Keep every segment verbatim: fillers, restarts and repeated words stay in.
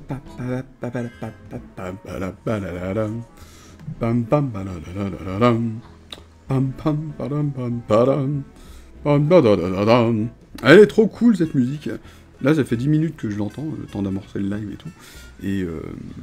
Pam pam badadadadam. Pam pam padam pam padam. Pam badadadadam. Elle est trop cool cette musique. Là, ça fait dix minutes que je l'entends, le temps d'amorcer le live et tout. Et euh...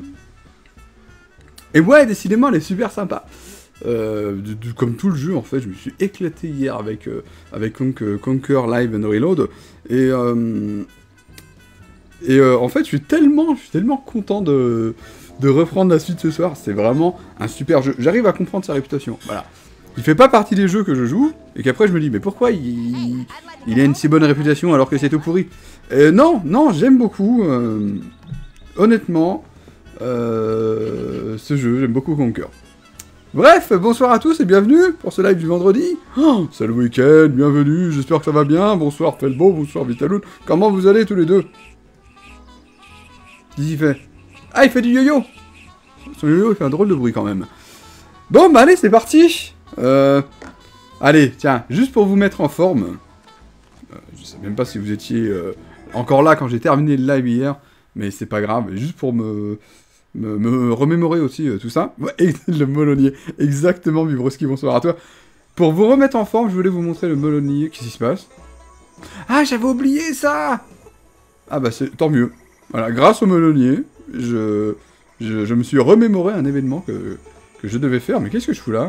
Et ouais, décidément, elle est super sympa. Euh, de, de, comme tout le jeu, en fait, je me suis éclaté hier avec, euh, avec Conquer, Conquer Live and Reload. Et, euh, et euh, en fait, je suis tellement, je suis tellement content de, de reprendre la suite ce soir. C'est vraiment un super jeu. J'arrive à comprendre sa réputation. Voilà. Il fait pas partie des jeux que je joue, et qu'après je me dis, mais pourquoi il, il a une si bonne réputation alors que c'est tout pourri? euh, Non, non, j'aime beaucoup. Euh, honnêtement, euh, ce jeu, j'aime beaucoup Conquer. Bref, bonsoir à tous et bienvenue pour ce live du vendredi. Oh, c'est le week-end, bienvenue, j'espère que ça va bien. Bonsoir Felbo, bonsoir Vitaloun. Comment vous allez tous les deux? Qu'est-ce qu'il fait? Ah, il fait du yo-yo. Son yo-yo, il fait un drôle de bruit quand même. Bon, bah allez, c'est parti. Euh... Allez, tiens, juste pour vous mettre en forme. Euh, je sais même pas si vous étiez euh, encore là quand j'ai terminé le live hier, mais c'est pas grave, juste pour me... Me, me remémorer aussi euh, tout ça. Ouais, et le melonier. Exactement, Vibroski, bonsoir à toi. Pour vous remettre en forme, je voulais vous montrer le melonier. Qu'est-ce qui se passe? Ah, j'avais oublié ça. Ah bah, c'est tant mieux. Voilà, grâce au melonier, je, je, je me suis remémoré un événement que, que je devais faire. Mais qu'est-ce que je fous là?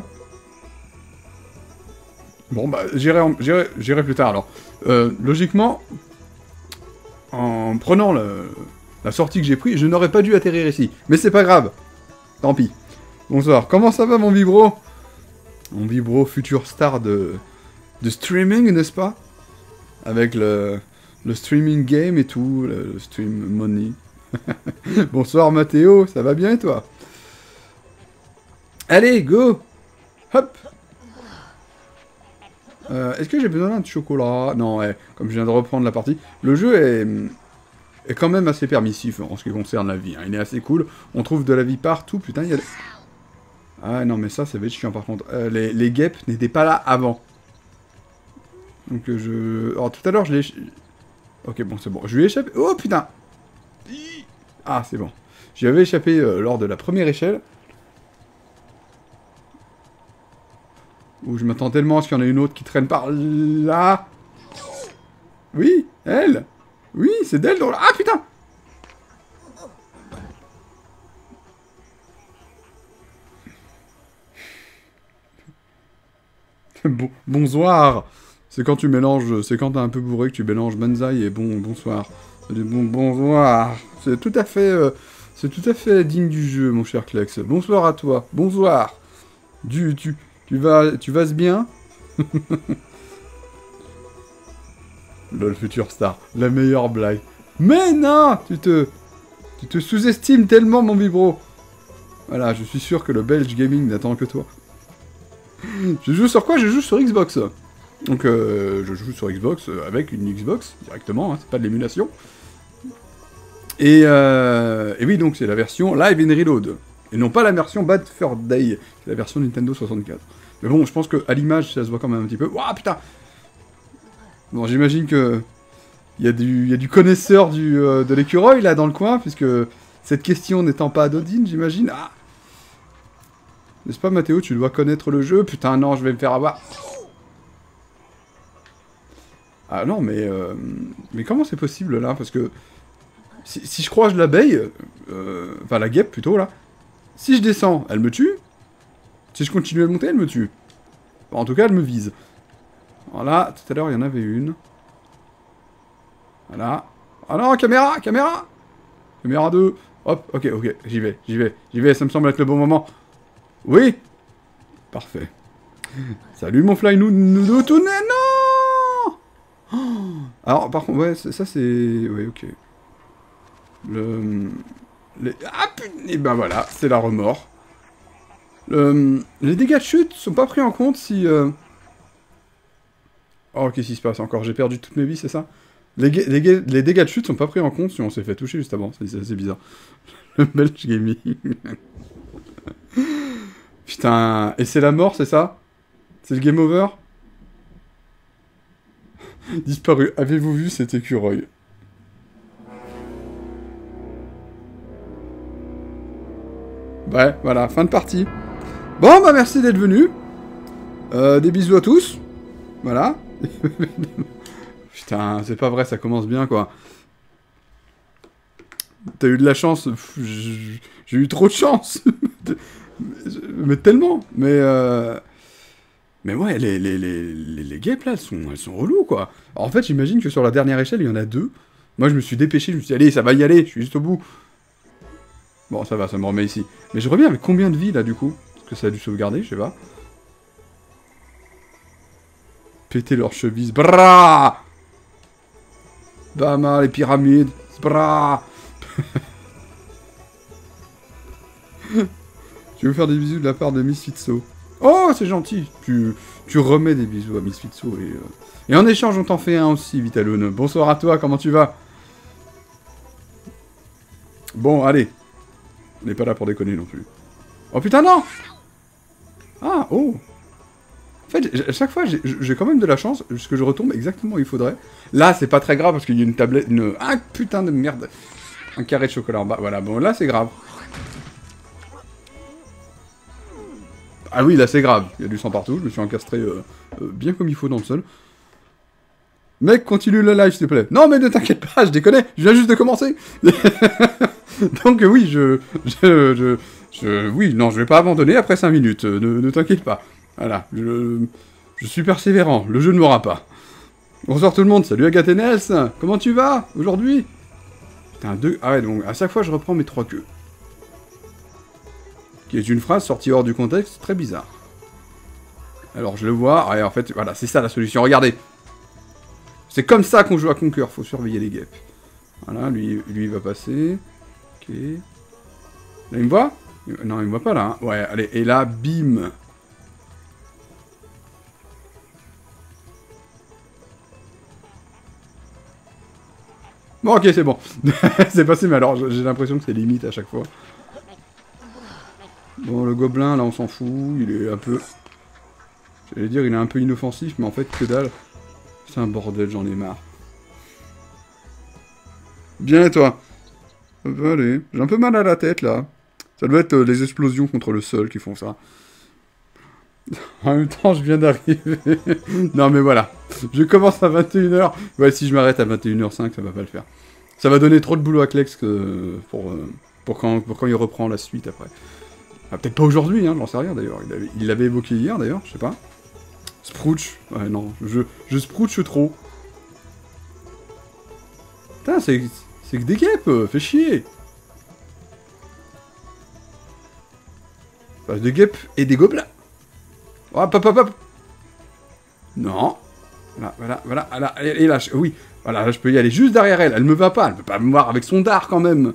Bon, bah, j'irai plus tard, alors. Euh, logiquement, en prenant le... la sortie que j'ai prise, je n'aurais pas dû atterrir ici. Mais c'est pas grave. Tant pis. Bonsoir. Comment ça va, mon vibro? Mon vibro futur star de, de streaming, n'est-ce pas? Avec le, le streaming game et tout, le, le stream money. Bonsoir, Mathéo. Ça va bien, et toi? Allez, go! Hop! Euh, Est-ce que j'ai besoin de chocolat? Non, ouais. Comme je viens de reprendre la partie. Le jeu est... est quand même assez permissif en ce qui concerne la vie. Hein. Il est assez cool. On trouve de la vie partout. Putain, il y a... Ah non, mais ça, ça va être chiant par contre. Euh, les, les guêpes n'étaient pas là avant. Donc euh, je... Alors tout à l'heure, je l'ai... Ok, bon, c'est bon. Je lui ai échappé... Oh putain! Ah, c'est bon. J'y avais échappé euh, lors de la première échelle. Où je m'attends tellement à ce qu'il y en ait une autre qui traîne par là. Oui, elle! Oui, c'est d'elle dont... Ah, putain! Bon, bonsoir! C'est quand tu mélanges... C'est quand t'es un peu bourré que tu mélanges Banzai et bon... Bonsoir. Bon, bonsoir! C'est tout à fait... Euh, c'est tout à fait digne du jeu, mon cher Klex. Bonsoir à toi. Bonsoir! Du... Tu... Tu vas... Tu vas bien? Lol, future star. La meilleure blague. Mais non! Tu te... Tu te sous-estimes tellement, mon vibro. Voilà, je suis sûr que le Belge Gaming n'attend que toi. Je joue sur quoi? Je joue sur Xbox. Donc, euh, je joue sur Xbox avec une Xbox, directement, hein, c'est pas de l'émulation. Et, euh, et oui, donc c'est la version Live and Reload. Et non pas la version Bad Fur Day, c'est la version Nintendo soixante-quatre. Mais bon, je pense qu'à l'image, ça se voit quand même un petit peu. Ouah, putain! Bon, j'imagine que... Il y a du, il y a du connaisseur du, euh, de l'écureuil, là, dans le coin, puisque cette question n'étant pas anodine, j'imagine. Ah! N'est-ce pas, Mathéo, tu dois connaître le jeu? Putain, non, je vais me faire avoir. Ah non, mais... Euh, mais comment c'est possible, là? Parce que... Si, si je croise l'abeille... Euh, enfin, la guêpe, plutôt, là. Si je descends, elle me tue. Si je continue à monter, elle me tue. Bon, en tout cas, elle me vise. Voilà, tout à l'heure, il y en avait une. Voilà. Ah non, caméra, caméra! Caméra deux. Hop, ok, ok, j'y vais, j'y vais, j'y vais, ça me semble être le bon moment. Oui! Parfait. Salut mon fly, nous, nous, nous, tout, non! Oh. Alors, par contre, ouais, ça c'est... Oui, ok. Le... Les... Ah, putain! Et ben voilà, c'est la remords. Le... Les dégâts de chute sont pas pris en compte si... Euh... Oh, qu'est-ce qui se passe encore? J'ai perdu toutes mes vies, c'est ça? Les, les, les dégâts de chute sont pas pris en compte si on s'est fait toucher juste avant, c'est assez bizarre. Le Belge Gaming. Putain, et c'est la mort, c'est ça? C'est le game over? Disparu. Avez-vous vu cet écureuil? Ouais, voilà, fin de partie. Bon, bah merci d'être venu. Euh, des bisous à tous. Voilà. Putain, c'est pas vrai, ça commence bien, quoi. T'as eu de la chance. J'ai eu trop de chance. Mais tellement. Mais... Euh... Mais ouais, les, les, les, les, les guêpes, là, elles sont, elles sont reloues, quoi. Alors, en fait, j'imagine que sur la dernière échelle, il y en a deux. Moi, je me suis dépêché, je me suis dit, allez, ça va y aller, je suis juste au bout. Bon, ça va, ça me remet ici. Mais je reviens avec combien de vies, là, du coup? Parce que ça a dû sauvegarder, je sais pas. Péter leurs chevilles. Brrrah! Bama, les pyramides. Brrrah! Tu veux faire des bisous de la part de Miss Fitso? Oh, c'est gentil. Tu, tu remets des bisous à Miss Fitso. Et, euh... et en échange, on t'en fait un aussi, Vitaloon. Bonsoir à toi, comment tu vas? Bon, allez. On n'est pas là pour déconner non plus. Oh putain, non! Ah, oh! En fait, à chaque fois, j'ai quand même de la chance, parce que je retombe exactement où il faudrait. Là, c'est pas très grave, parce qu'il y a une tablette... Une... Ah, putain de merde! Un carré de chocolat en bas. Voilà, bon, là, c'est grave. Ah oui, là, c'est grave. Il y a du sang partout. Je me suis encastré euh, euh, bien comme il faut dans le sol. Mec, continue le live, s'il te plaît. Non, mais ne t'inquiète pas, je déconne. Je viens juste de commencer. Donc, euh, oui, je, je, je, je... Oui, non, je vais pas abandonner après cinq minutes. Ne, ne t'inquiète pas. Voilà, je, je suis persévérant. Le jeu ne m'aura pas. Bonsoir tout le monde. Salut Agathenels. Comment tu vas aujourd'hui? Putain, deux... Ah ouais, donc, à chaque fois, je reprends mes trois queues. Qui est une phrase sortie hors du contexte, très bizarre. Alors je le vois, ah, et en fait, voilà, c'est ça la solution, regardez. C'est comme ça qu'on joue à Conquer, faut surveiller les guêpes. Voilà, lui, lui il va passer. Ok. Là, il me voit? Non, il me voit pas là. Hein. Ouais, allez, et là, bim. Bon, ok, c'est bon. C'est passé, mais alors, j'ai l'impression que c'est limite à chaque fois. Bon, le gobelin, là, on s'en fout. Il est un peu... J'allais dire, il est un peu inoffensif, mais en fait, que dalle. C'est un bordel, j'en ai marre. Bien, et toi? Ça va aller. J'ai un peu mal à la tête, là. Ça doit être euh, les explosions contre le sol qui font ça. En même temps, je viens d'arriver. Non, mais voilà. Je commence à vingt et une heures. Ouais, si je m'arrête à vingt et une heures cinq, ça va pas le faire. Ça va donner trop de boulot à Klex que pour, euh, pour, quand, pour quand il reprend la suite, après. Ah, peut-être pas aujourd'hui, hein, j'en sais rien d'ailleurs. Il l'avait évoqué hier d'ailleurs, je sais pas. Sprouch. Ouais, non, je, je sprouch trop. Putain, c'est que des guêpes, euh, fais chier. Enfin, des guêpes et des gobelins. Hop, hop, hop, hop. Non. Voilà, voilà, voilà. voilà. Et, et là, je, oui. Voilà, là, je peux y aller juste derrière elle. Elle me va pas. Elle peut pas me voir avec son dard quand même.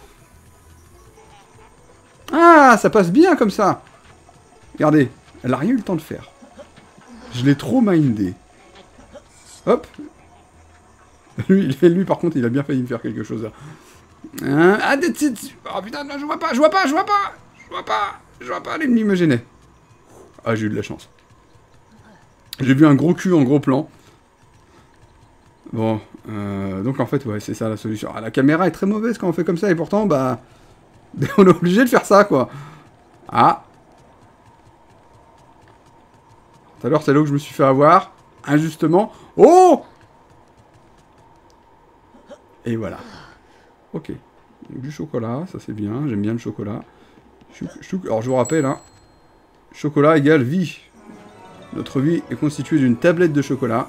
Ah, ça passe bien comme ça. Regardez, elle a rien eu le temps de faire. Je l'ai trop mindé. Hop. Lui, lui, par contre, il a bien failli me faire quelque chose là. Hein, ah, oh putain, non, je vois pas, je vois pas, je vois pas, je vois pas, je vois pas, l'ennemi me gênait. Ah, j'ai eu de la chance. J'ai vu un gros cul en gros plan. Bon, euh, donc en fait, ouais, c'est ça la solution. Ah, la caméra est très mauvaise quand on fait comme ça, et pourtant, bah... on est obligé de faire ça, quoi. Ah. Tout à l'heure, c'est là où je me suis fait avoir. Injustement. Oh! Et voilà. Ok. Donc, du chocolat, ça c'est bien. J'aime bien le chocolat. Chouk, chouk. Alors, je vous rappelle, hein. Chocolat égale vie. Notre vie est constituée d'une tablette de chocolat.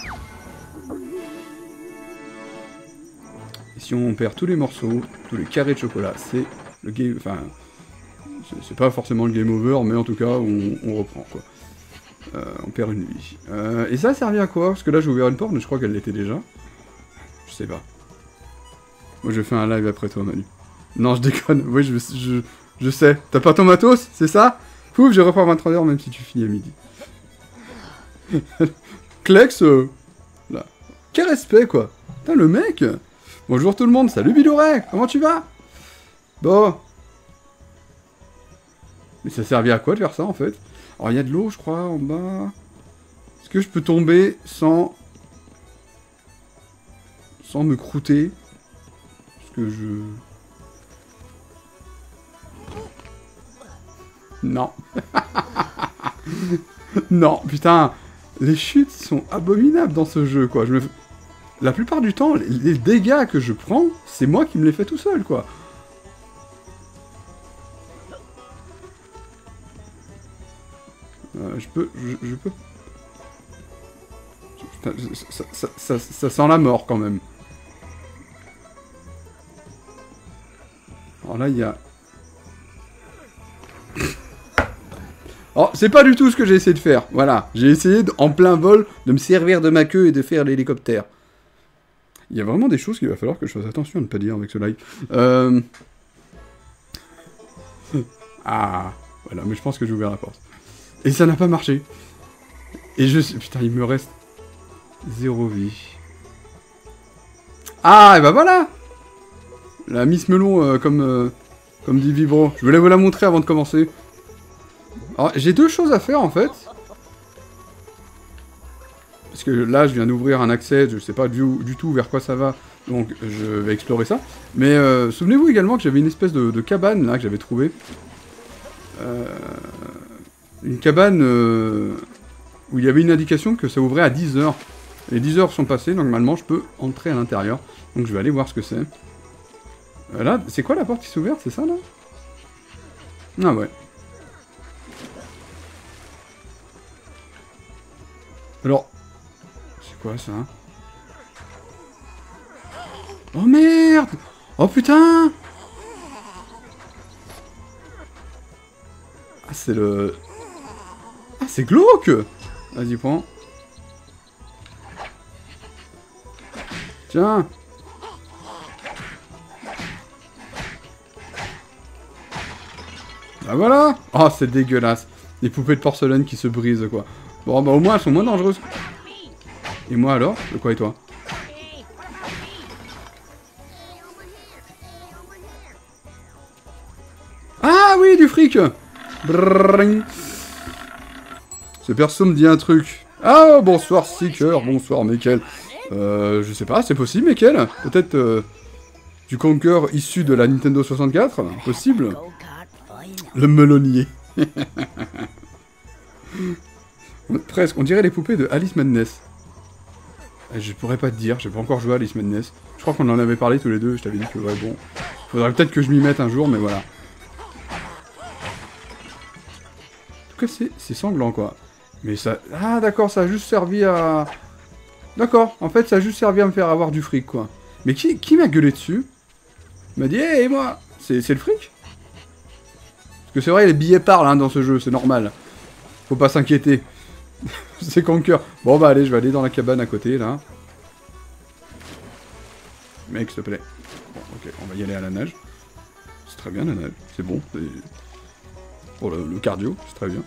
Et si on perd tous les morceaux, tous les carrés de chocolat, c'est le game... Enfin, c'est pas forcément le game over, mais en tout cas, on, on reprend, quoi. Euh, on perd une vie. Euh, et ça a servi à quoi? Parce que là, j'ai ouvert une porte, mais je crois qu'elle l'était déjà. Je sais pas. Moi, je fais un live après toi, Manu. Non, je déconne. Oui, je, je, je sais. T'as pas ton matos, c'est ça? Pouf, je reprends vingt-trois heures, même si tu finis à midi. Klex, euh... là. Quel respect, quoi. Putain, le mec. Bonjour tout le monde, salut Bilouret, comment tu vas? Bon. Mais ça servait à quoi de faire ça, en fait? Alors, il y a de l'eau, je crois, en bas. Est-ce que je peux tomber sans... sans me croûter? Parce que je... Non. Non, putain. Les chutes sont abominables dans ce jeu, quoi. Je me... La plupart du temps, les, les dégâts que je prends, c'est moi qui me les fais tout seul, quoi. Euh, je peux... Je, je peux... Putain, ça, ça, ça, ça sent la mort, quand même. Alors là, il y a... Oh, c'est pas du tout ce que j'ai essayé de faire. Voilà, j'ai essayé, de, en plein vol, de me servir de ma queue et de faire l'hélicoptère. Il y a vraiment des choses qu'il va falloir que je fasse attention à ne pas dire avec ce live. Euh... Ah, voilà, mais je pense que j'ai ouvert la porte. Et ça n'a pas marché. Et je... Putain, il me reste... Zéro vie. Ah, et bah voilà. La Miss Melon, euh, comme, euh, comme dit Vibro. Je voulais vous la montrer avant de commencer. Alors, j'ai deux choses à faire, en fait. Parce que là, je viens d'ouvrir un accès, je sais pas du, du tout vers quoi ça va, donc je vais explorer ça. Mais euh, souvenez-vous également que j'avais une espèce de, de cabane, là, que j'avais trouvée. Euh, une cabane euh, où il y avait une indication que ça ouvrait à dix heures. Les dix heures sont passées, donc normalement, je peux entrer à l'intérieur. Donc je vais aller voir ce que c'est. Euh, là, c'est quoi la porte qui s'est ouverte, c'est ça, là? Ah ouais. Alors, c'est quoi ça? Oh merde! Oh putain! Ah c'est le... Ah c'est glauque! Vas-y prends. Tiens! Bah voilà! Oh c'est dégueulasse! Des poupées de porcelaine qui se brisent quoi. Bon, bah au moins, elles sont moins dangereuses. Et moi alors? De quoi et toi? Ah oui, du fric! Brrrring. Ce perso me dit un truc. Ah, bonsoir Seeker, bonsoir Mekel. Euh, je sais pas, c'est possible Mekel? Peut-être euh, du Conquer issu de la Nintendo soixante-quatre? Possible? Le melonnier. Presque, on dirait les poupées de Alice Madness. Je pourrais pas te dire, j'ai pas encore joué à Alice Madness. Je crois qu'on en avait parlé tous les deux, je t'avais dit que ouais bon... Faudrait peut-être que je m'y mette un jour, mais voilà. En tout cas, c'est sanglant, quoi. Mais ça... Ah, d'accord, ça a juste servi à... D'accord, en fait, ça a juste servi à me faire avoir du fric, quoi. Mais qui, qui m'a gueulé dessus? Il m'a dit, hé, hey, moi, c'est le fric? Parce que c'est vrai, les billets parlent, hein, dans ce jeu, c'est normal. Faut pas s'inquiéter. C'est Conquer. Bon bah allez, je vais aller dans la cabane à côté, là. Mec, s'il te plaît. Bon, ok, on va y aller à la nage. C'est très bien la nage, c'est bon. Pour le, le cardio, c'est très bien.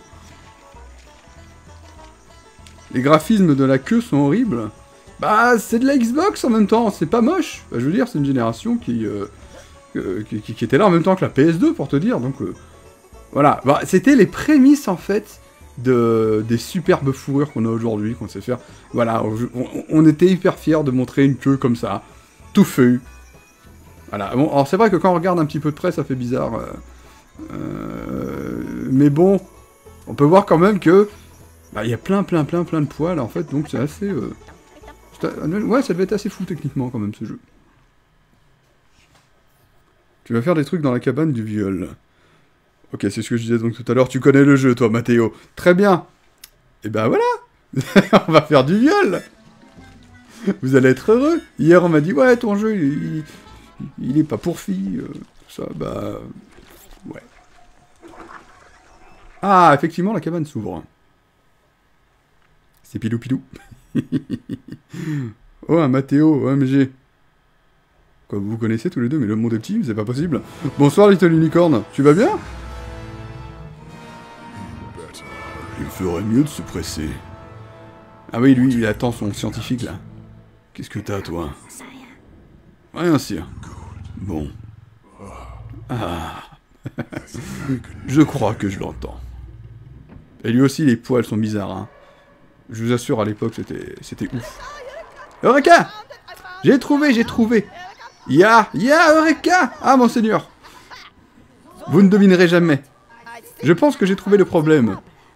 Les graphismes de la queue sont horribles. Bah, c'est de la Xbox en même temps, c'est pas moche. Bah, je veux dire, c'est une génération qui, euh, euh, qui, qui, qui était là en même temps que la P S deux, pour te dire, donc... Euh, voilà, bah, c'était les prémices, en fait... De, des superbes fourrures qu'on a aujourd'hui, qu'on sait faire. Voilà, on, on était hyper fiers de montrer une queue comme ça, tout feu. Voilà, bon, alors c'est vrai que quand on regarde un petit peu de près, ça fait bizarre. Euh, euh, mais bon, on peut voir quand même que bah, y a plein, plein, plein, plein de poils, en fait, donc c'est assez... Euh, ouais, ça devait être assez fou, techniquement, quand même, ce jeu. Tu vas faire des trucs dans la cabane du viol. Ok, c'est ce que je disais donc tout à l'heure, tu connais le jeu, toi, Mathéo. Très bien. Et ben voilà. On va faire du viol. Vous allez être heureux. Hier, on m'a dit, ouais, ton jeu, il, il, il est pas pour filles. Euh, ça, bah... Ouais. Ah, effectivement, la cabane s'ouvre. C'est pilou pilou. Oh, un Mathéo, O M G. Quoi, vous vous connaissez tous les deux, mais le monde est petit, c'est pas possible. Bonsoir, Little Unicorn. Tu vas bien? Il ferait mieux de se presser. Ah oui, lui, il attend son scientifique, là. Qu'est-ce que t'as, toi? Rien, sire. Bon. Ah. Je crois que je l'entends. Et lui aussi, les poils sont bizarres, hein. Je vous assure, à l'époque, c'était c'était ouf. Eureka! J'ai trouvé, j'ai trouvé. Ya, ya, Eureka! Ah, monseigneur. Vous ne devinerez jamais. Je pense que j'ai trouvé le problème.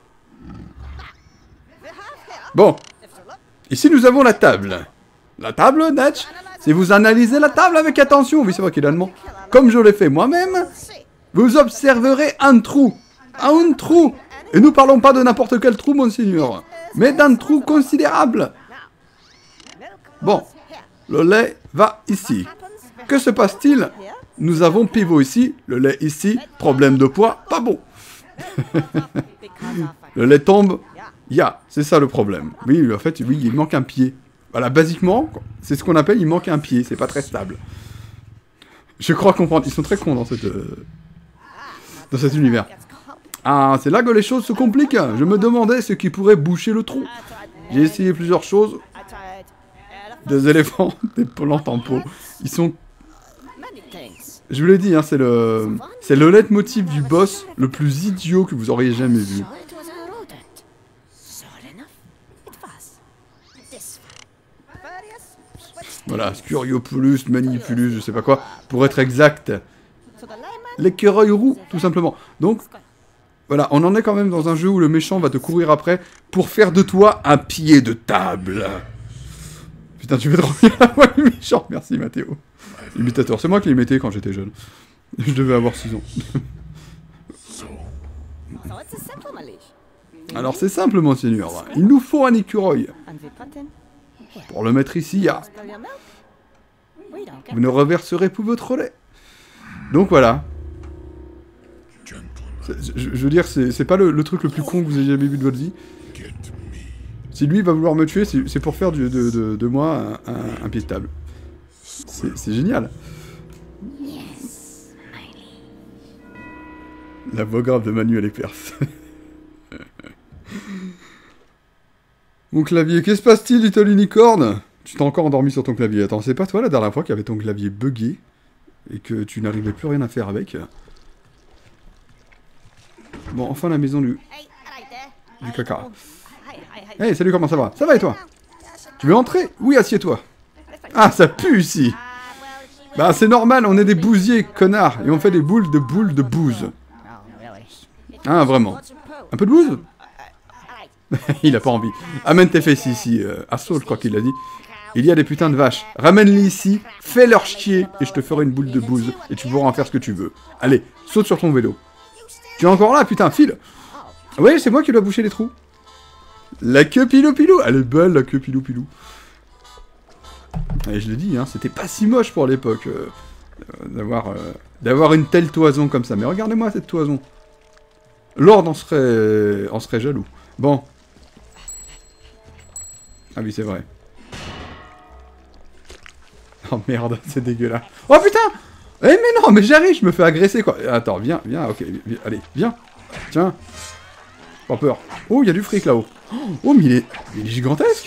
Bon. Ici, nous avons la table. La table, Natch. Si vous analysez la table avec attention, oui, c'est vrai qu'il est allemand, comme je l'ai fait moi-même, vous observerez un trou. Un trou. Et nous parlons pas de n'importe quel trou, monseigneur, mais d'un trou considérable. Bon. Le lait va ici. Que se passe-t-il? Nous avons pivot ici, le lait ici, problème de poids, pas bon. Le lait tombe, ya, yeah, c'est ça le problème. Oui, en fait, oui, il manque un pied. Voilà, basiquement, c'est ce qu'on appelle, il manque un pied, c'est pas très stable. Je crois comprendre, ils sont très cons dans, cette, euh, dans cet univers. Ah, c'est là que les choses se compliquent. Je me demandais ce qui pourrait boucher le trou. J'ai essayé plusieurs choses. Des éléphants, des plantes en pot. Ils sont... Je vous l'ai dit, hein, c'est le... C'est le leitmotiv du boss le plus idiot que vous auriez jamais vu. Voilà, Scuriopulus, Manipulus, je sais pas quoi, pour être exact. L'écureuil roux, tout simplement. Donc, voilà, on en est quand même dans un jeu où le méchant va te courir après pour faire de toi un pied de table. Putain, tu veux trop bien la voix du méchant. Merci, Mathéo. Imitateur. C'est moi qui l'imitais quand j'étais jeune. Je devais avoir six ans. Alors, c'est simple, monseigneur. Il nous faut un écureuil. Pour le mettre ici, ya. Vous ne reverserez plus votre lait. Donc, voilà. Je, je veux dire, c'est pas le, le truc le plus con que vous ayez jamais vu de votre vie. Si lui va vouloir me tuer, c'est pour faire du, de, de, de moi un, un, un pied de table. C'est génial. La voix grave de Manuel et Perse. Mon clavier, qu'est-ce qui se passe-t-il, Little Unicorn? Tu t'es encore endormi sur ton clavier. Attends, c'est pas toi la dernière fois qu'il y avait ton clavier buggé et que tu n'arrivais plus rien à faire avec? Bon, enfin la maison du... du caca. Hey, salut, comment ça va? Ça va et toi? Tu veux entrer? Oui, assieds-toi. Ah, ça pue ici. Bah, c'est normal, on est des bousiers, connards, et on fait des boules de boules de bouse. Ah, vraiment. Un peu de bouse? Il a pas envie. Amène tes fesses ici. Euh, Assaut, je crois qu'il l'a dit. Il y a des putains de vaches. Ramène-les ici, fais-leur chier, et je te ferai une boule de bouse, et tu pourras en faire ce que tu veux. Allez, saute sur ton vélo. Tu es encore là, putain, file. Oui, c'est moi qui dois boucher les trous. La queue pilou-pilou. Elle est belle, la queue pilou-pilou. Et je l'ai dit, hein, c'était pas si moche pour l'époque euh, d'avoir euh, d'avoir une telle toison comme ça. Mais regardez-moi cette toison. Lord en serait, en serait jaloux. Bon. Ah oui, c'est vrai. Oh merde, c'est dégueulasse. Oh putain! Eh mais non, mais j'arrive, je me fais agresser quoi. Attends, viens, viens, ok, viens, allez, viens. Tiens. Pas peur. Oh, il y a du fric là-haut. Oh, mais il est, il est gigantesque.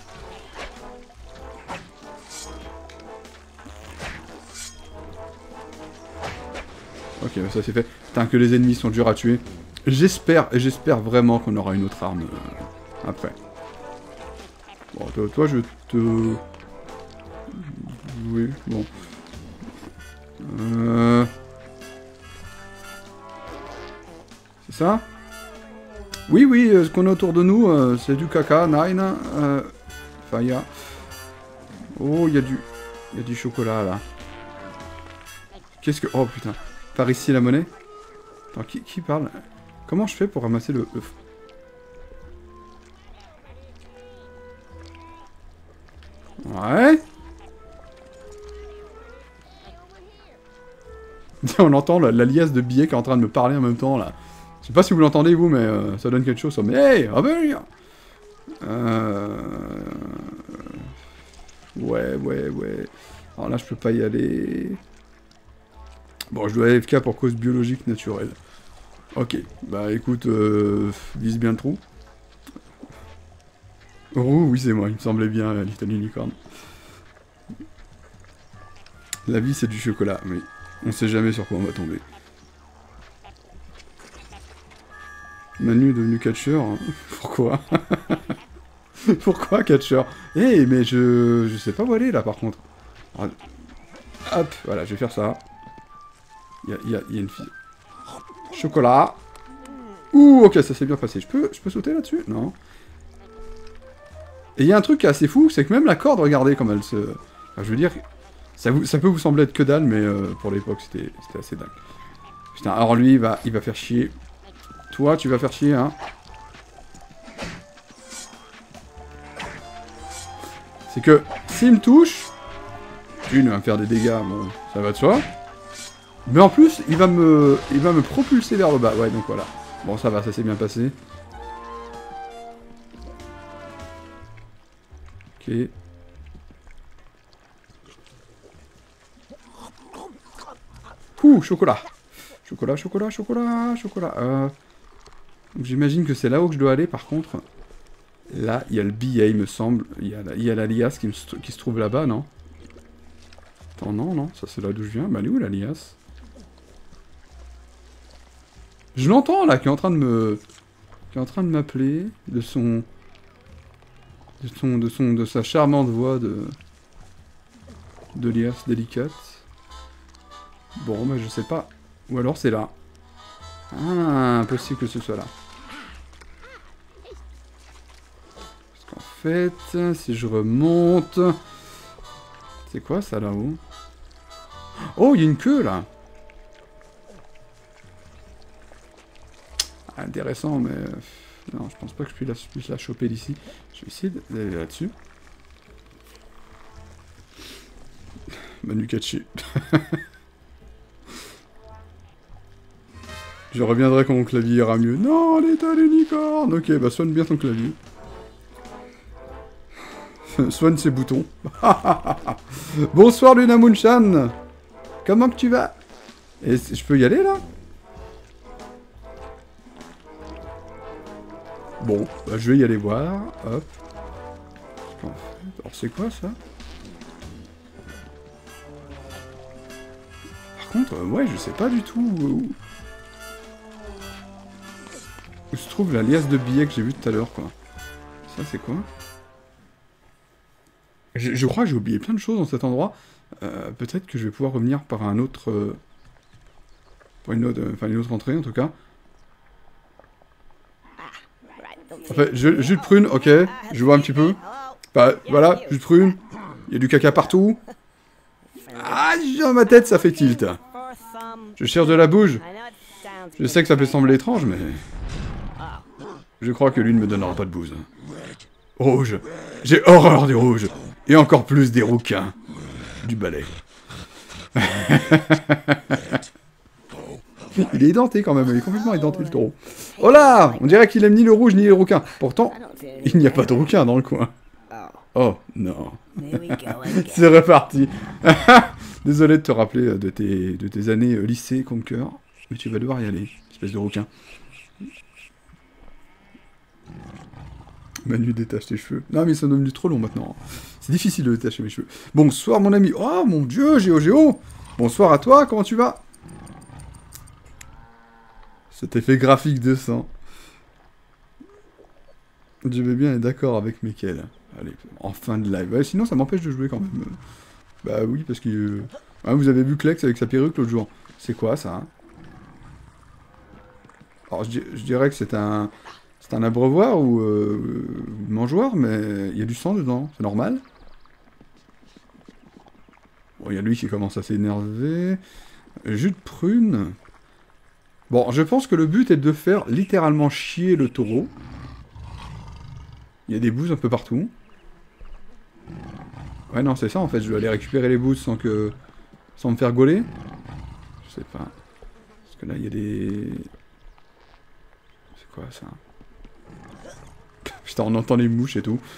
Ok, ça c'est fait. Putain, que les ennemis sont durs à tuer. J'espère, et j'espère vraiment qu'on aura une autre arme euh, après. Bon, toi, toi, je te... Oui, bon. Euh... C'est ça? Oui, oui, euh, ce qu'on a autour de nous, euh, c'est du caca, nine. Euh... Enfin, il y a... Oh, il y a du... Il y a du chocolat, là. Qu'est-ce que... Oh, putain. Par ici, la monnaie? Attends, qui, qui parle? Comment je fais pour ramasser le... le... Ouais. On entend la, la liasse de billets qui est en train de me parler en même temps, là. Je sais pas si vous l'entendez, vous, mais euh, ça donne quelque chose. Mais hey, revenir. Euh... Ouais, ouais, ouais. Alors là, je peux pas y aller. Bon, je dois aller F K pour cause biologique naturelle. Ok. Bah, écoute, euh, vise bien le trou. Oh, oui, c'est moi. Il me semblait bien, la Little Unicorn. La vie, c'est du chocolat, oui. On sait jamais sur quoi on va tomber. Manu est devenu catcheur. Pourquoi? Pourquoi catcheur? Eh, hey, mais je... Je sais pas où aller, là, par contre. Hop, voilà, je vais faire ça. Il y a, y a, y a une fille. Chocolat. Ouh, ok, ça s'est bien passé. Je peux, je peux sauter là-dessus? Non. Et il y a un truc qui est assez fou, c'est que même la corde, regardez comme elle se... Enfin, je veux dire, ça, vous, ça peut vous sembler être que dalle, mais euh, pour l'époque, c'était assez dingue. Putain, alors lui, il va, il va faire chier. Toi, tu vas faire chier, hein. C'est que, s'il me touche, une va me faire des dégâts, bon, ça va de soi. Mais en plus, il va me, il va me propulser vers le bas. Ouais, donc voilà. Bon, ça va, ça s'est bien passé. Ok. Ouh, chocolat. Chocolat, chocolat, chocolat, chocolat. Euh... J'imagine que c'est là-haut que je dois aller, par contre. Là, il y a le billet, il me semble. Il y a la, il y a la liasse qui, me, qui se trouve là-bas, non? Attends, non, non, ça c'est là d'où je viens. Bah, elle est où, la liasse? Je l'entends, là, qui est en train de me... Qui est en train de m'appeler. De son... De son... De son... De sa charmante voix de... De liasse délicate. Bon, bah, je sais pas. Ou alors, c'est là. Ah, impossible que ce soit là. En fait, si je remonte... C'est quoi ça là-haut? Oh, il y a une queue là! Intéressant, mais... Non, je pense pas que je puisse la, puisse la choper d'ici. Je vais essayer d'aller là-dessus. Manu Katché. Je reviendrai quand mon clavier ira mieux. Non, l'état l'unicorne! Ok, bah soigne bien ton clavier. Soigne ses boutons. Bonsoir Luna Moonchan. Comment que tu vas? Et je peux y aller là? Bon, bah, je vais y aller voir. Hop. Alors c'est quoi ça? Par contre, euh, ouais, je sais pas du tout où... où se trouve la liasse de billets que j'ai vu tout à l'heure, quoi. Ça c'est quoi? Je, je crois que j'ai oublié plein de choses dans cet endroit. Euh, Peut-être que je vais pouvoir revenir par un autre... Euh, par une autre, enfin une autre entrée, en tout cas. En fait, jus de prune, ok. Je vois un petit peu. Bah, voilà, jus de prune. Il y a du caca partout. Ah, dans ma tête, ça fait tilt. Je cherche de la bouge. Je sais que ça peut sembler étrange, mais... Je crois que lui ne me donnera pas de bouse. Rouge. J'ai horreur des rouges. Et encore plus des rouquins. Du balai. Il est édenté quand même, il est complètement édenté le taureau. Oh là! On dirait qu'il aime ni le rouge ni les rouquins. Pourtant, il n'y a pas de rouquins dans le coin. Oh non. C'est reparti. Désolé de te rappeler de tes, de tes années lycée contre cœur, mais tu vas devoir y aller, espèce de rouquin. Manu détache tes cheveux. Non mais ils sont devenus trop longs maintenant. C'est difficile de détacher mes cheveux. Bonsoir mon ami. Oh mon dieu, Géo Géo. Bonsoir à toi, comment tu vas? Cet effet graphique de sang. Je vais bien être d'accord avec Mickaël. Allez, en fin de live. Ouais, sinon ça m'empêche de jouer quand même. Bah oui, parce que... Euh... Ah, vous avez vu Klex avec sa perruque l'autre jour. C'est quoi ça hein? Alors je, je dirais que c'est un... C'est un abreuvoir ou euh, mangeoire, mais il y a du sang dedans, c'est normal. Bon, il y a lui qui commence à s'énerver. Jus de prune. Bon, je pense que le but est de faire littéralement chier le taureau. Il y a des bouses un peu partout. Ouais, non, c'est ça en fait, je dois aller récupérer les bouses sans que... sans me faire gauler. Je sais pas. Parce que là, il y a des... C'est quoi ça? Putain, on entend les mouches et tout.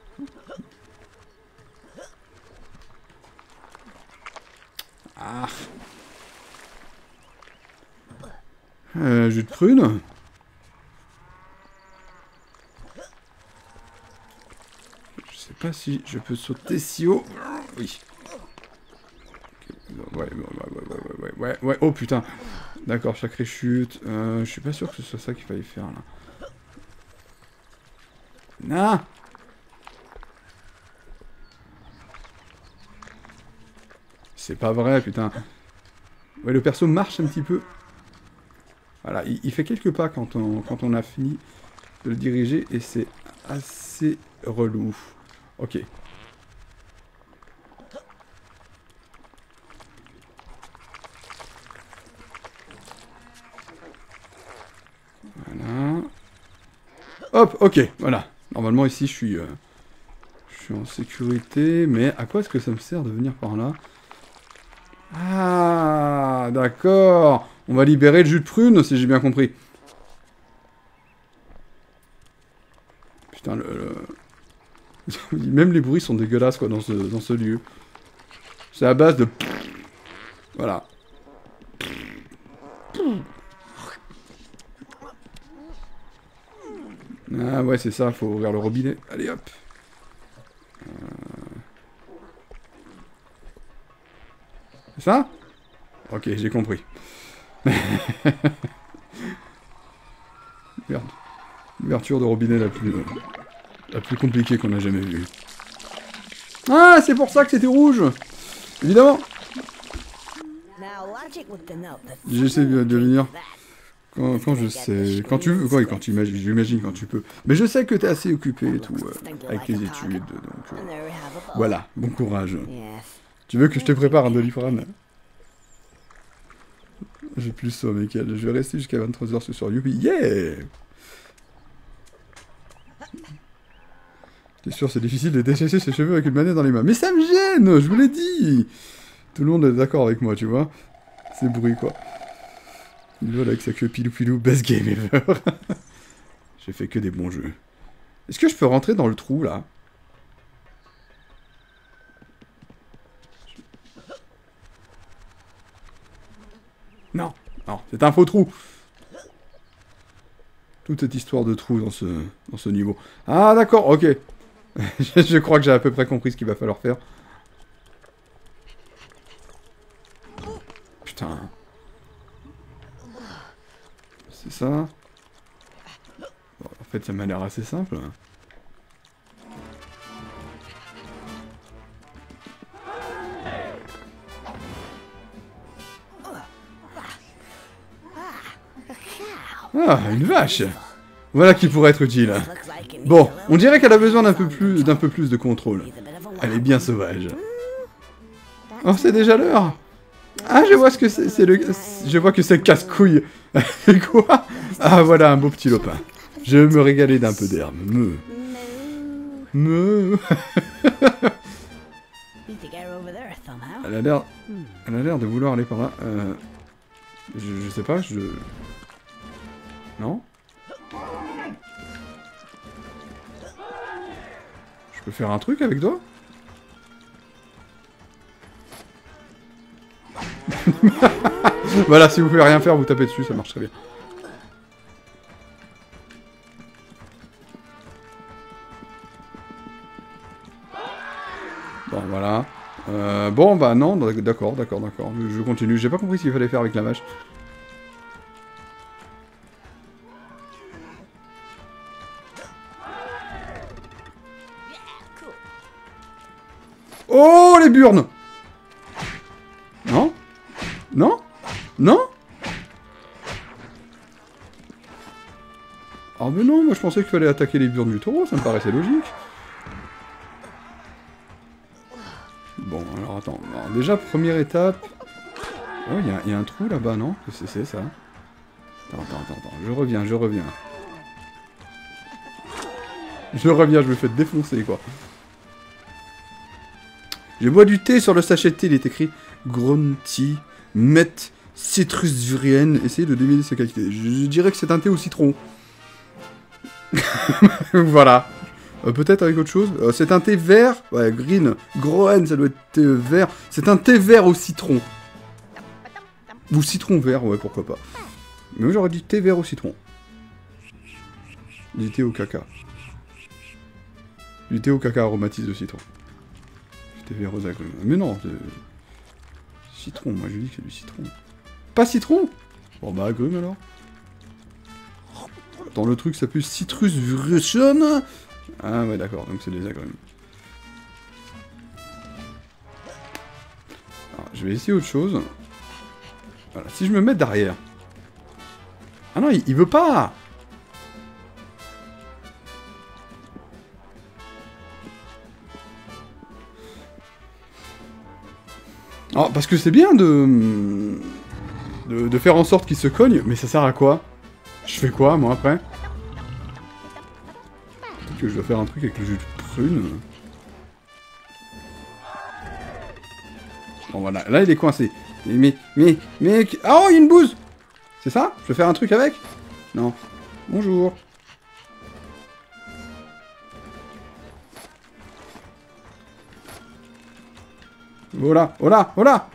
Ah. Euh, jus de prune. Je sais pas si je peux sauter si haut. Oui. Okay. Ouais, ouais, ouais, ouais, ouais, ouais, ouais, ouais. Oh putain. D'accord, sacrée chute. Euh, je suis pas sûr que ce soit ça qu'il fallait faire là. Non. C'est pas vrai, putain. Ouais, le perso marche un petit peu. Voilà, il, il fait quelques pas quand on, quand on a fini de le diriger, et c'est assez relou. Ok. Voilà. Hop, ok, voilà. Normalement ici je suis, euh, je suis en sécurité, mais à quoi est-ce que ça me sert de venir par là? Ah, d'accord. On va libérer le jus de prune, si j'ai bien compris. Putain, le... le... même les bruits sont dégueulasses, quoi, dans ce, dans ce lieu. C'est à base de... Voilà. Ah ouais, c'est ça, faut ouvrir le robinet. Allez, hop. Euh... C'est ça? Ok, j'ai compris. Merde. L'ouverture de robinet la plus... Euh, la plus compliquée qu'on a jamais vue. Ah, c'est pour ça que c'était rouge! Évidemment! J'essaie de devenir... Quand, quand je sais... Quand tu veux... Quoi, quand tu imagines... J'imagine quand tu peux. Mais je sais que t'es assez occupé et tout, euh, avec tes études, donc... Euh, voilà, bon courage. Tu veux que je te prépare un Doliprane? J'ai plus ça, Michael. Je vais rester jusqu'à vingt-trois heures ce soir. Youpi, yeah! T'es sûr, c'est difficile de déchasser ses cheveux avec une manette dans les mains. Mais ça me gêne! Je vous l'ai dit! Tout le monde est d'accord avec moi, tu vois. C'est bruit, quoi. Il vole avec sa queue pilou-pilou. Best game ever. J'ai fait que des bons jeux. Est-ce que je peux rentrer dans le trou, là? Non, non, c'est un faux trou. Toute cette histoire de trou dans ce, dans ce niveau. Ah, d'accord, ok. je, je crois que j'ai à peu près compris ce qu'il va falloir faire. Putain. C'est ça. Bon, en fait, ça m'a l'air assez simple. Ah, une vache! Voilà qui pourrait être utile. Bon, on dirait qu'elle a besoin d'un peu plus, d'un peu plus de contrôle. Elle est bien sauvage. Oh, c'est déjà l'heure! Ah, je vois ce que c'est, c'est le... Je vois que c'est casse-couille. Quoi? Ah, voilà, un beau petit lopin. Je vais me régaler d'un peu d'herbe. Me. Me. Elle a l'air... Elle a l'air de vouloir aller par là. Euh... Je, je sais pas, je... Non? Je peux faire un truc avec toi? Voilà, si vous pouvez rien faire, vous tapez dessus, ça marche très bien. Bon, voilà. Euh, bon, bah non, d'accord, d'accord, d'accord. Je continue. J'ai pas compris ce qu'il fallait faire avec la vache. Oh, les burnes! Non? Non? Non? Ah mais non, moi je pensais qu'il fallait attaquer les burnes du taureau, ça me paraissait logique. Bon, alors attends. Alors, déjà, première étape... Oh, il y, y a un trou là-bas, non? Qu'est-ce que c'est ça? Attends, attends, attends, attends. Je reviens, je reviens. Je reviens, je me fais défoncer, quoi. Je bois du thé sur le sachet de thé, il est écrit Grown Tea, Met, Citrus Virienne. Essayez de deviner sa qualité. Je dirais que c'est un thé au citron. Voilà. Euh, Peut-être avec autre chose. Euh, c'est un thé vert. Ouais, green. Groen, ça doit être thé vert. C'est un thé vert au citron. Ou citron vert, ouais, pourquoi pas. Mais moi j'aurais dit thé vert au citron. Du thé au caca. Du thé au caca aromatisé de citron. Thé vert aux agrumes. Mais non, citron, moi je dis que c'est du citron. Pas citron? Bon bah agrumes alors. Attends, le truc s'appelle Citrus Virienne. Ah ouais d'accord, donc c'est des agrumes. Alors, je vais essayer autre chose. Voilà, si je me mets derrière. Ah non, il, il veut pas. Oh, parce que c'est bien de... de... de faire en sorte qu'il se cogne, mais ça sert à quoi? Je fais quoi, moi, après? Peut-être que je dois faire un truc avec le jus de prune. Bon, voilà. Là, il est coincé. Mais, mais, mais... Oh, il y a une bouse! C'est ça? Je vais faire un truc avec? Non. Bonjour. Voilà, voilà, voilà!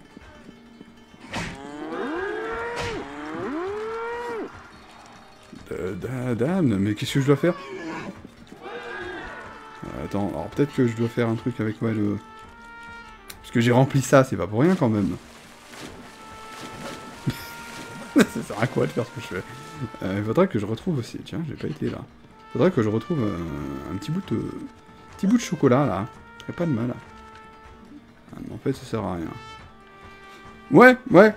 Euh, dame, mais qu'est-ce que je dois faire? euh, Attends, alors peut-être que je dois faire un truc avec ouais, le... Parce que j'ai rempli ça, c'est pas pour rien quand même. Ça sert à quoi de faire ce que je fais? euh, Il faudrait que je retrouve aussi, tiens, j'ai pas été là. Il faudrait que je retrouve euh, un petit bout de... petit bout de chocolat là. Ça ferait pas de mal. Ah, mais en fait, ça sert à rien. Ouais, ouais.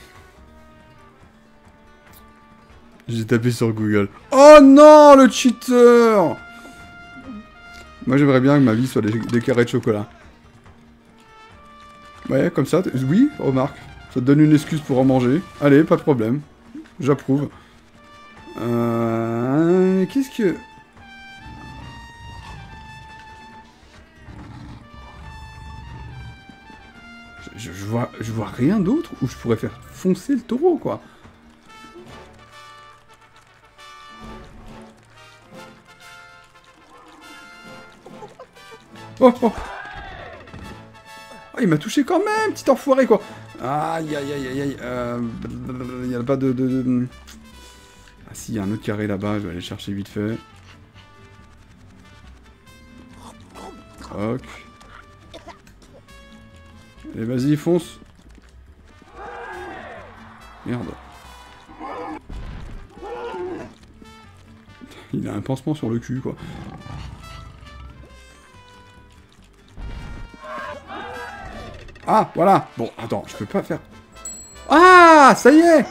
J'ai tapé sur Google. Oh non, le cheater! Moi, j'aimerais bien que ma vie soit des, des carrés de chocolat. Ouais, comme ça, oui, remarque. Ça te donne une excuse pour en manger. Allez, pas de problème. J'approuve. Euh... Qu'est-ce que... Je, je, vois, je vois rien d'autre où je pourrais faire foncer le taureau, quoi. Oh, oh. Oh, il m'a touché quand même, petit enfoiré, quoi. Aïe, aïe, aïe, aïe, aïe. Euh... Il n'y a pas de, de, de... Ah si, il y a un autre carré là-bas, je vais aller chercher vite fait. Ok. Allez, vas-y, fonce. Merde. Il a un pansement sur le cul, quoi. Ah, voilà. Bon, attends, je peux pas faire... Ah, ça y est.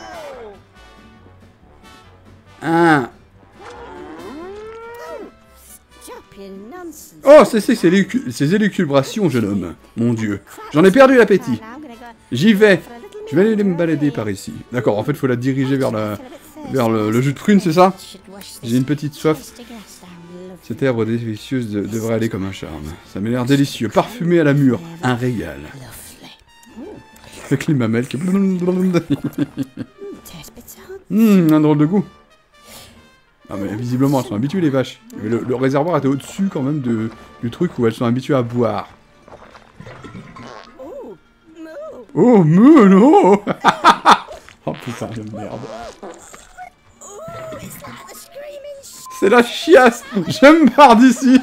Ah. Oh, c'est ces élucubrations, jeune homme. Mon Dieu. J'en ai perdu l'appétit. J'y vais. Je vais aller me balader par ici. D'accord, en fait, il faut la diriger vers, la... vers le, le jus de prune, c'est ça? J'ai une petite soif. Cette herbe délicieuse de... devrait aller comme un charme. Ça m'a l'air délicieux. Parfumé à la mûre. Un régal. Avec les mamelles qui... Hum, un drôle de goût. Ah mais visiblement elles sont habituées les vaches. Mais le, le réservoir était au-dessus quand même de, du truc où elles sont habituées à boire. Oh mais non. Oh putain de merde. C'est la chiasse. Je me barre d'ici.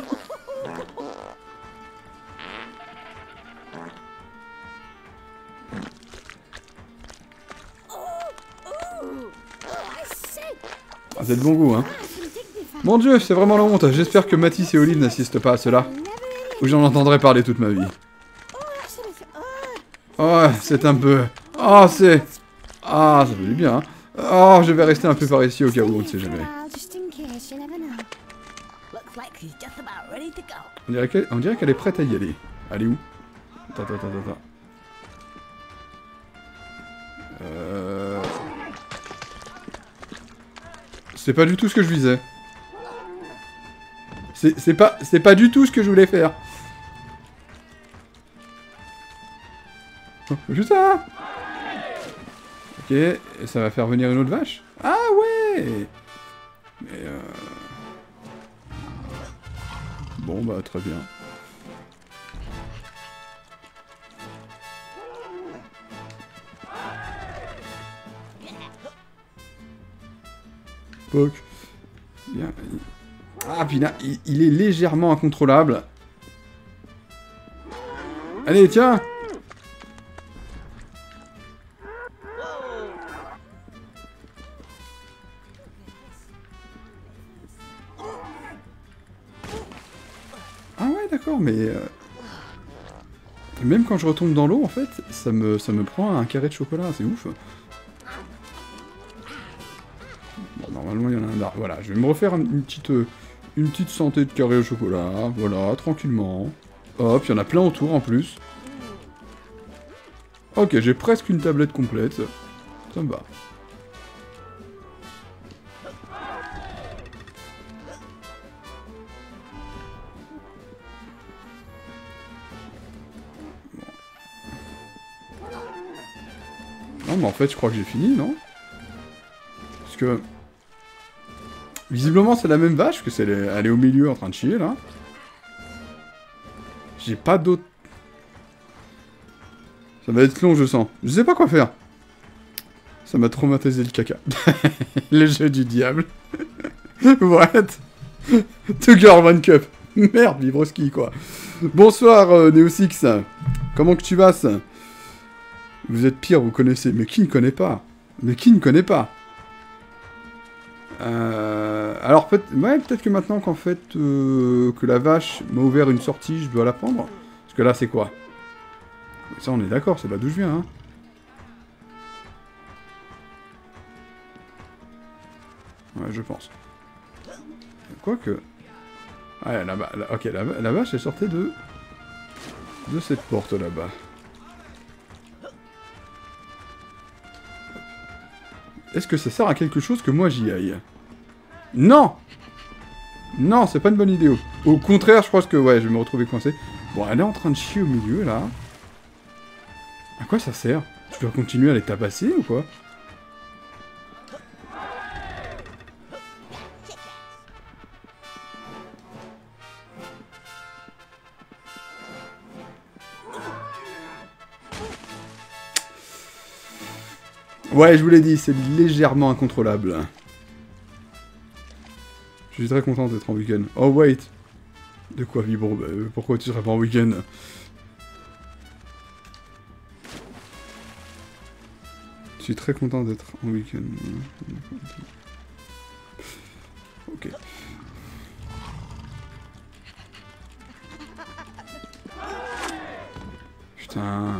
Ah, c'est de bon goût, hein. Mon Dieu, c'est vraiment la honte. J'espère que Mathis et Olive n'assistent pas à cela. Ou j'en entendrai parler toute ma vie. Oh, c'est un peu... Oh, c'est... Ah, ça fait du bien, hein. Oh, je vais rester un peu par ici au cas où, on ne sait jamais. On dirait qu'elle on dirait qu'elle est prête à y aller. Elle est où? Attends, attends, attends, attends. Euh... C'est pas du tout ce que je visais. C'est pas, c'est pas du tout ce que je voulais faire. Oh, juste ça. Ok, et ça va faire venir une autre vache. Ah ouais. Mais euh... Bon bah très bien. Poc. Bien. Ah putain, il, il est légèrement incontrôlable. Allez, tiens. Ah ouais, d'accord, mais... Euh... Même quand je retombe dans l'eau, en fait, ça me, ça me prend un carré de chocolat, c'est ouf. Normalement, il y en a un d'art. Voilà, je vais me refaire une petite, une petite santé de carré au chocolat. Voilà, tranquillement. Hop, il y en a plein autour en plus. Ok, j'ai presque une tablette complète. Ça me va. Non, mais en fait, je crois que j'ai fini, non? Parce que... Visiblement, c'est la même vache, que c'est elle est au milieu en train de chier, là. J'ai pas d'autre... Ça va être long, je sens. Je sais pas quoi faire. Ça m'a traumatisé le caca. Le jeu du diable. What? Two girl, one cup. Merde, Vibroski, quoi. Bonsoir, euh, Neosix. Comment que tu vas, ça? Vous êtes pire, vous connaissez. Mais qui ne connaît pas? Mais qui ne connaît pas? euh... Alors, peut-être ouais, peut-être que maintenant qu'en fait, euh, que la vache m'a ouvert une sortie, je dois la prendre. Parce que là, c'est quoi? Ça, on est d'accord, c'est là d'où je viens, hein. Ouais, je pense. Quoique... Ah, là-bas, là, ok, la, la vache, elle sortait de... de cette porte, là-bas. Est-ce que ça sert à quelque chose que moi j'y aille? Non! Non, c'est pas une bonne idée. Au contraire, je pense que, ouais, je vais me retrouver coincé. Bon, elle est en train de chier au milieu, là. À quoi ça sert? Tu dois continuer à les tabasser, ou quoi? Ouais, je vous l'ai dit, c'est légèrement incontrôlable. Je suis très content d'être en week-end. Oh, wait. De quoi, Vibro? Bah, pourquoi tu serais pas en week-end? Je suis très content d'être en week-end. Ok. Putain...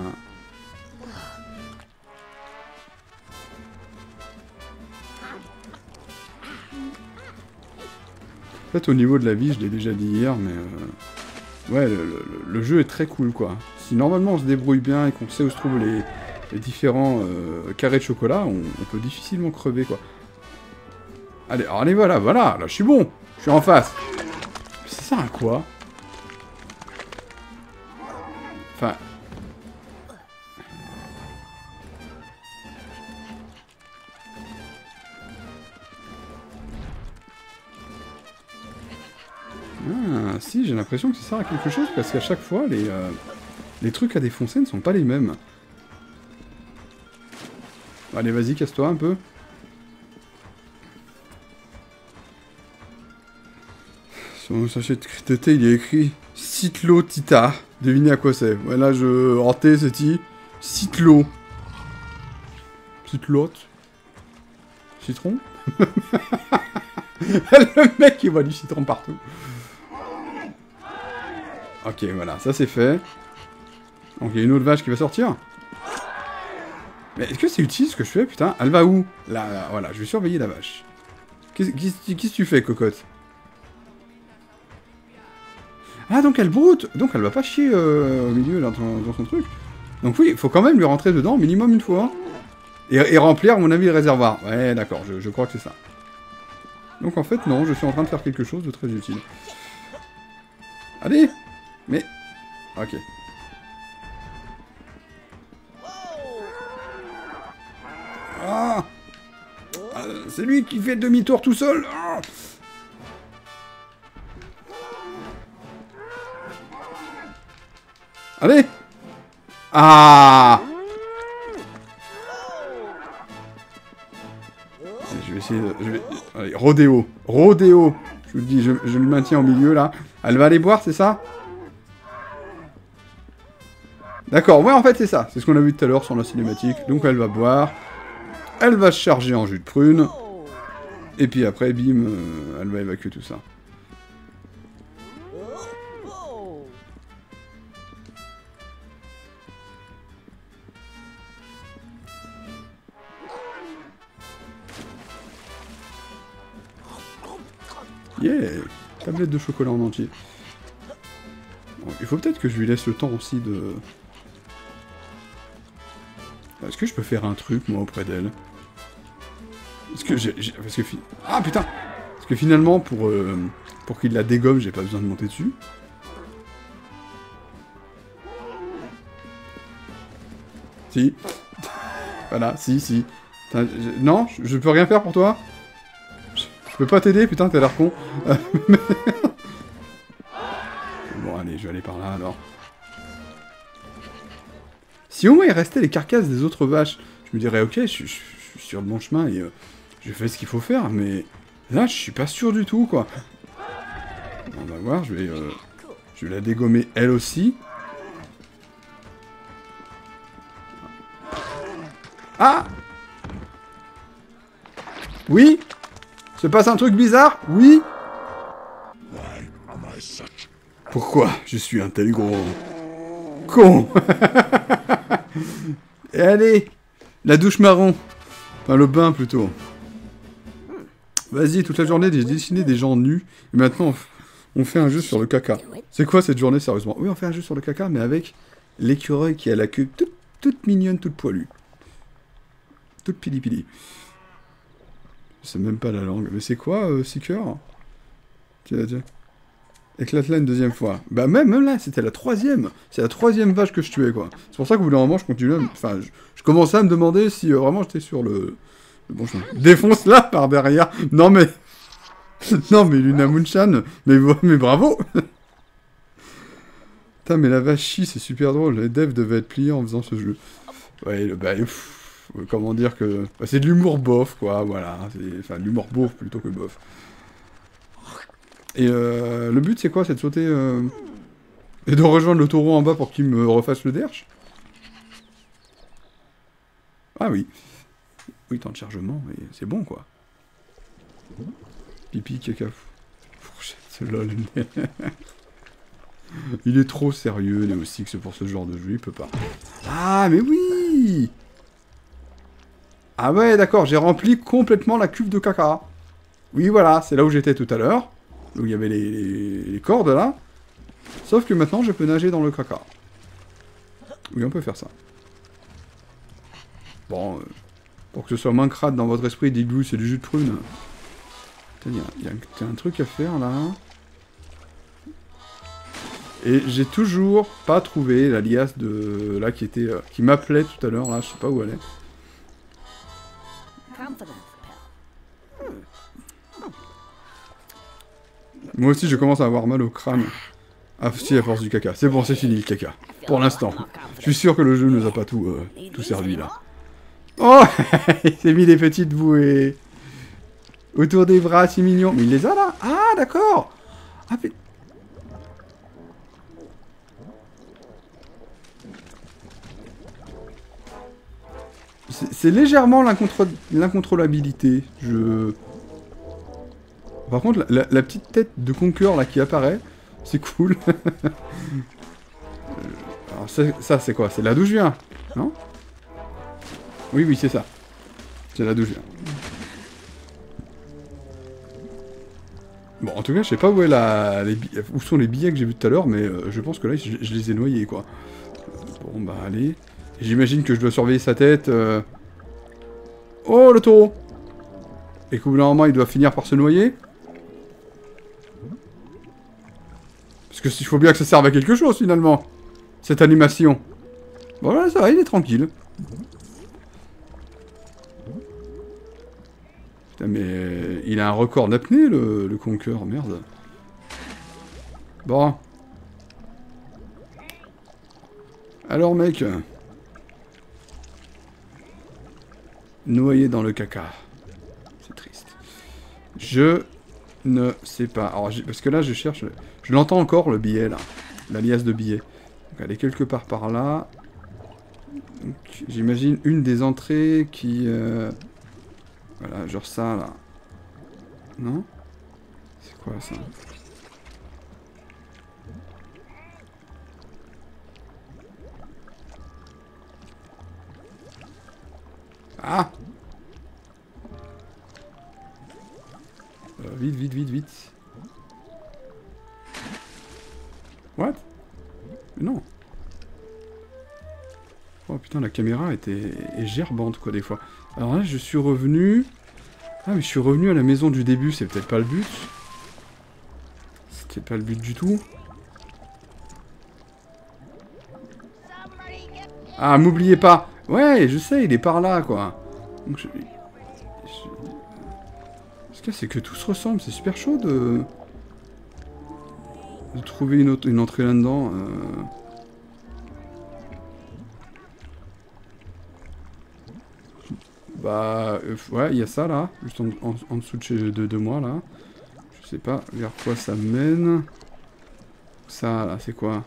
En fait, au niveau de la vie, je l'ai déjà dit hier, mais... Euh... Ouais, le, le, le jeu est très cool, quoi. Si normalement on se débrouille bien et qu'on sait où se trouvent les, les différents euh, carrés de chocolat, on, on peut difficilement crever, quoi. Allez, alors, allez, voilà, voilà, là, je suis bon. Je suis en face. Ça sert à quoi? Enfin... Ah, si, j'ai l'impression que ça sert à quelque chose, parce qu'à chaque fois, les, euh, les trucs à défoncer ne sont pas les mêmes. Allez, vas-y, casse-toi un peu. Sur mon sachet de thé, il y a écrit Cyclotita. Devinez à quoi c'est. Voilà, je... En thé, c'est ti. Cyclo. Cyclote. Citron. Le mec, il voit du citron partout. Ok, voilà, ça c'est fait. Donc il y a une autre vache qui va sortir. Mais est-ce que c'est utile ce que je fais, putain? Elle va où? Là, là, voilà, je vais surveiller la vache. Qu'est-ce que tu fais, cocotte? Ah, donc elle broute! Donc elle va pas chier euh, au milieu, là, dans, dans son truc. Donc oui, il faut quand même lui rentrer dedans, minimum une fois. Et, et remplir, à mon avis, le réservoir. Ouais, d'accord, je, je crois que c'est ça. Donc en fait, non, je suis en train de faire quelque chose de très utile. Allez! Mais... Ok. Ah, ah c'est lui qui fait demi-tour tout seul. Ah. Allez. Ah. Je vais essayer de... Je vais... Allez, rodéo. Rodéo. Je vous le dis, je, je le maintiens au milieu, là. Elle va aller boire, c'est ça? D'accord, ouais, en fait, c'est ça. C'est ce qu'on a vu tout à l'heure sur la cinématique. Donc, elle va boire. Elle va se charger en jus de prune. Et puis après, bim, euh, elle va évacuer tout ça. Yeah. Tablette de chocolat en entier. Bon, il faut peut-être que je lui laisse le temps aussi de... Est-ce que je peux faire un truc, moi, auprès d'elle? Est-ce que j'ai... Parce que... Ah, putain! Parce que finalement, pour, euh, pour qu'il la dégomme, j'ai pas besoin de monter dessus. Si. Voilà, si, si. Putain, je... Non, je, je peux rien faire pour toi? Je, je peux pas t'aider, putain, t'as l'air con. Bon, allez, je vais aller par là, alors. Si au moins il restait les carcasses des autres vaches, je me dirais, ok, je, je, je suis sur le bon chemin et euh, je fais ce qu'il faut faire, mais là, je suis pas sûr du tout, quoi. On va voir, je vais, euh, je vais la dégommer elle aussi. Ah! Oui? Se passe un truc bizarre? Oui? Pourquoi je suis un tel gros con? Et allez, la douche marron. Enfin, le bain, plutôt. Vas-y, toute la journée, j'ai dessiné des gens nus. Et maintenant, on fait un jeu sur le caca. C'est quoi cette journée, sérieusement? Oui, on fait un jeu sur le caca, mais avec l'écureuil qui a la queue toute, toute mignonne, toute poilue. Toute pili-pili. Je sais même pas la langue. Mais c'est quoi, euh, Seeker? Tiens, tiens. Éclate-la une deuxième fois. Bah même, même là, c'était la troisième. C'est la troisième vache que je tuais, quoi. C'est pour ça qu'au bout d'un moment, je continuais... À... Enfin, je, je commençais à me demander si euh, vraiment j'étais sur le... le bon chemin. Défonce-la par derrière. Non, mais... non, mais Luna Moonchan, mais, mais bravo. Putain, mais la vache chie, c'est super drôle. Les devs devaient être pliés en faisant ce jeu. Ouais, le, bah... Pff, comment dire que... Bah, c'est de l'humour bof, quoi, voilà. Enfin, de l'humour beauf plutôt que bof. Et euh, le but, c'est quoi? C'est de sauter... Euh... Et de rejoindre le taureau en bas pour qu'il me refasse le derche? Ah oui. Oui, temps de chargement, mais c'est bon, quoi. Pipi, caca... Fourchette, lol. Il est trop sérieux, Neo Six, pour ce genre de jeu, il peut pas. Ah, mais oui! Ah ouais, d'accord, j'ai rempli complètement la cuve de caca. Oui, voilà, c'est là où j'étais tout à l'heure. Où il y avait les, les, les cordes, là. Sauf que maintenant, je peux nager dans le caca. Oui, on peut faire ça. Bon, euh, pour que ce soit moins crade dans votre esprit, dites-vous, c'est du jus de prune. Il y a, y a un, un truc à faire, là. Et j'ai toujours pas trouvé la liasse de... Là, qui était... Euh, qui m'appelait tout à l'heure, là, je sais pas où elle est. Moi aussi, je commence à avoir mal au crâne. Ah si, à force du caca. C'est bon, c'est fini, le caca. Pour l'instant. Je suis sûr que le jeu nous a pas tout, euh, tout servi, là. Oh, il s'est mis des petites bouées. Autour des bras, c'est mignon. Mais il les a, là? Ah, d'accord. Ah, mais... C'est légèrement l'incontrôlabilité. Je... Par contre, la, la, la petite tête de Conquer, là, qui apparaît, c'est cool. Alors, ça, c'est quoi? C'est là d'où je viens? Non? Oui, oui, c'est ça. C'est là d'où je viens. Bon, en tout cas, je sais pas où, est la, les, où sont les billets que j'ai vus tout à l'heure, mais euh, je pense que là, je, je les ai noyés, quoi. Bon, bah, allez. J'imagine que je dois surveiller sa tête. Euh... Oh, le taureau! Et qu'au bout d'un moment, il doit finir par se noyer. Parce que il faut bien que ça serve à quelque chose, finalement. Cette animation. Bon, là, ça va, il est tranquille. Putain, mais... Il a un record d'apnée, le, le Conquer, merde. Bon. Alors, mec... Noyé dans le caca. C'est triste. Je ne sais pas. Alors, parce que là, je cherche... Je l'entends encore, le billet, là. La liasse de billets. Donc, elle est quelque part par là. J'imagine une des entrées qui... Euh... Voilà, genre ça, là. Non? C'est quoi, ça? Ah! Euh, vite, vite, vite, vite. What? Mais non. Oh putain, la caméra était est gerbante, quoi, des fois. Alors là, je suis revenu... Ah, mais je suis revenu à la maison du début, c'est peut-être pas le but. C'était pas le but du tout. Ah, m'oubliez pas. Ouais, je sais, il est par là, quoi. Donc, je... je... Ce que c'est que tout se ressemble, c'est super chaud de... de trouver une, autre... une entrée là-dedans. Euh... Bah, euh, ouais, il y a ça, là, juste en, en, en dessous de, chez, de, de moi, là. Je sais pas vers quoi ça mène. Ça, là, c'est quoi?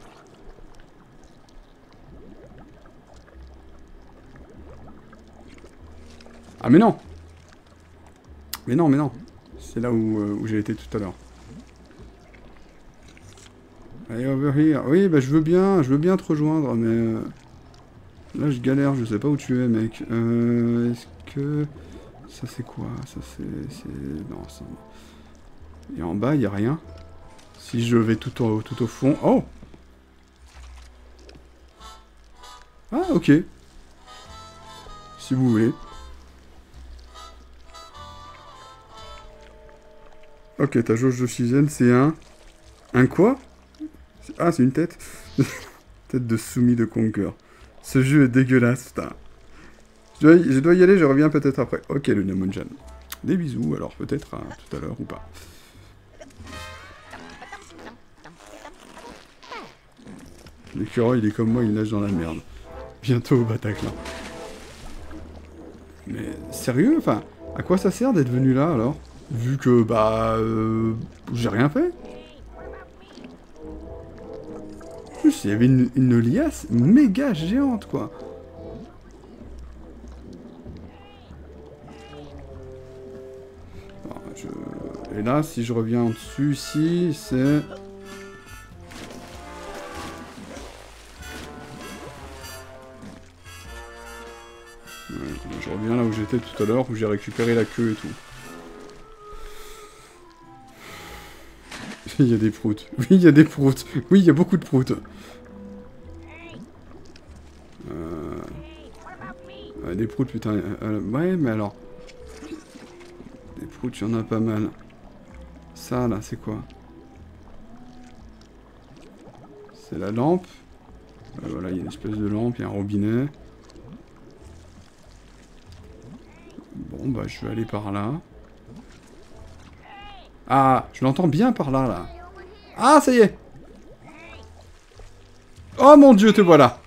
Ah mais non! Mais non, mais non. C'est là où, euh, où j'ai été tout à l'heure. Allez, over here. Oui, bah je veux bien, je veux bien te rejoindre, mais... Euh, là, je galère, je sais pas où tu es, mec. Euh, Est-ce que... Ça, c'est quoi? Ça, c'est... Non, ça... Et en bas, il n'y a rien. Si je vais tout au, tout au fond... Oh! Ah, ok. Si vous voulez. Ok, ta jauge d'oxygène, c'est un... Un quoi? Ah, c'est une tête. Tête de soumis de Conquer. Ce jeu est dégueulasse, putain. Je dois, y, je dois y aller, je reviens peut-être après. Ok, le Namonjan. Des bisous, alors peut-être à tout à l'heure ou pas. L'écureuil, il est comme moi, il nage dans la merde. Bientôt au Bataclan. Mais sérieux, enfin, à quoi ça sert d'être venu là, alors? Vu que, bah, euh, j'ai rien fait. En plus, il y avait une, une liasse méga géante, quoi. Alors, je... Et là, si je reviens en dessus, ici, c'est... Je reviens là où j'étais tout à l'heure, où j'ai récupéré la queue et tout. Il y a des proutes. Oui, il y a des proutes. Oui, il y a beaucoup de proutes. Euh... Ouais, des proutes, putain. Euh, ouais, mais alors... Des proutes, il y en a pas mal. Ça, là, c'est quoi? C'est la lampe. Euh, voilà, il y a une espèce de lampe, il y a un robinet. Bon, bah, je vais aller par là. Ah, je l'entends bien par là, là. Ah, ça y est. Oh mon Dieu, te voilà.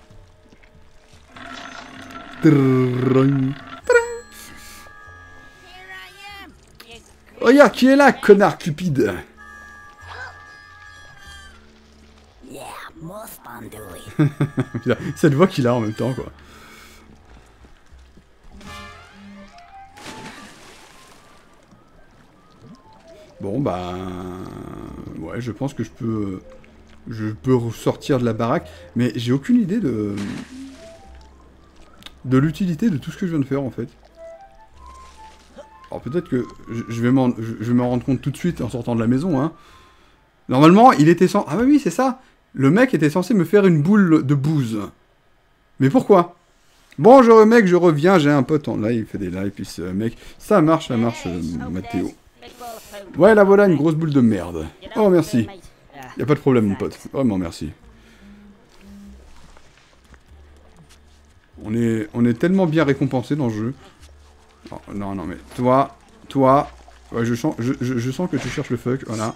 Regarde, qui est là, connard cupide. Cette voix qu'il a en même temps, quoi. Bon, bah... Ouais, je pense que je peux... Je peux ressortir de la baraque. Mais j'ai aucune idée de... De l'utilité de tout ce que je viens de faire, en fait. Alors peut-être que je vais m'en je vais m'en rendre compte tout de suite en sortant de la maison, hein. Normalement, il était censé... Ah bah oui, c'est ça. Le mec était censé me faire une boule de bouse. Mais pourquoi? Bonjour mec, je reviens, j'ai un pote en live, il fait des lives, puis ce mec... Ça marche, ça marche, euh, Mathéo. Ouais, là voilà une grosse boule de merde. Oh, merci. Y a pas de problème, mon pote. Vraiment, merci. On est, on est tellement bien récompensé dans le jeu. Oh, non, non, mais toi, toi... Ouais, je sens, je, je, je sens que tu cherches le fuck, voilà.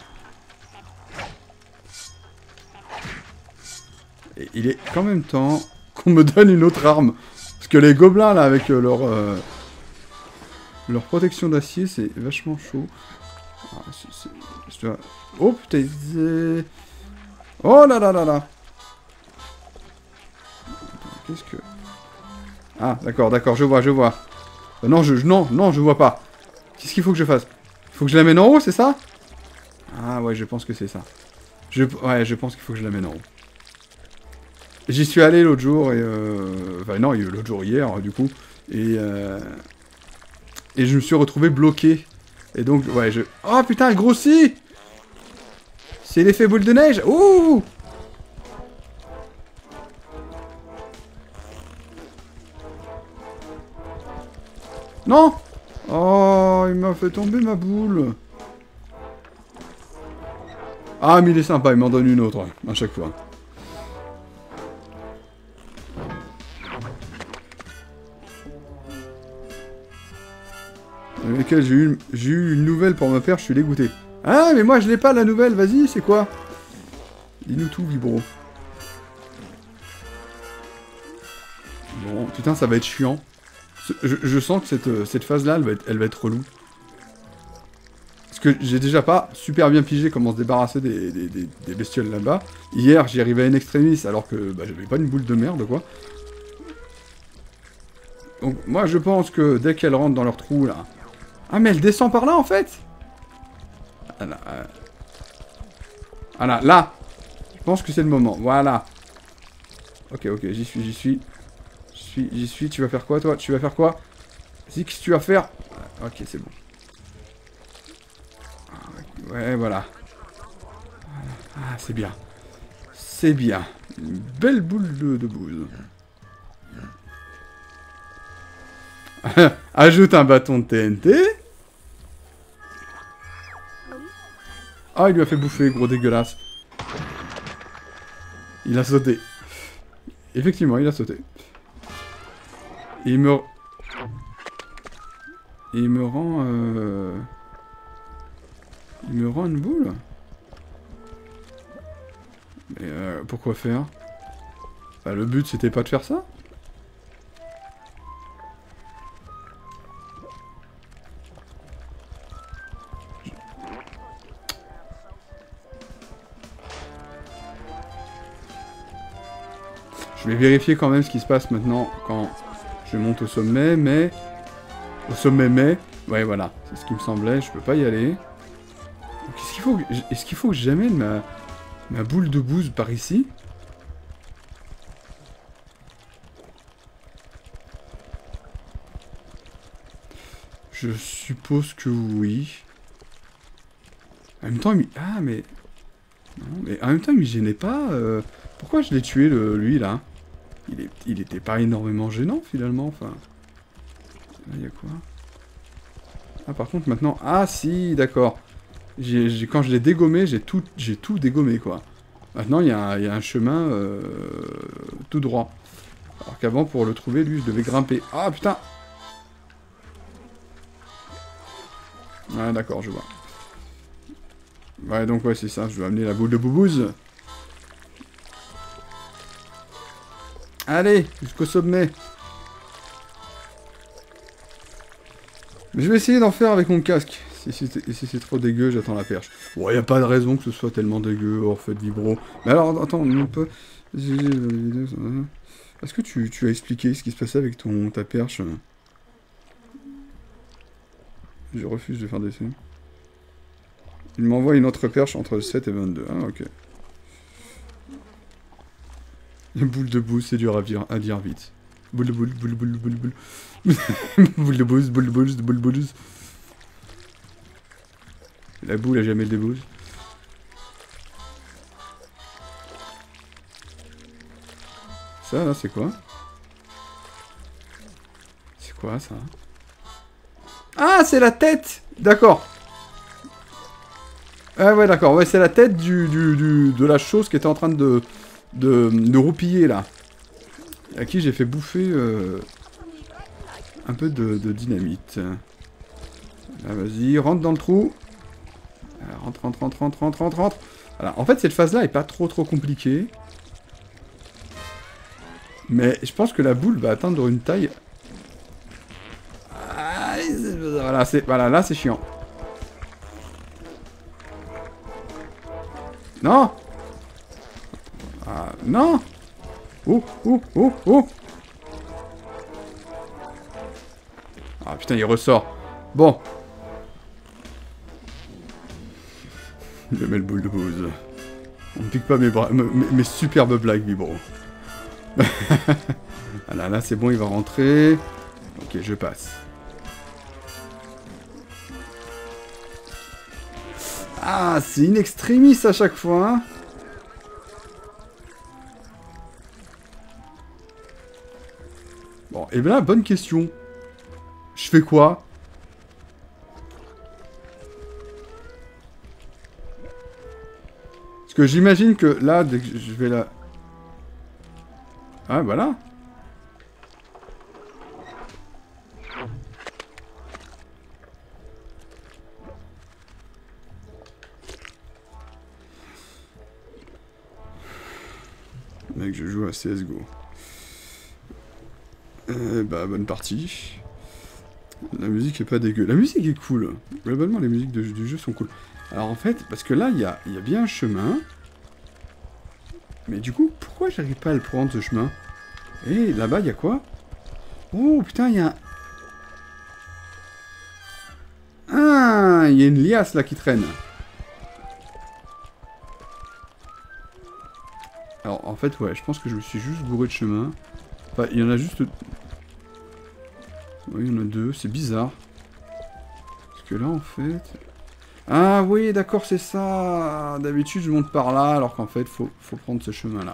Et il est quand même temps qu'on me donne une autre arme. Parce que les gobelins, là, avec euh, leur... Euh, leur protection d'acier, c'est vachement chaud. Ah, c'est, c'est, oh putain, c'est... Oh là là là là. Qu'est-ce que... Ah, d'accord, d'accord, je vois, je vois. Euh, non, je, non, non, je vois pas. Qu'est-ce qu'il faut que je fasse? Il faut que je la mène en haut, c'est ça? Ah ouais, je pense que c'est ça. Je, ouais, je pense qu'il faut que je la mène en haut. J'y suis allé l'autre jour, et... Euh... Enfin non, l'autre jour, hier, du coup. Et... Euh... Et je me suis retrouvé bloqué. Et donc, ouais, je... Oh putain, elle grossit! C'est l'effet boule de neige! Ouh! Non! Oh, il m'a fait tomber ma boule. Ah, mais il est sympa, il m'en donne une autre, à chaque fois. Avec lequel j'ai eu, j'ai eu une nouvelle pour ma perche, je suis dégoûté. Ah, mais moi je l'ai pas la nouvelle, vas-y, c'est quoi? Dis-nous tout, Vibro. Bon, putain, ça va être chiant. Je, je sens que cette, cette phase-là, elle, va être, elle va être relou. Parce que j'ai déjà pas super bien pigé comment se débarrasser des, des, des, des bestioles là-bas. Hier, j'y arrivais à une extremis alors que bah, j'avais pas une boule de merde, quoi. Donc, moi, je pense que dès qu'elle rentre dans leur trou, là... Ah, mais elle descend par là, en fait. Ah, là, euh... ah, là, là. Je pense que c'est le moment. Voilà. Ok, ok, j'y suis, j'y suis. J'y suis, j'y suis. Tu vas faire quoi, toi? Tu vas faire quoi? Vas-y, qu'est-ce que tu vas faire? Ok, c'est bon. Ouais, voilà. Ah, c'est bien. C'est bien. Une belle boule de, de bouse. Ajoute un bâton de T N T. Ah, il lui a fait bouffer, gros dégueulasse. Il a sauté. Effectivement, il a sauté. Et il me... Et il me rend... Euh... Il me rend une boule. Mais euh, pourquoi faire? Bah, le but, c'était pas de faire ça. Je vais vérifier quand même ce qui se passe maintenant quand je monte au sommet, mais... Au sommet, mais... Ouais, voilà, c'est ce qui me semblait, je peux pas y aller. Est-ce qu'il faut, que... Est-ce qu'il faut que j'amène ma... ma boule de bouse par ici? Je suppose que oui. En même temps, il... Ah, mais... Non, mais en même temps, il me gênait pas. Euh... Pourquoi je l'ai tué, le... lui, là? Il, est... il était pas énormément gênant, finalement, enfin... Là, il y a quoi? Ah, par contre, maintenant... Ah, si, d'accord. J'ai, j'ai, quand je l'ai dégommé, j'ai tout, j'ai tout dégommé, quoi. Maintenant, il y, y a un chemin euh, tout droit. Alors qu'avant, pour le trouver, lui, je devais grimper. Ah, putain! Ah, d'accord, je vois. Ouais, donc, ouais, c'est ça. Je dois amener la boule de boubouze. Allez, jusqu'au sommet. Mais je vais essayer d'en faire avec mon casque. Si c'est si si trop dégueu, j'attends la perche. Bon, y a pas de raison que ce soit tellement dégueu, hors fait vibro. Mais alors, attends, on peut... Est-ce que tu, tu as expliqué ce qui se passait avec ton ta perche? Je refuse de faire des signes. Il m'envoie une autre perche entre sept et vingt-deux. Ah, ok. Boule de bouse, c'est dur à dire, à dire vite. Boule de boule, boule, boule, boule, boule. Boule de bouse, boule de boule, boule de boule. La boule a jamais le débouse. Ça, là, c'est quoi? C'est quoi, ça? Ah, c'est la tête! D'accord. Ah ouais, d'accord. Ouais, c'est la tête du, du, du, de la chose qui était en train de, de, de roupiller, là. À qui j'ai fait bouffer euh, un peu de, de dynamite. Là, vas-y, rentre dans le trou. Rentre, rentre, rentre, rentre, rentre, rentre, rentre. Voilà. En fait, cette phase-là est pas trop, trop compliquée. Mais je pense que la boule va atteindre une taille... Ah, voilà, c'est, voilà, là, c'est chiant. Non! Ah, non! Oh, oh, oh, oh! Ah, putain, il ressort. Bon. Je mets le boule de bouse. On ne pique pas mes, bras, mes, mes superbes blagues, Vibro. Ah là, là, c'est bon, il va rentrer. Ok, je passe. Ah, c'est in extremis à chaque fois, hein. Bon, et bien là, bonne question. Je Je fais quoi? Parce que j'imagine que là, dès que je vais là... Ah, voilà. Mec, je joue à C S G O. Euh, bah, bonne partie. La musique est pas dégueu. La musique est cool. Globalement, les musiques de, du jeu sont cool. Alors, en fait, parce que là, il y a, y a bien un chemin. Mais du coup, pourquoi j'arrive pas à le prendre, ce chemin? Et là-bas, il y a quoi? Oh, putain, il y a un... Ah, il y a une liasse, là, qui traîne. Alors, en fait, ouais, je pense que je me suis juste bourré de chemin. Enfin, il y en a juste... Oui, il y en a deux, c'est bizarre. Parce que là, en fait... Ah oui, d'accord, c'est ça. D'habitude, je monte par là, alors qu'en fait, faut, faut prendre ce chemin-là.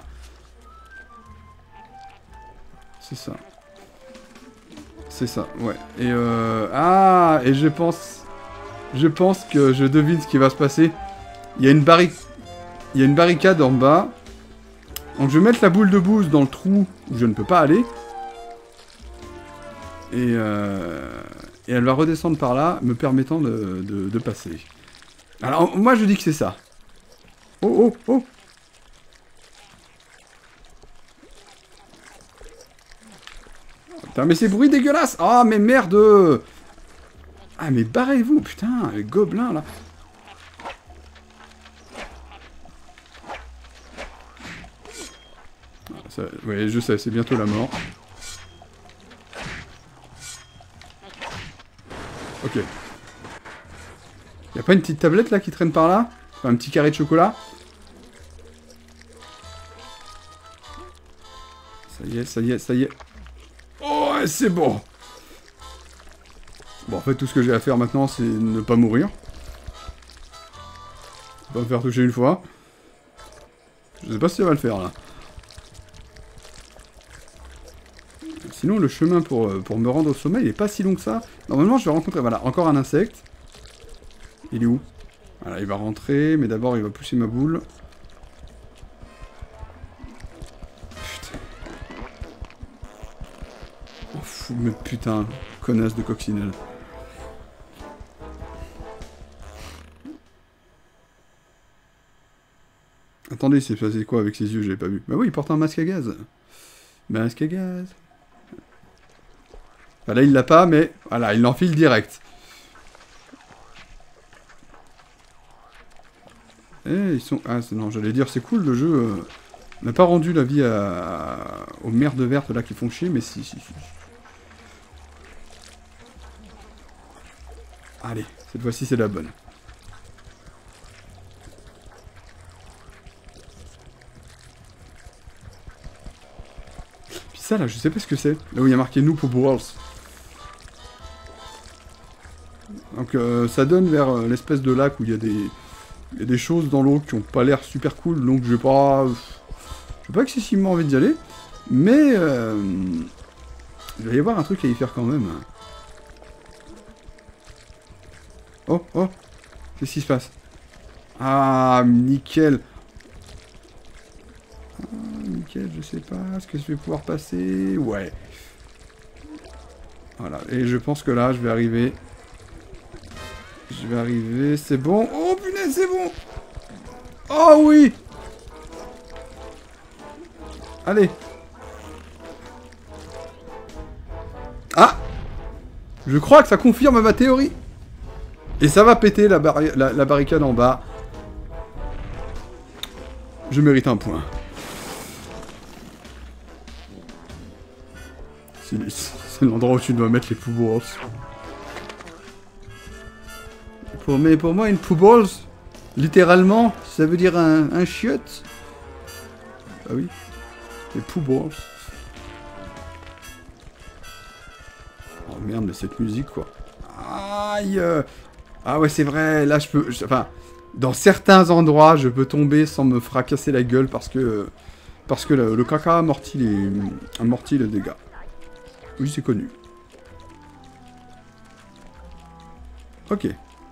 C'est ça. C'est ça, ouais. Et euh... Ah, et je pense... Je pense que je devine ce qui va se passer. Il y a une barrique... Il y a une barricade en bas. Donc je vais mettre la boule de boost dans le trou où je ne peux pas aller. Et, euh... Et elle va redescendre par là, me permettant de, de, de passer. Alors, moi, je dis que c'est ça. Oh, oh, oh. Putain, mais c'est bruit dégueulasse. Ah, mais merde. Ah, mais barrez-vous, putain, les gobelins, là. Ça, ouais, je sais, c'est bientôt la mort. Ok. Y'a pas une petite tablette là qui traîne par là? Enfin, un petit carré de chocolat? Ça y est, ça y est, ça y est. Oh, ouais, c'est bon. Bon, en fait, tout ce que j'ai à faire maintenant, c'est ne pas mourir. Pas me faire toucher une fois. Je sais pas si ça va le faire, là. Sinon, le chemin pour, pour me rendre au sommet, il est pas si long que ça. Normalement, je vais rencontrer... Voilà, encore un insecte. Il est où? Voilà, il va rentrer, mais d'abord, il va pousser ma boule. Putain. Oh, fou, mais putain, connasse de coccinelle. Attendez, c'est passé quoi avec ses yeux? J'avais pas vu. Bah oui, il porte un masque à gaz. Masque à gaz. Bah là, il l'a pas, mais voilà, il l'enfile direct. Eh, ils sont... Ah, non, j'allais dire, c'est cool, le jeu euh, n'a pas rendu la vie à... aux merdes vertes, là, qui font chier, mais si, si, si. Allez, cette fois-ci, c'est la bonne. Puis ça, là, je sais pas ce que c'est. Là où il y a marqué « Noob Worlds ». Donc euh, ça donne vers euh, l'espèce de lac où il y a des... Il y a des choses dans l'eau qui ont pas l'air super cool, donc j'ai pas... J'ai pas excessivement envie d'y aller. Mais... Euh... Il va y avoir un truc à y faire quand même. Oh, oh. Qu'est-ce qui se passe? Ah, nickel. Ah, nickel, je sais pas. Est-ce que je vais pouvoir passer? Ouais. Voilà, et je pense que là, je vais arriver... Je vais arriver, c'est bon. Oh punaise, c'est bon. Oh oui. Allez. Ah. Je crois que ça confirme ma théorie. Et ça va péter la, barri la, la barricade en bas. Je mérite un point. C'est l'endroit où tu dois mettre les poubelles. Pour, mais pour moi, une poubelle, littéralement, ça veut dire un, un chiotte. Ah oui. Les poubelles. Oh merde, mais cette musique, quoi. Aïe. Ah ouais, c'est vrai, là, je peux... Je, enfin, dans certains endroits, je peux tomber sans me fracasser la gueule parce que... Parce que le, le caca amortit les, amortit les dégâts. Oui, c'est connu. Ok.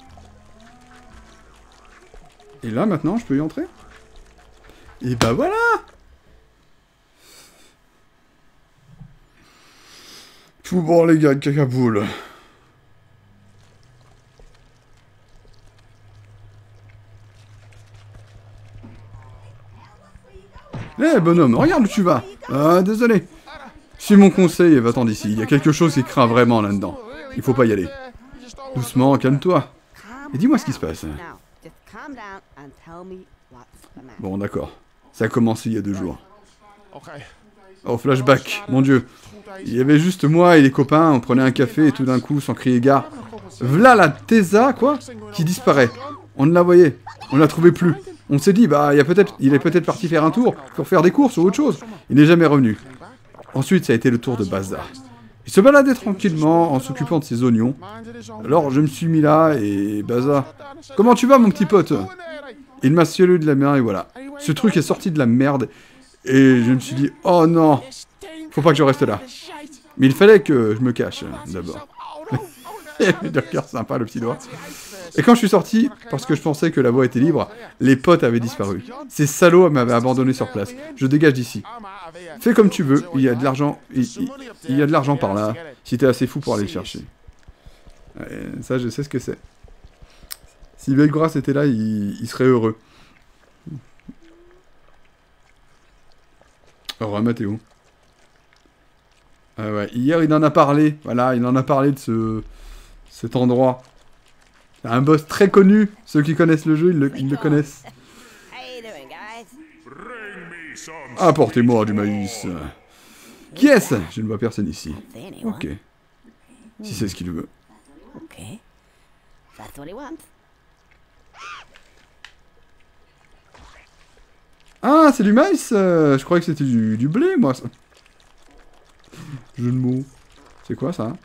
Et là, maintenant, je peux y entrer? Et bah voilà! Tout bon, les gars, de cacaboule. Eh, hey, bonhomme, regarde où tu vas. Ah, désolé. Suis mon conseil et va-t'en d'ici. Il y a quelque chose qui craint vraiment là-dedans. Il faut pas y aller. Doucement, calme-toi. Et dis-moi ce qui se passe. Bon, d'accord. Ça a commencé il y a deux jours. Oh, flashback, mon dieu. Il y avait juste moi et les copains, on prenait un café et tout d'un coup, sans crier gare, v'là la Tesa, quoi, qui disparaît. On ne la voyait. On ne la trouvait plus. On s'est dit, bah, il, y a peut-être, il est peut-être parti faire un tour pour faire des courses ou autre chose. Il n'est jamais revenu. Ensuite, ça a été le tour de Baza. Il se baladait tranquillement en s'occupant de ses oignons. Alors, je me suis mis là et Baza... Comment tu vas, mon petit pote? Il m'a salué de la main et voilà. Ce truc est sorti de la merde. Et je me suis dit, oh non, faut pas que je reste là. Mais il fallait que je me cache, d'abord. D'accord, sympa, le petit doigt. Et quand je suis sorti, parce que je pensais que la voie était libre, les potes avaient disparu. Ces salauds m'avaient abandonné sur place. Je dégage d'ici. Fais comme tu veux, il y a de l'argent, il, il, il y a de l'argent par là, si t'es assez fou pour aller le chercher. Ouais, ça, je sais ce que c'est. Si Belgrace était là, il, il serait heureux. Oh, Mathéo. Ah ouais, hier, il en a parlé. Voilà, il en a parlé de ce... cet endroit. C'est un boss très connu. Ceux qui connaissent le jeu, ils le, ils le connaissent. Apportez-moi du maïs. Qui est-ce? Je ne vois personne ici. Ok. Si c'est ce qu'il veut. Ah, c'est du maïs. euh, Je croyais que c'était du, du blé, moi. Ça. Jeu de mots. C'est quoi, ça?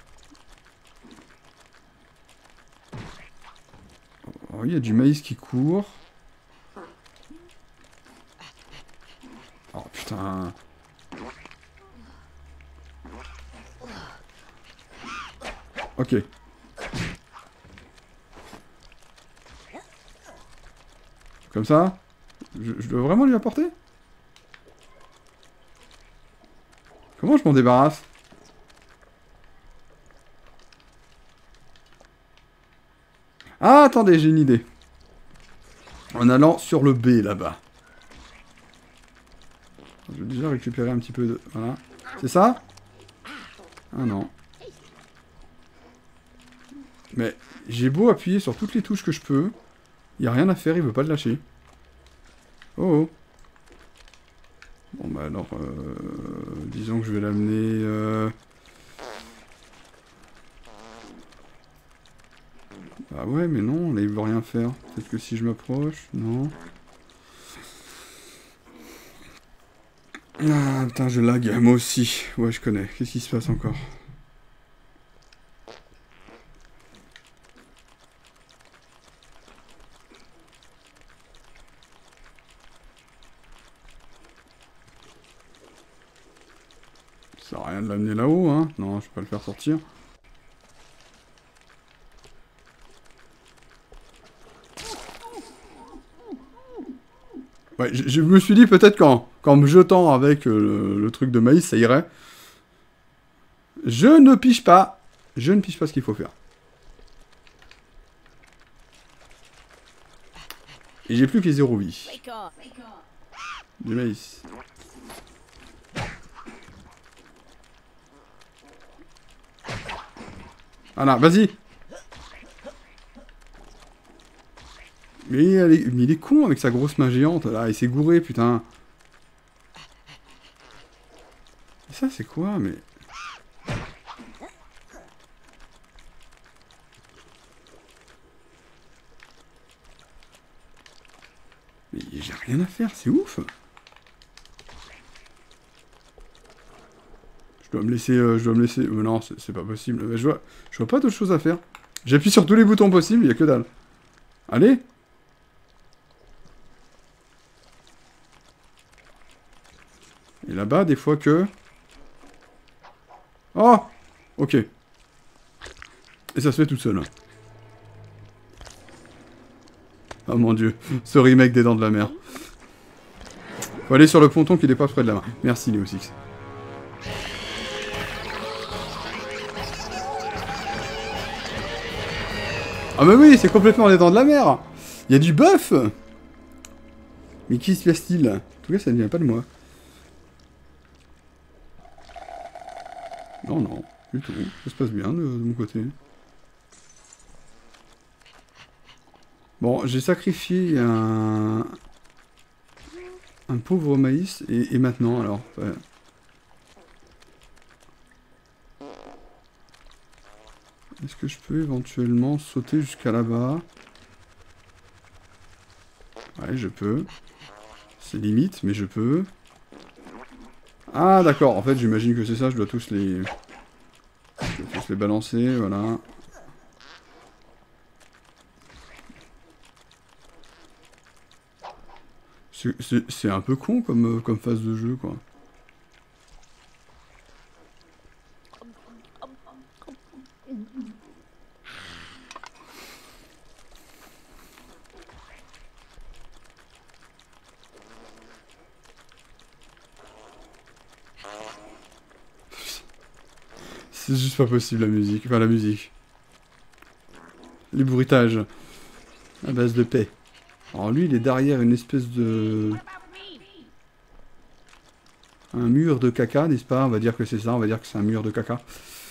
Oh, il y a du maïs qui court. Oh, putain. Ok. Comme ça? Je, je dois vraiment lui apporter? Comment je m'en débarrasse? Ah, attendez, j'ai une idée. En allant sur le B, là-bas. Je vais déjà récupérer un petit peu de... Voilà. C'est ça? Ah non. Mais j'ai beau appuyer sur toutes les touches que je peux. Il n'y a rien à faire, il veut pas le lâcher. Oh oh. Bon bah alors... Euh, disons que je vais l'amener... Euh... Ah ouais, mais non, là il veut rien faire. Peut-être que si je m'approche, non. Ah putain, je lag, moi aussi. Ouais, je connais. Qu'est-ce qui se passe encore? Ça sert à rien de l'amener là-haut, hein. Non, je peux pas le faire sortir. Ouais, je, je me suis dit peut-être qu'en qu'en me jetant avec euh, le, le truc de maïs, ça irait. Je ne pige pas. Je ne pige pas ce qu'il faut faire. Et j'ai plus que zéro vie. Du maïs. Voilà, vas-y. Mais, elle est, mais il est con avec sa grosse main géante, là. Il s'est gouré, putain. Et ça, c'est quoi, mais... Mais j'ai rien à faire, c'est ouf. Je dois me laisser... Euh, je dois me laisser... Euh, non, c'est pas possible. Je vois, je vois pas d'autre chose à faire. J'appuie sur tous les boutons possibles, il y a que dalle. Allez. Et là-bas, des fois que... Oh! Ok. Et ça se fait tout seul. Oh mon dieu, ce remake des Dents de la Mer. Faut aller sur le ponton qui n'est pas près de la main. Merci, Neo Six. Ah bah oui, c'est complètement les Dents de la Mer. Il y a du bœuf. Mais qui se passe-t-il? En tout cas, ça ne vient pas de moi. Non, non, du tout. Ça se passe bien de, de mon côté. Bon, j'ai sacrifié un... un pauvre maïs. Et, et maintenant, alors ouais. Est-ce que je peux éventuellement sauter jusqu'à là-bas? Ouais, je peux. C'est limite, mais je peux. Ah, d'accord. En fait, j'imagine que c'est ça. Je dois tous les... Je dois tous les balancer, voilà. C'est un peu con comme, comme phase de jeu, quoi. C'est juste pas possible, la musique. Enfin, la musique. Les bruitages. À base de paix. Alors lui, il est derrière une espèce de... un mur de caca, n'est-ce pas? On va dire que c'est ça, on va dire que c'est un mur de caca.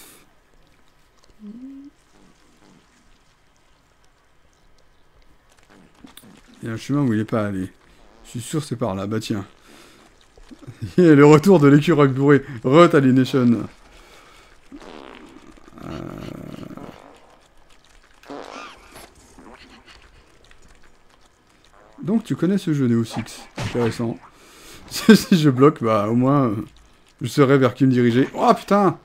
Il y a un chemin où il est pas allé. Je suis sûr que c'est par là, bah tiens. Il y a le retour de l'écureuil bourré. Re Alienation. Euh... Donc tu connais ce jeu Neo Six. Intéressant. Si je bloque, bah au moins euh, je saurai vers qui me diriger. Oh putain!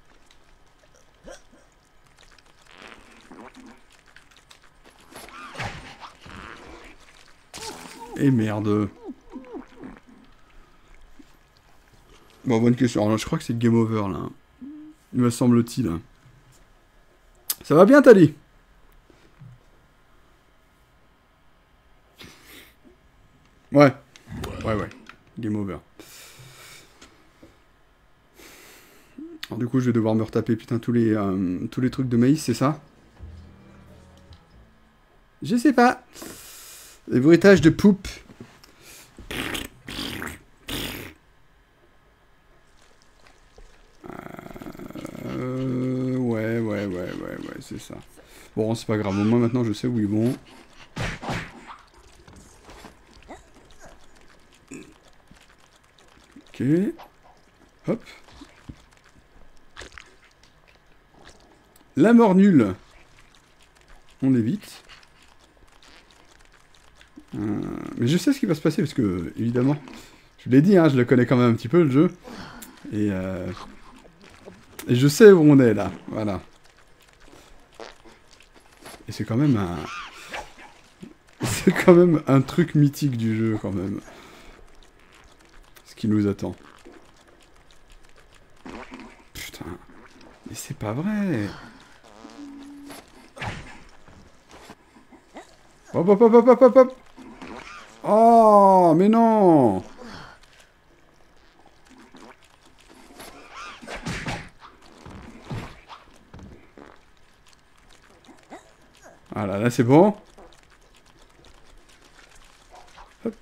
Et merde. Bon, bonne question. Alors, je crois que c'est game over là. Il me semble-t-il. Ça va bien, Tali? Ouais. Ouais, ouais. Game over. Alors, du coup, je vais devoir me retaper, putain, tous les, euh, tous les trucs de maïs, c'est ça? Je sais pas. Les bruitages de poupe. Euh... Ouais, ouais, ouais, ouais, ouais, c'est ça. Bon, c'est pas grave. Au moins, maintenant, je sais où ils vont. Ok. Hop. La mort nulle. On évite. Euh, mais je sais ce qui va se passer parce que, évidemment, je l'ai dit, hein, je le connais quand même un petit peu le jeu. Et, euh, et je sais où on est là. Voilà. Et c'est quand même un... C'est quand même un truc mythique du jeu quand même. Ce qui nous attend. Putain. Mais c'est pas vrai. Hop hop hop hop hop hop hop. Oh, mais non. Voilà, là c'est bon. Hop.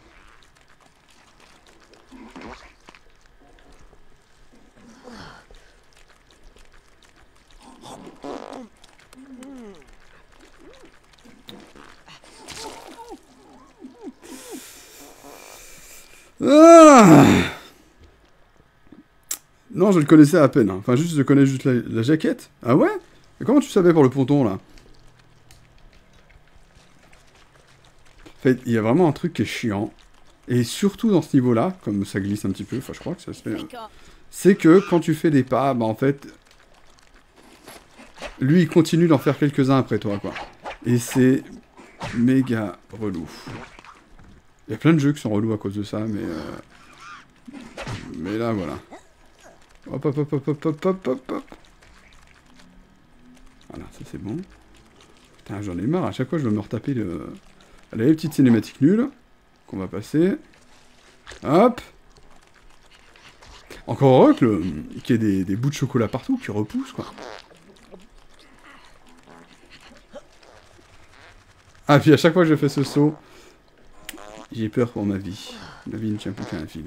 Ah non, je le connaissais à peine. Hein. Enfin, juste, je connais juste la, la jaquette. Ah ouais? Et comment tu savais pour le ponton, là? En fait, il y a vraiment un truc qui est chiant. Et surtout dans ce niveau-là, comme ça glisse un petit peu, enfin, je crois que ça se fait... Hein, c'est que quand tu fais des pas, bah en fait... Lui, il continue d'en faire quelques-uns après toi, quoi. Et c'est méga relou. Il y a plein de jeux qui sont relous à cause de ça, mais... Euh... Mais là, voilà. Hop, hop, hop, hop, hop, hop, hop, hop, hop. Voilà, ça c'est bon. Putain, j'en ai marre, à chaque fois je dois me retaper le... Allez, petite cinématique nulle. Qu'on va passer. Hop. Encore heureux que qu'il y ait des, des bouts de chocolat partout qui repoussent, quoi. Ah, puis à chaque fois que je fais ce saut, j'ai peur pour ma vie. Ma vie ne tient plus qu'à un fil.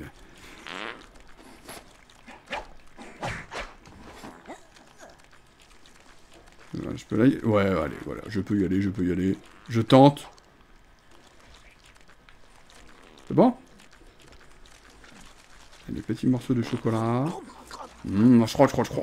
Voilà, je peux là... Ouais, allez, voilà, je peux y aller, je peux y aller. Je tente. C'est bon? Des petits morceaux de chocolat. Mmh, je crois, je crois, je crois.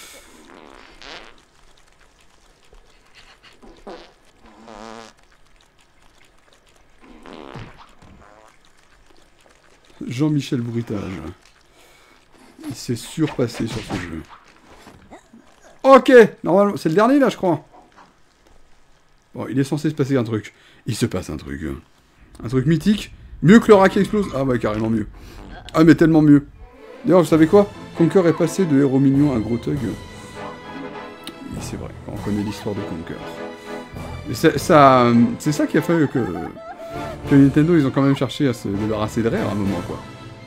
Jean-Michel Bruitage. Il s'est surpassé sur ce jeu. Ok, normalement, c'est le dernier là, je crois. Bon, il est censé se passer un truc. Il se passe un truc. Un truc mythique. Mieux que le rat qui explose. Ah ouais, carrément mieux. Ah, mais tellement mieux. D'ailleurs, vous savez quoi? Conker est passé de héros mignon à gros thug. Oui, c'est vrai, quand on connaît l'histoire de Conker. Mais c'est ça, c'est ça qui a fait que, que Nintendo, ils ont quand même cherché à se débarrasser de Rare à un moment, quoi.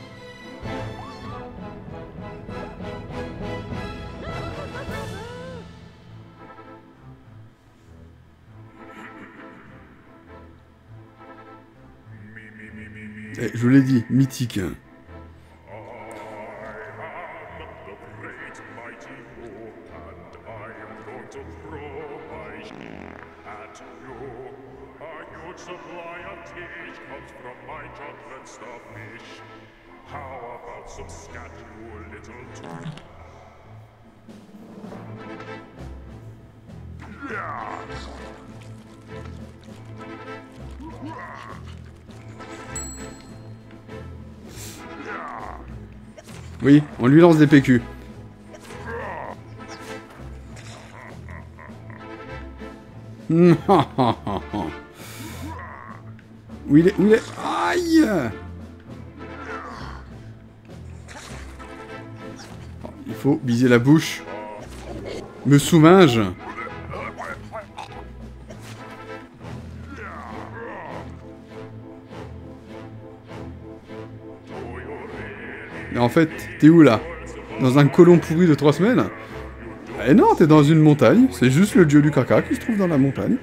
Eh, je vous l'ai dit, mythique. Oui, on lui lance des P Q. Où il est, où il est. Aïe! Il faut viser la bouche. Me sous-minge. Et en fait, t'es où là? Dans un colon pourri de trois semaines? Eh non, t'es dans une montagne. C'est juste le dieu du caca qui se trouve dans la montagne.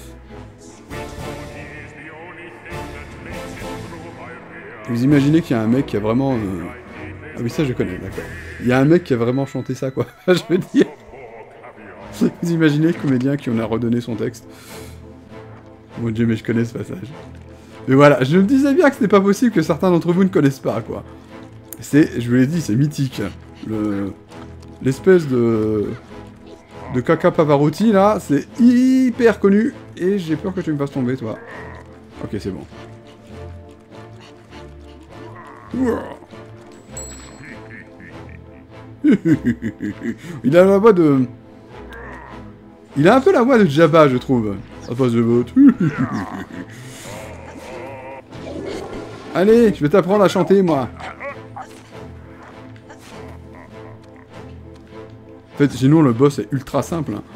Vous imaginez qu'il y a un mec qui a vraiment... Euh... Ah oui, ça je connais, d'accord. Il y a un mec qui a vraiment chanté ça, quoi. Je veux dire... Vous imaginez le comédien qui en a redonné son texte? Mon dieu, mais je connais ce passage. Mais voilà, je me disais bien que ce n'est pas possible que certains d'entre vous ne connaissent pas, quoi. C'est, je vous l'ai dit, c'est mythique. Le... L'espèce de... De caca Pavarotti, là, c'est hyper connu. Et j'ai peur que tu me fasses tomber, toi. Ok, c'est bon. Il a la voix de... Il a un peu la voix de Jabba, je trouve. À passe de vote. Allez, je vais t'apprendre à chanter, moi. En fait, sinon, le boss est ultra simple. Hein.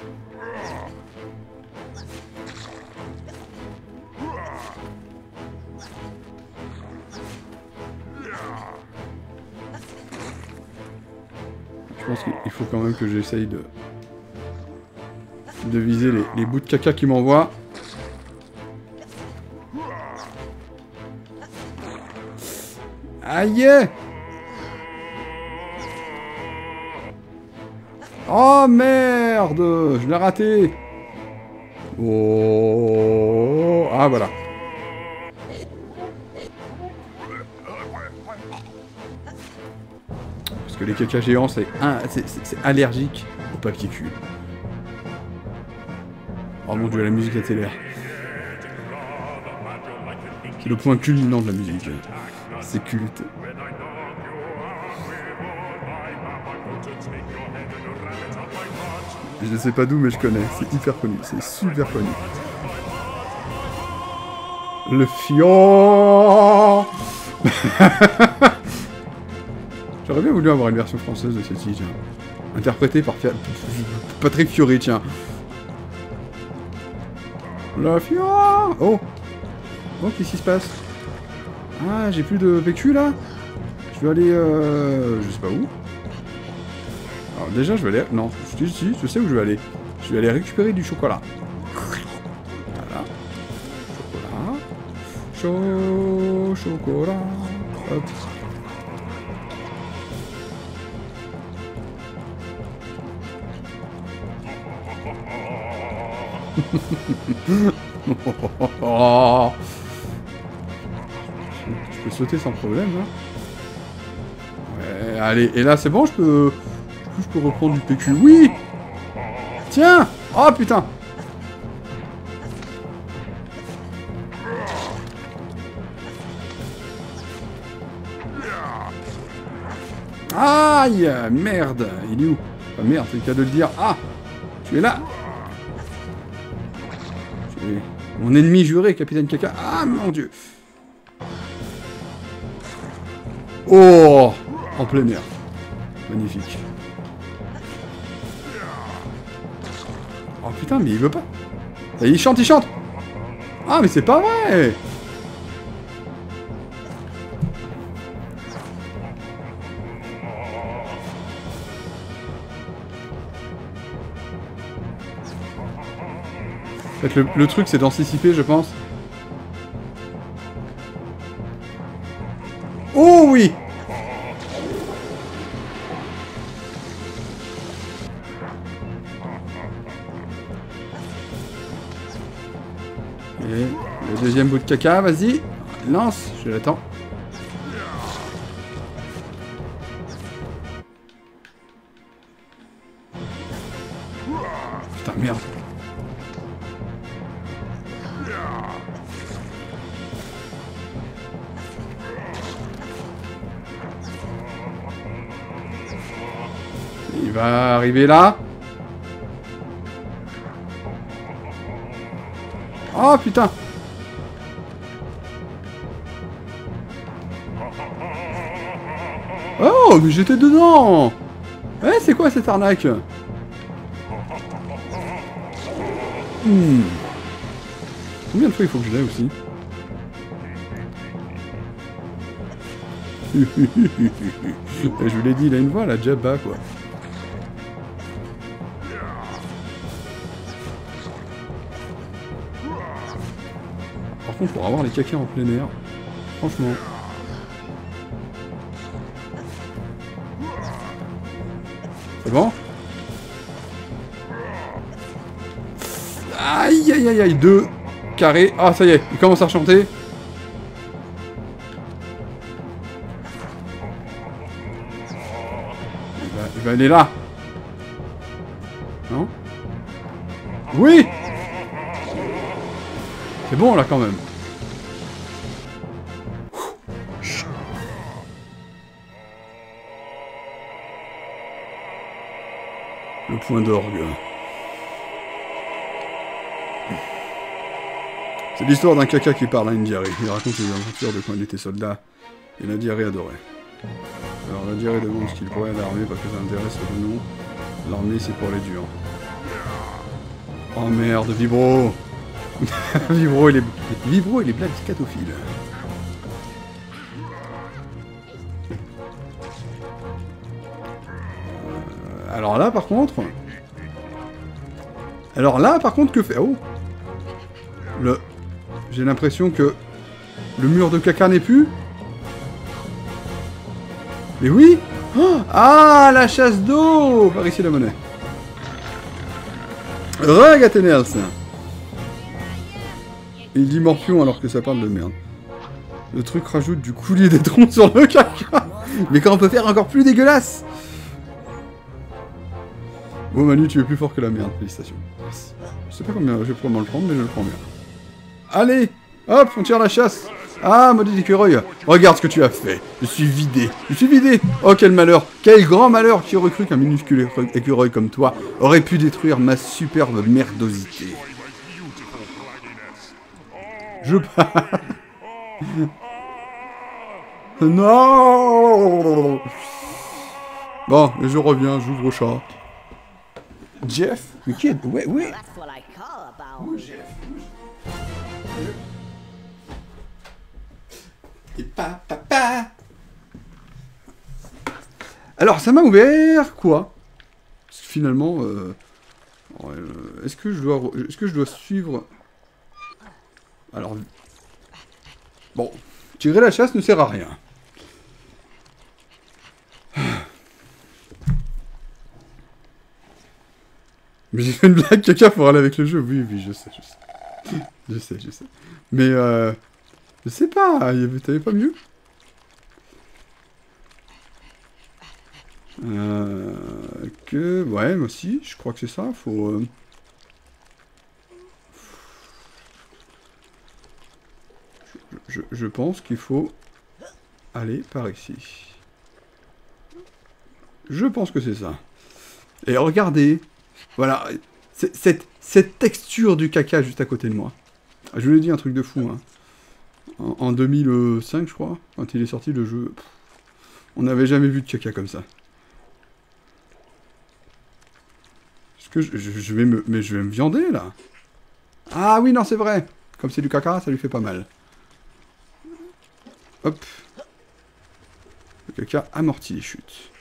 Je pense qu'il faut quand même que j'essaye de... de viser les, les bouts de caca qui m'envoient. Aïe! Oh merde! Je l'ai raté! Oh! Ah voilà. Parce que les caca géants, c'est allergique au papier cul. Oh mon dieu, la musique accélère. C'est le point culminant de la musique. C'est culte. Je ne sais pas d'où, mais je connais. C'est hyper connu. C'est super connu. Le fion. J'aurais bien voulu avoir une version française de celle-ci, tiens. Interprétée par Patrick Fiori, tiens. Le fion. Oh. Oh, qu'est-ce qui se passe? Ah, j'ai plus de P Q là? Je vais aller... Euh... Je sais pas où. Alors déjà, je vais aller... Non, je dis si, je sais où je vais aller. Je vais aller récupérer du chocolat. Voilà. Chocolat. Chaud... Chocolat... Hop. Oh. Je peux sauter sans problème là. Ouais, allez, et là c'est bon, je peux... Je peux reprendre du P Q. Oui. Tiens. Oh putain. Aïe. Merde. Il est où? Enfin, merde, c'est le cas de le dire. Ah. Tu es là. Tu es... Mon ennemi juré, Capitaine Caca. Ah mon dieu. Oh. En plein air. Magnifique. Oh putain, mais il veut pas. Il chante, il chante. Ah, mais c'est pas vrai. En fait, le, le truc, c'est d'anticiper, je pense. Oh oui. Et le deuxième bout de caca, vas-y. Lance, je l'attends. Putain, merde. Il va arriver là. Oh putain. Oh, mais j'étais dedans. Eh, c'est quoi cette arnaque? hmm. Combien de fois il faut que je l'aie aussi? Je vous l'ai dit, il a une voix, la Jabba, quoi. Par contre, pour avoir les cacas en plein air, franchement... C'est bon? Aïe, aïe, aïe, aïe, deux carrés. Ah, ça y est, il commence à chanter. Il va, il va aller là. Non? Oui! C'est bon, là, quand même. Le point d'orgue. C'est l'histoire d'un caca qui parle à une diarrhée. Il raconte les aventures de quand il était soldat et la diarrhée adorait. Alors la diarrhée demande ce qu'il pourrait à l'armée parce que ça intéresse le nom. L'armée c'est pour les durs. Oh merde, Vibro. Vibro il est... Vibro il est blague scatophile. Euh, alors là par contre... Alors là par contre que fait... Oh. Le... J'ai l'impression que le mur de caca n'est plus. Mais oui. Oh, ah, la chasse d'eau par ici la monnaie. Regatenels. Il dit morpion alors que ça parle de merde. Le truc rajoute du coulis des troncs sur le caca. Mais quand on peut faire encore plus dégueulasse. Bon Manu, tu es plus fort que la merde, félicitations. Je sais pas combien je vais probablement le prendre, mais je le prends bien. Allez, hop, on tire la chasse. Ah, maudit écureuil, regarde ce que tu as fait. Je suis vidé, je suis vidé. Oh, quel malheur, quel grand malheur. Qui aurait cru qu'un minuscule écureuil comme toi aurait pu détruire ma superbe merdosité. Je pars. Non. Bon, je reviens, j'ouvre au chat. Jeff? Mais qui est... Ouais, ouais. Où Jeff? pa, pa, pa. Alors, ça m'a ouvert quoi? Parce que finalement, euh, euh, est-ce que je dois, est-ce que je dois suivre? Alors, bon, tirer la chasse ne sert à rien. Mais j'ai fait une blague caca pour aller avec le jeu. Oui, oui, je sais, je sais. Je sais, je sais. Mais, euh... je sais pas, t'avais pas mieux? Euh... Que... Ouais, moi aussi, je crois que c'est ça, faut... Euh... Je, je, je pense qu'il faut aller par ici. Je pense que c'est ça. Et regardez, voilà, cette, cette texture du caca juste à côté de moi. Je vous l'ai dit, un truc de fou, hein. En, en deux mille cinq, je crois, quand il est sorti le jeu, pff, on n'avait jamais vu de caca comme ça. Est-ce que je, je, je vais me... Mais je vais me viander, là. Ah oui, non, c'est vrai. Comme c'est du caca, ça lui fait pas mal. Hop. Le caca amortit les chutes.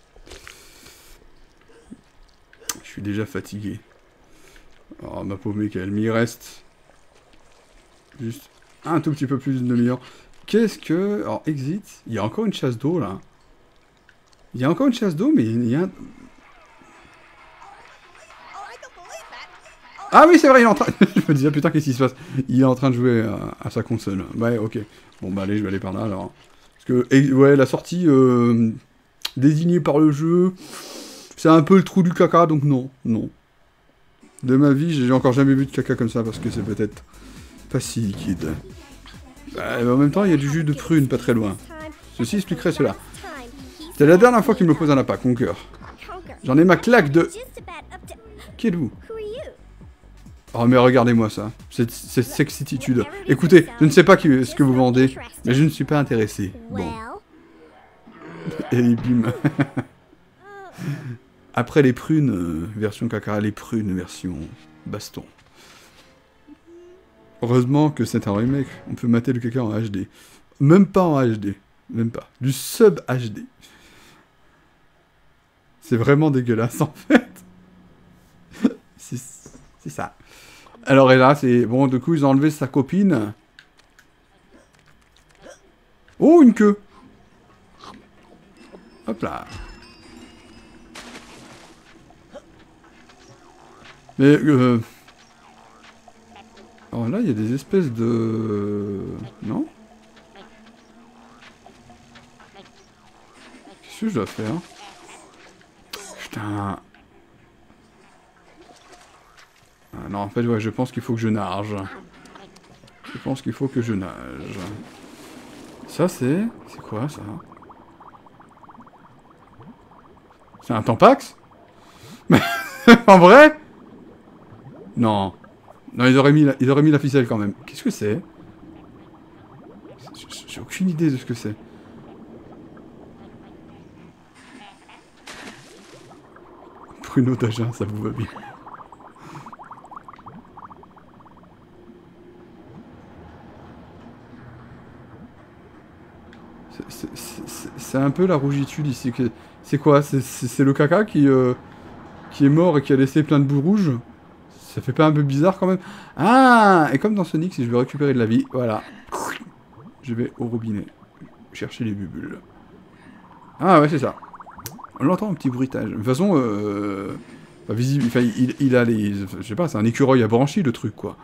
Je suis déjà fatigué. Oh, ma pauvre Michael, mais il reste... juste un tout petit peu plus d'une demi-heure. Qu'est-ce que... Alors, exit. Il y a encore une chasse d'eau, là. Il y a encore une chasse d'eau, mais il y a... Un... Ah oui, c'est vrai, il est en train... je me disais, putain, qu'est-ce qui se passe? Il est en train de jouer à, à sa console. Ouais, ok. Bon, bah allez, je vais aller par là, alors. Parce que, et, ouais, la sortie euh, désignée par le jeu, c'est un peu le trou du caca, donc non, non. De ma vie, j'ai encore jamais vu de caca comme ça, parce que c'est peut-être pas si liquide. Bah, en même temps, il y a du jus de prune pas très loin. Ceci expliquerait cela. C'est la dernière fois qu'il me pose un appât, Conquer. J'en ai ma claque de... Qui êtes-vous? Oh mais regardez-moi ça, cette, cette sexitude. Écoutez, je ne sais pas qui, ce que vous vendez, mais je ne suis pas intéressé. Bon. Et bim. Après les prunes, euh, version caca, les prunes, version baston. Heureusement que c'est un remake, on peut mater le caca en H D. Même pas en H D, même pas. Du sub H D. C'est vraiment dégueulasse en fait. C'est ça. Alors, et là, c'est... Bon, du coup, ils ont enlevé sa copine. Oh, une queue. Hop là. Mais, euh... alors là, il y a des espèces de... Non? Qu'est-ce que je dois faire? Putain... Ah non, en fait, ouais, je pense qu'il faut que je nage. Je pense qu'il faut que je nage. Ça, c'est... C'est quoi, ça? C'est un Tampax? Mais... en vrai? Non. Non, ils auraient mis la, ils auraient mis la ficelle, quand même. Qu'est-ce que c'est? J'ai aucune idée de ce que c'est. Bruno d'Agen, ça vous va bien. C'est un peu la rougitude ici. C'est quoi? C'est le caca qui, euh, qui est mort et qui a laissé plein de bouts rouges? Ça fait pas un peu bizarre quand même? Ah! Et comme dans Sonic, si je veux récupérer de la vie, voilà. Je vais au robinet. Chercher les bulles. Ah ouais, c'est ça. On l'entend un petit bruitage. De toute façon, euh, enfin, visible, enfin, il, il a les... Je sais pas, c'est un écureuil à branchies le truc, quoi.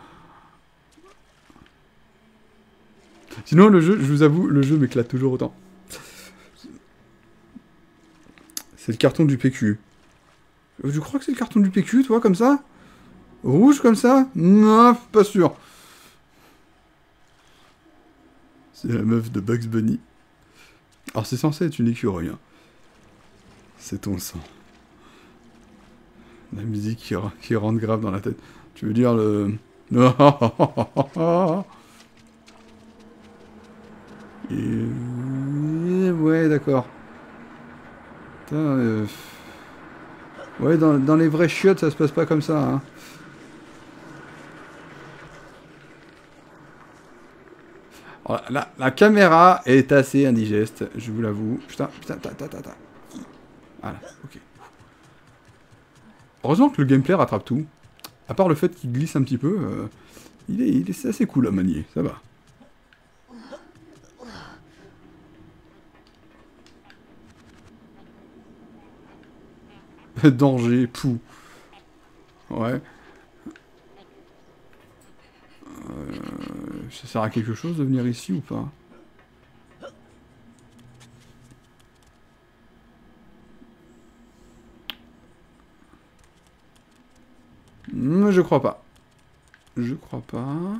Sinon, le jeu, je vous avoue, le jeu m'éclate toujours autant. C'est le carton du P Q. Je crois que c'est le carton du P Q, toi, comme ça? Rouge, comme ça? Non, pas sûr. C'est la meuf de Bugs Bunny. Alors, c'est censé être une écureuil. Hein. C'est ton sang. La musique qui, qui rentre grave dans la tête. Tu veux dire le... Et... Ouais, d'accord. Putain, euh... ouais, dans, dans les vraies chiottes, ça se passe pas comme ça, hein. Oh, la, la caméra est assez indigeste, je vous l'avoue. Putain, putain, ta, ta, ta, ta. Voilà, ok. Heureusement que le gameplay rattrape tout. À part le fait qu'il glisse un petit peu, euh, il, est, il est assez cool à manier, ça va. Danger, pou. Ouais. Euh, ça sert à quelque chose de venir ici ou pas? Hmm, je crois pas. Je crois pas.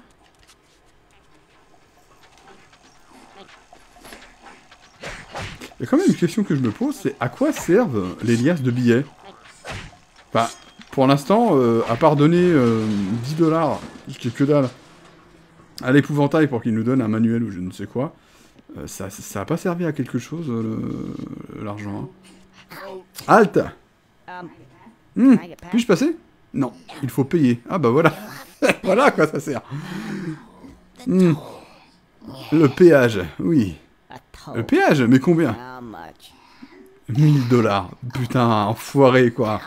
Il y a quand même une question que je me pose, c'est à quoi servent les liasses de billets? Enfin, pour l'instant, euh, à part donner euh, dix dollars, ce qui est que dalle, à l'épouvantail pour qu'il nous donne un manuel ou je ne sais quoi, euh, ça ça a pas servi à quelque chose, euh, l'argent. Hein. Halte! Hmm, puis-je passer? Non, il faut payer. Ah bah voilà. Voilà à quoi ça sert. Hmm. Le péage, oui. Le péage, mais combien? mille dollars. Putain, enfoiré, quoi.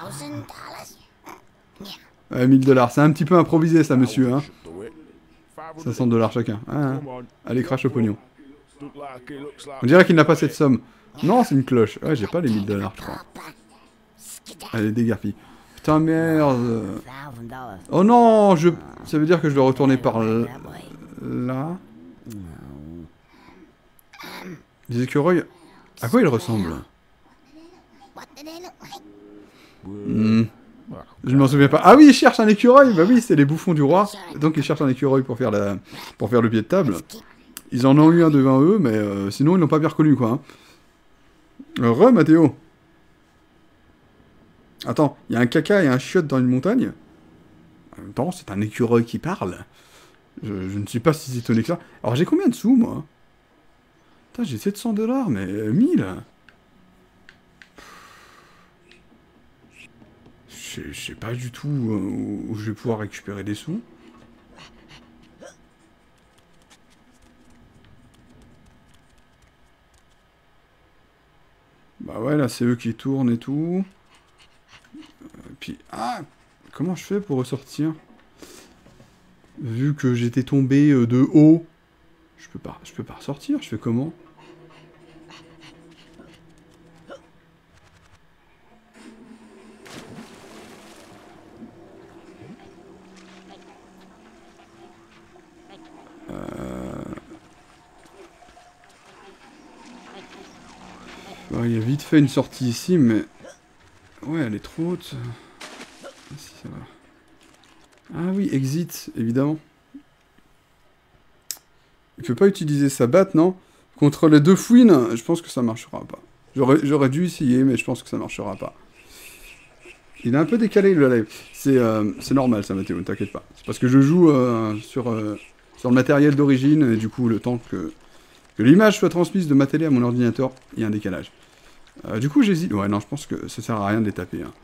Ouais, mille dollars. C'est un petit peu improvisé, ça, monsieur, hein. cinq cents dollars chacun. Ah, hein. Allez, crache au pognon. On dirait qu'il n'a pas cette somme. Non, c'est une cloche. Ouais, j'ai pas les mille dollars, je crois. Allez, dégarpille. Putain, merde. Oh non, je... Ça veut dire que je dois retourner par là. Les écureuils... À quoi ils ressemblent? Hmm. Je m'en souviens pas. Ah oui, ils cherchent un écureuil. Bah oui, c'est les bouffons du roi. Donc ils cherchent un écureuil pour faire, la... pour faire le pied de table. Ils en ont eu un devant eux, mais euh, sinon ils l'ont pas bien reconnu, quoi. Hein. Re, Mathéo. Attends, il y a un caca et un chiotte dans une montagne. En même temps, c'est un écureuil qui parle. Je, je ne suis pas si étonné que ça. Alors j'ai combien de sous, moi? Putain, j'ai sept cents dollars, mais euh, mille. Je sais pas du tout où, où je vais pouvoir récupérer des sous. Bah ouais, là, c'est eux qui tournent et tout. Et puis, ah, comment je fais pour ressortir? Vu que j'étais tombé euh, de haut, je peux pas, je peux pas ressortir. Je fais comment? Ouais, il y a vite fait une sortie ici, mais... Ouais, elle est trop haute. Ah, si, ça va. Ah oui, exit, évidemment. Il peut pas utiliser sa batte, non? Contre les deux fouines, je pense que ça marchera pas. J'aurais dû essayer, mais je pense que ça marchera pas. Il est un peu décalé, le live. C'est euh, normal, ça, Mathéo, ne t'inquiète pas. C'est parce que je joue euh, sur, euh, sur le matériel d'origine, et du coup, le temps que, que l'image soit transmise de ma télé à mon ordinateur, il y a un décalage. Euh, du coup, j'hésite. Ouais, non, je pense que ça sert à rien de les taper. Hein.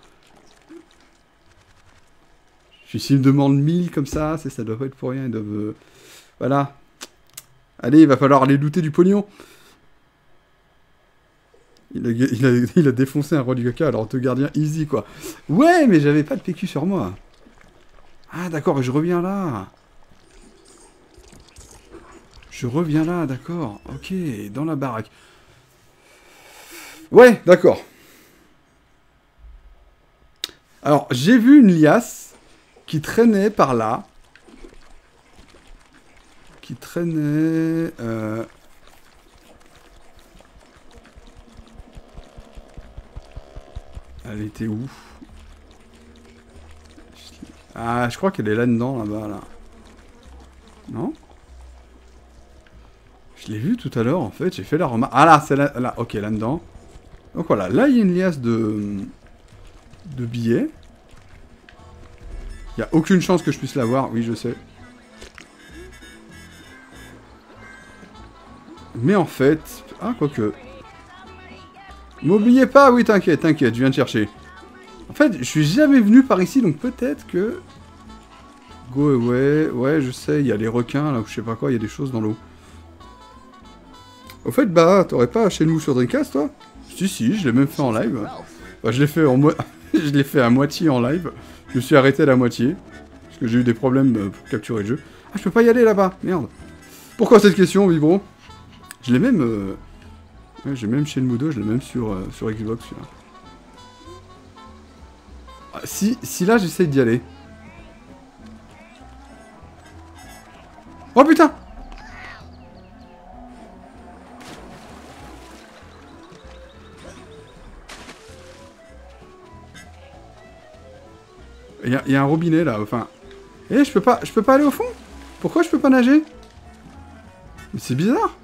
Puis s'ils me demandent mille comme ça, ça doit pas être pour rien. Ils doivent... Euh... Voilà. Allez, il va falloir aller looter du pognon. Il a, il, a, il a défoncé un roi du caca, alors te gardien easy, quoi. Ouais, mais j'avais pas de P Q sur moi. Ah, d'accord, je reviens là. Je reviens là, d'accord. Ok, dans la baraque. Ouais, d'accord. Alors, j'ai vu une liasse qui traînait par là. Qui traînait... Euh... Elle était où? Ah, je crois qu'elle est là-dedans, là-bas, là. Non? Je l'ai vue tout à l'heure, en fait. J'ai fait la remarque. Ah là, c'est là, là. Ok, là-dedans. Donc voilà, là, il y a une liasse de... de billets. Il n'y a aucune chance que je puisse l'avoir. Oui, je sais. Mais en fait... Ah, quoique... M'oubliez pas, oui, t'inquiète, t'inquiète, je viens de chercher. En fait, je suis jamais venu par ici, donc peut-être que... Go away, ouais, je sais, il y a les requins, là, ou je sais pas quoi, il y a des choses dans l'eau. Au fait, bah, t'aurais pas Shenmue sur Dreamcast, toi? Si, si, je l'ai même fait en live. Bah, je l'ai fait en mo... je l'ai fait à moitié en live. Je me suis arrêté à la moitié. Parce que j'ai eu des problèmes euh, pour capturer le jeu. Ah, je peux pas y aller là-bas, merde. Pourquoi cette question, Vibro? Je l'ai même... Euh... Ouais, j'ai même Shenmue deux, je l'ai même sur, euh, sur Xbox, celui-là. Ah, si, si là, j'essaye d'y aller. Oh putain! Il y, y a un robinet là, enfin... Eh, je peux pas, je peux pas aller au fond? Pourquoi je peux pas nager? Mais c'est bizarre.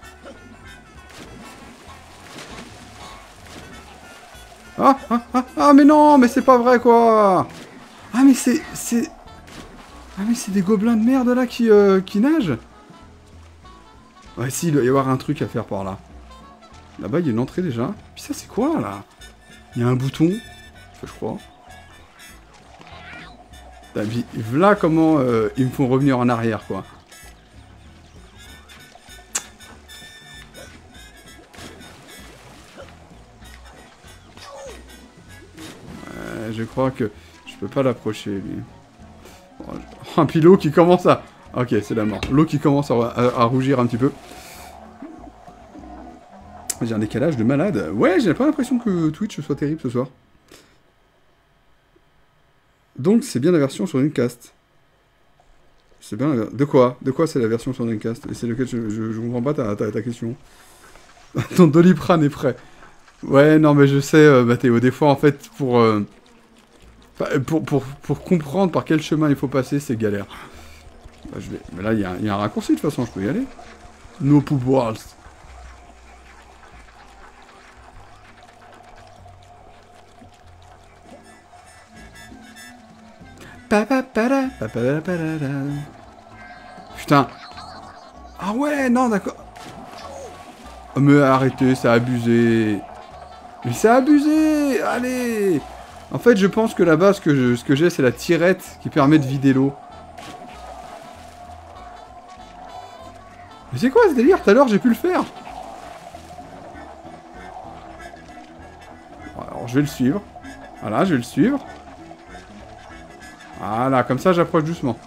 Ah, ah, ah, ah, mais non, mais c'est pas vrai quoi. Ah, mais c'est, c'est... Ah, mais c'est des gobelins de merde là qui, euh, qui nagent. Ouais, si, il doit y avoir un truc à faire par là. Là-bas, il y a une entrée déjà. Puis ça, c'est quoi là? Il y a un bouton, je crois. Voilà comment euh, ils me font revenir en arrière, quoi. Euh, je crois que je peux pas l'approcher, lui. Oh, puis l'eau qui commence à... Ok, c'est la mort. L'eau qui commence à, à, à rougir un petit peu. J'ai un décalage de malade. Ouais, j'ai pas l'impression que Twitch soit terrible ce soir. Donc, c'est bien la version sur Dreamcast. C'est bien la... De quoi? De quoi c'est la version sur Dreamcast? Et c'est lequel je, je, je comprends pas ta, ta, ta question. Ton Doliprane est prêt. Ouais, non, mais je sais, euh, Mathéo, des fois, en fait, pour, euh, pour, pour, pour comprendre par quel chemin il faut passer, c'est galère. Bah, je vais... Mais là, il y, y a un raccourci, de toute façon, je peux y aller. No Poop Worlds. Putain. Ah ouais, non, d'accord. Oh, mais arrêtez, ça a abusé. Mais ça a abusé. Allez. En fait, je pense que là-bas, ce que je, ce que j'ai, c'est la tirette qui permet de vider l'eau. Mais c'est quoi ce délire? Tout à l'heure, j'ai pu le faire. Alors, je vais le suivre. Voilà, je vais le suivre. Voilà, comme ça, j'approche doucement.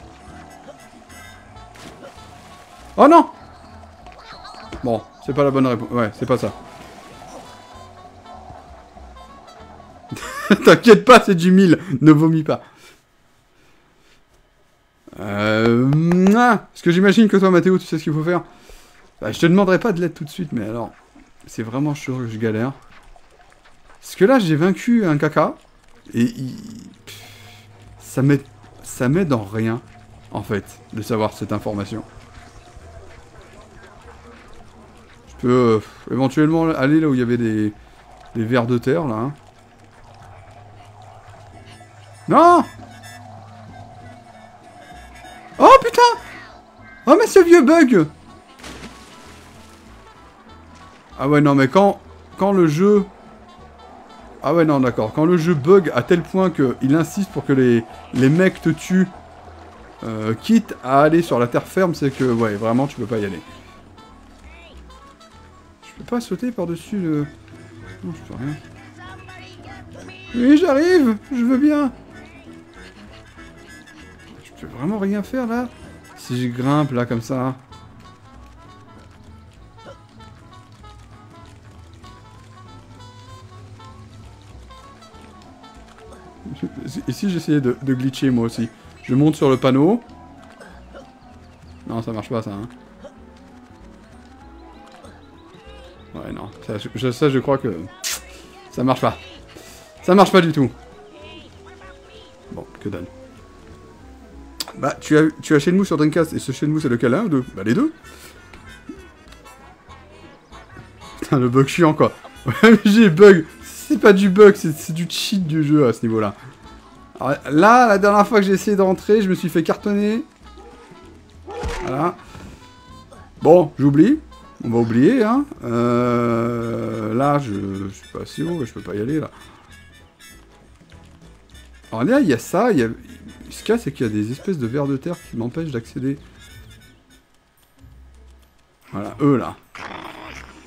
Oh non! Bon, c'est pas la bonne réponse. Ouais, c'est pas ça. T'inquiète pas, c'est du mille. Ne vomis pas. Euh... Parce que j'imagine que toi, Mathéo, tu sais ce qu'il faut faire. Bah, je te demanderai pas de l'aide tout de suite, mais alors... C'est vraiment chaud que je galère. Parce que là, j'ai vaincu un caca. Et il... Ça m'aide... Ça m'aide en rien, en fait, de savoir cette information. Je peux euh, éventuellement aller là où il y avait des... des vers de terre, là. Hein. Non! Oh, putain! Oh, mais ce vieux bug! Ah ouais, non, mais quand... Quand le jeu... Ah ouais, non, d'accord. Quand le jeu bug à tel point qu'il insiste pour que les, les mecs te tuent, euh, quitte à aller sur la terre ferme, c'est que, ouais, vraiment, tu peux pas y aller. Je peux pas sauter par-dessus le... Non, je peux rien. Oui, j'arrive! Je veux bien! Je peux vraiment rien faire, là? Si je grimpe, là, comme ça... Ici, j'essayais de, de glitcher, moi aussi. Je monte sur le panneau. Non, ça marche pas, ça. Hein. Ouais, non. Ça je, ça, je crois que... Ça marche pas. Ça marche pas du tout. Bon, que dalle. Bah, tu as, tu as Shenmue sur Dreamcast, et ce Shenmue, c'est lequel, un ou deux? Bah, les deux. Putain, le bug chiant, quoi. Ouais, j'ai bug. C'est pas du bug, c'est du cheat du jeu à ce niveau-là. Là, la dernière fois que j'ai essayé de rentrer, je me suis fait cartonner. Voilà. Bon, j'oublie. On va oublier, hein. Euh, là, je, je suis pas si haut, je peux pas y aller, là. Alors là, il y a ça, il y a... Ce qu'il y a, c'est qu'il y a des espèces de vers de terre qui m'empêchent d'accéder. Voilà, eux, là.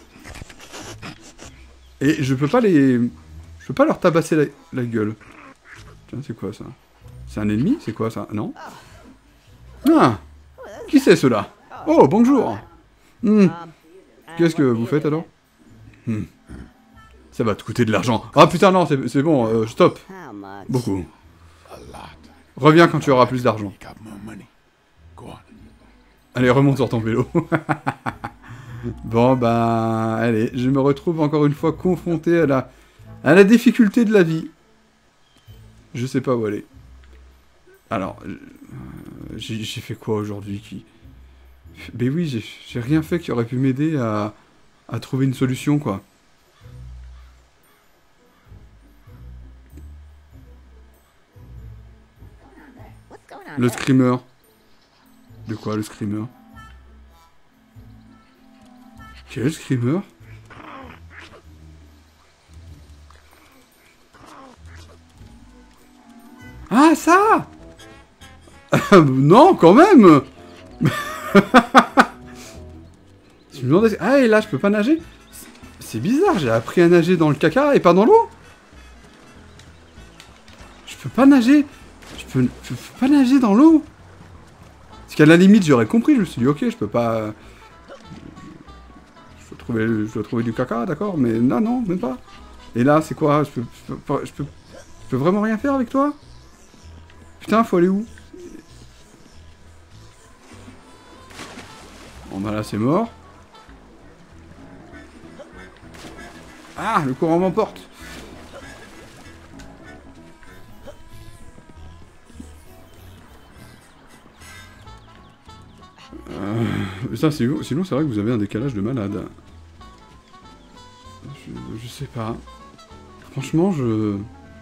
Et je peux pas les... Je peux pas leur tabasser la, la gueule. Tiens, c'est quoi ça? C'est un ennemi? C'est quoi ça? Non? Ah! Qui c'est ceux-là? Oh, bonjour! Hmm. Qu'est-ce que vous faites alors? Hmm. Ça va te coûter de l'argent. Ah putain, non, c'est bon, euh, stop. Beaucoup. Reviens quand tu auras plus d'argent. Allez, remonte sur ton vélo. Bon, bah, allez, je me retrouve encore une fois confronté à la, à la difficulté de la vie. Je sais pas où aller. Alors, euh, j'ai fait quoi aujourd'hui qui... Ben oui, j'ai rien fait qui aurait pu m'aider à, à trouver une solution, quoi. Le screamer. De quoi, le screamer? Quel screamer? Ah, ça! Non, quand même. Je me demandais... Ah, et là, je peux pas nager? C'est bizarre, j'ai appris à nager dans le caca et pas dans l'eau. Je peux pas nager. Je peux, je peux pas nager dans l'eau. Parce qu'à la limite, j'aurais compris. Je me suis dit, ok, je peux pas... Je dois trouver, je dois trouver du caca, d'accord? Mais non, non, même pas. Et là, c'est quoi? Je peux, je peux, je peux, je peux vraiment rien faire avec toi? Putain, faut aller où? Bon, bah là, c'est mort. Ah, le courant m'emporte. Euh, ça, sinon, c'est vrai que vous avez un décalage de malade. Je, je sais pas. Franchement, je...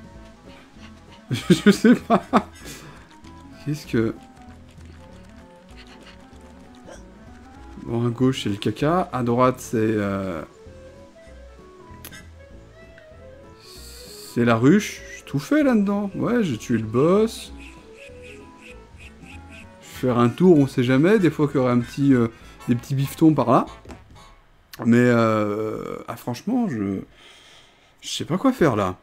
je sais pas. Qu'est-ce que... Bon, à gauche, c'est le caca. À droite, c'est... Euh... C'est la ruche. J'ai tout fait là-dedans. Ouais, j'ai tué le boss. Faire un tour, on sait jamais. Des fois qu'il y aurait un petit, euh, des petits bifetons par là. Mais, euh... ah, franchement, je... Je sais pas quoi faire, là.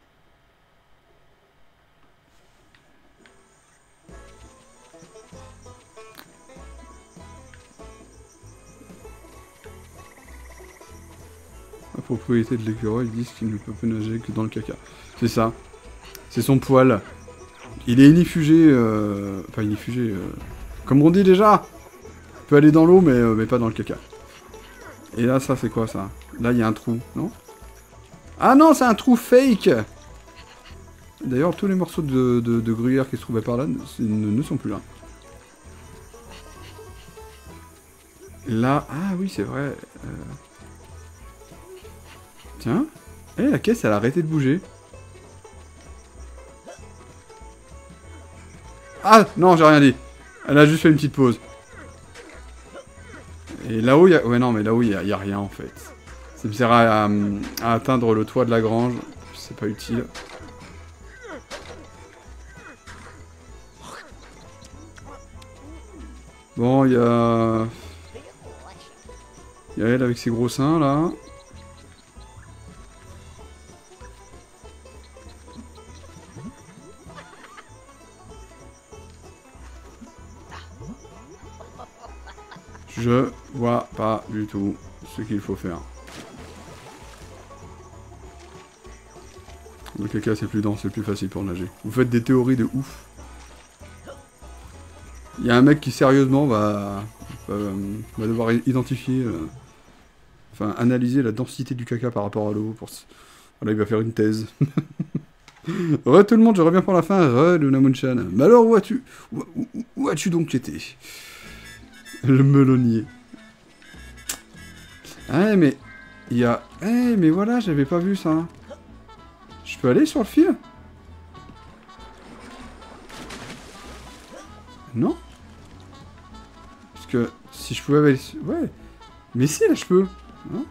La propriété de l'écureuil, ils disent qu'il ne peut nager que dans le caca. C'est ça. C'est son poil. Il est inifugé, euh... enfin inifugé, euh... comme on dit déjà. Il peut aller dans l'eau, mais, euh, mais pas dans le caca. Et là, ça, c'est quoi, ça? Là, il y a un trou, non? Ah non, c'est un trou fake! D'ailleurs, tous les morceaux de, de, de gruyère qui se trouvaient par là ne, ne sont plus là. Là, ah oui, c'est vrai. Euh... Tiens. Eh, la caisse, elle a arrêté de bouger. Ah, non, j'ai rien dit. Elle a juste fait une petite pause. Et là-haut, il y a... Ouais, non, mais là-haut, il n'y a, a rien, en fait. Ça me sert à, à, à atteindre le toit de la grange. C'est pas utile. Bon, il y a... Il y a elle avec ses gros seins, là. Je vois pas du tout ce qu'il faut faire. Le caca, c'est plus dense, c'est plus facile pour nager. Vous faites des théories de ouf. Il y a un mec qui, sérieusement, va, va, va devoir identifier... Euh, enfin, analyser la densité du caca par rapport à l'eau. Pour... Voilà, il va faire une thèse. Re tout le monde, je reviens pour la fin. Re Lunamunchan. Mais alors, où as-tu... Où, où, où as-tu donc été? Le melonnier. Ah, mais... Il y a... Eh, mais voilà, j'avais pas vu ça. Je peux aller sur le fil? Non? Parce que si je pouvais aller... Ouais. Mais si, là, je peux. Hein?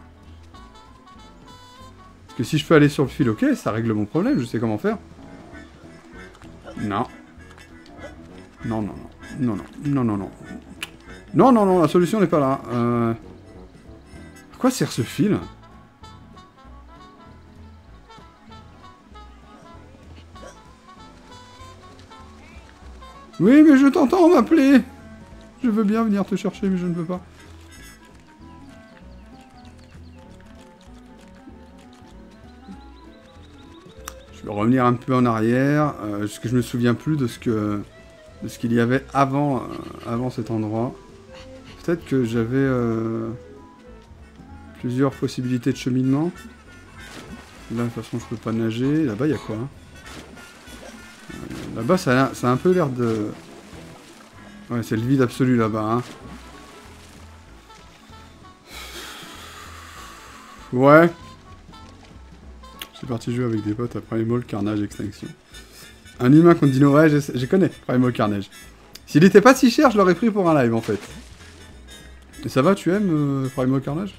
Parce que si je peux aller sur le fil, ok, ça règle mon problème, je sais comment faire. Non. Non, non, non. Non, non. Non, non, non. Non, non, non, la solution n'est pas là. Euh... À quoi sert ce fil? Oui, mais je t'entends m'appeler. Je veux bien venir te chercher, mais je ne peux pas. Je vais revenir un peu en arrière, euh, parce que je me souviens plus de ce que de ce qu'il y avait avant, euh, avant cet endroit. Peut-être que j'avais euh, plusieurs possibilités de cheminement. Là, de toute façon, je peux pas nager. Là-bas, il y a quoi hein euh, Là-bas, ça, a- ça a un peu l'air de... Ouais, c'est le vide absolu là-bas. Hein. Ouais. Je suis parti jouer avec des potes à Primal Carnage Extinction. Un humain contre dino, ouais, je, je connais Primal Carnage. S'il était pas si cher, je l'aurais pris pour un live en fait. Et ça va, tu aimes euh, Primal Carnage?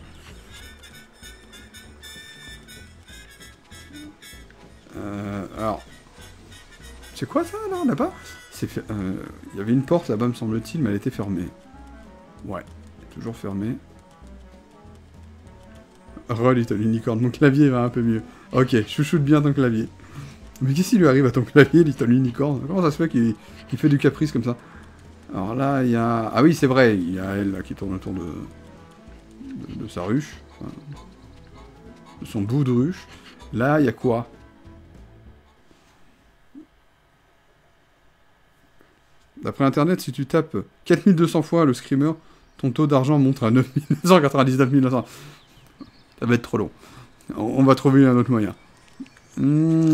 euh, Alors, c'est quoi ça là, là-bas? Il euh, y avait une porte là-bas, me semble-t-il, mais elle était fermée. Ouais, toujours fermée. Oh, Little Unicorn, mon clavier va un peu mieux. Ok, chouchoute bien ton clavier. Mais qu'est-ce qui lui arrive à ton clavier, Little Unicorn? Comment ça se fait qu'il qu'il fait du caprice comme ça? Alors là, il y a... Ah oui, c'est vrai, il y a elle là qui tourne autour de, de, de sa ruche. Enfin, de son bout de ruche. Là, il y a quoi? D'après internet, si tu tapes quatre mille deux cents fois le screamer, ton taux d'argent monte à neuf mille neuf cent quatre-vingt-dix-neuf mille neuf cents. Ça va être trop long. On, on va trouver un autre moyen. Hmm.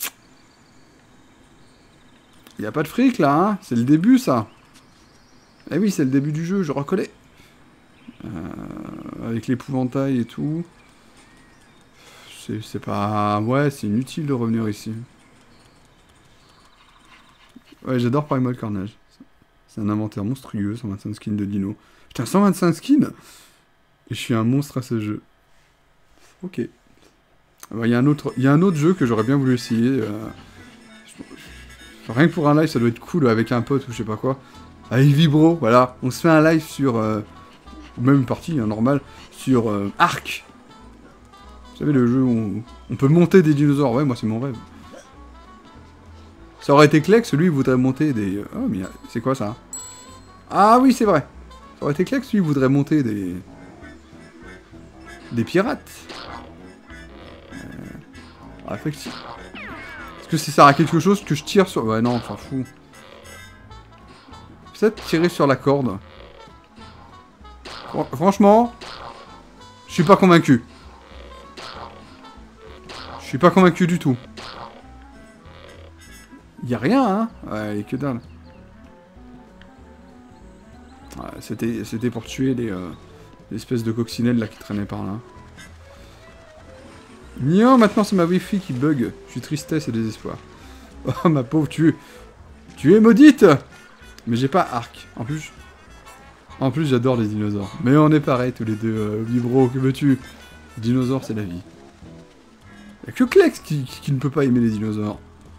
Il n'y a pas de fric là, hein? C'est le début ça. Eh oui, c'est le début du jeu, je reconnais. Euh, avec l'épouvantail et tout. C'est pas... Ouais, c'est inutile de revenir ici. Ouais, j'adore Primal Carnage. C'est un inventaire monstrueux, cent vingt-cinq skins de dino. Putain, cent vingt-cinq skins. Et je suis un monstre à ce jeu. Ok. Il bah, y, a un autre... y a un autre jeu que j'aurais bien voulu essayer. Euh... Rien que pour un live, ça doit être cool avec un pote ou je sais pas quoi. Avec Vibro, voilà. On se fait un live sur... Euh... Ou même une partie, hein, normale. Sur euh, Ark. Vous savez, le jeu où on, on peut monter des dinosaures. Ouais, moi, c'est mon rêve. Ça aurait été Klex, lui, il voudrait monter des... Oh, mais c'est quoi, ça? Ah oui, c'est vrai. Ça aurait été Klex, lui, il voudrait monter des... Des pirates. Euh... Ah, effectivement. Est-ce que ça sert à quelque chose que je tire sur... Ouais, non, on s'en fout. Peut-être tirer sur la corde. Franchement, je suis pas convaincu. Je suis pas convaincu du tout. Y'a rien, hein? Ouais, que dalle. Ouais, c'était, c'était pour tuer les, euh, les espèces de coccinelles là qui traînaient par là. Non, maintenant c'est ma wifi qui bug. Je suis tristesse et désespoir. Oh ma pauvre, tu, tu es maudite. Mais j'ai pas arc. En plus, en plus j'adore les dinosaures. Mais on est pareil tous les deux. Euh, Vibro, que veux-tu? Dinosaures, c'est la vie. Y'a que Klex qui, qui, qui ne peut pas aimer les dinosaures.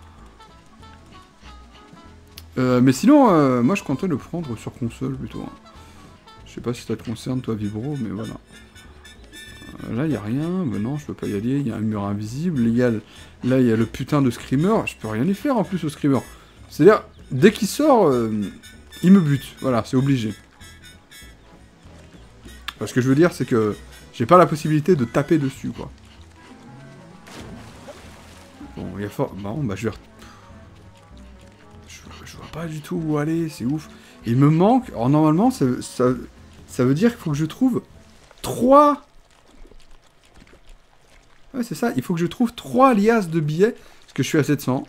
Euh, mais sinon, euh, moi je comptais le prendre sur console plutôt. Hein. Je sais pas si ça te concerne toi Vibro, mais voilà. Euh, là il y a rien, mais non je peux pas y aller, il y a un mur invisible, il y a, là il y a le putain de screamer, je peux rien y faire en plus au screamer. C'est-à-dire, dès qu'il sort, euh, il me bute, voilà, c'est obligé. Ce que je veux dire c'est que j'ai pas la possibilité de taper dessus quoi. Bon, il y a fort... Bon, bah je vais... Je vois pas du tout où aller, c'est ouf. Il me manque... Alors normalement, ça, ça, ça veut dire qu'il faut que je trouve trois... Ouais, c'est ça, il faut que je trouve trois liasses de billets, parce que je suis à sept cents.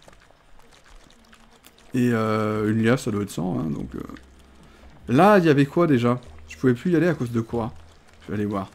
Et euh, une liasse, ça doit être cent, hein, donc... Euh... Là, il y avait quoi déjà? Je pouvais plus y aller à cause de quoi? Je vais aller voir.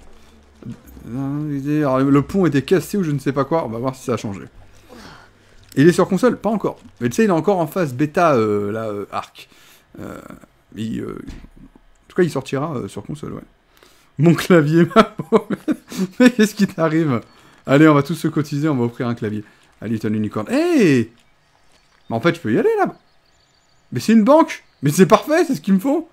Alors, le pont était cassé ou je ne sais pas quoi, on va voir si ça a changé. Il est sur console? Pas encore. Mais tu sais, il est encore en phase bêta, euh, là, euh, Arc. Euh, il, euh, en tout cas, il sortira euh, sur console, ouais. Mon clavier, ma pauvre. Mais qu'est-ce qui t'arrive? Allez, on va tous se cotiser, on va offrir un clavier. À Little Unicorn. Hey! Mais en fait, je peux y aller, là. Mais c'est une banque! Mais c'est parfait, c'est ce qu'il me faut!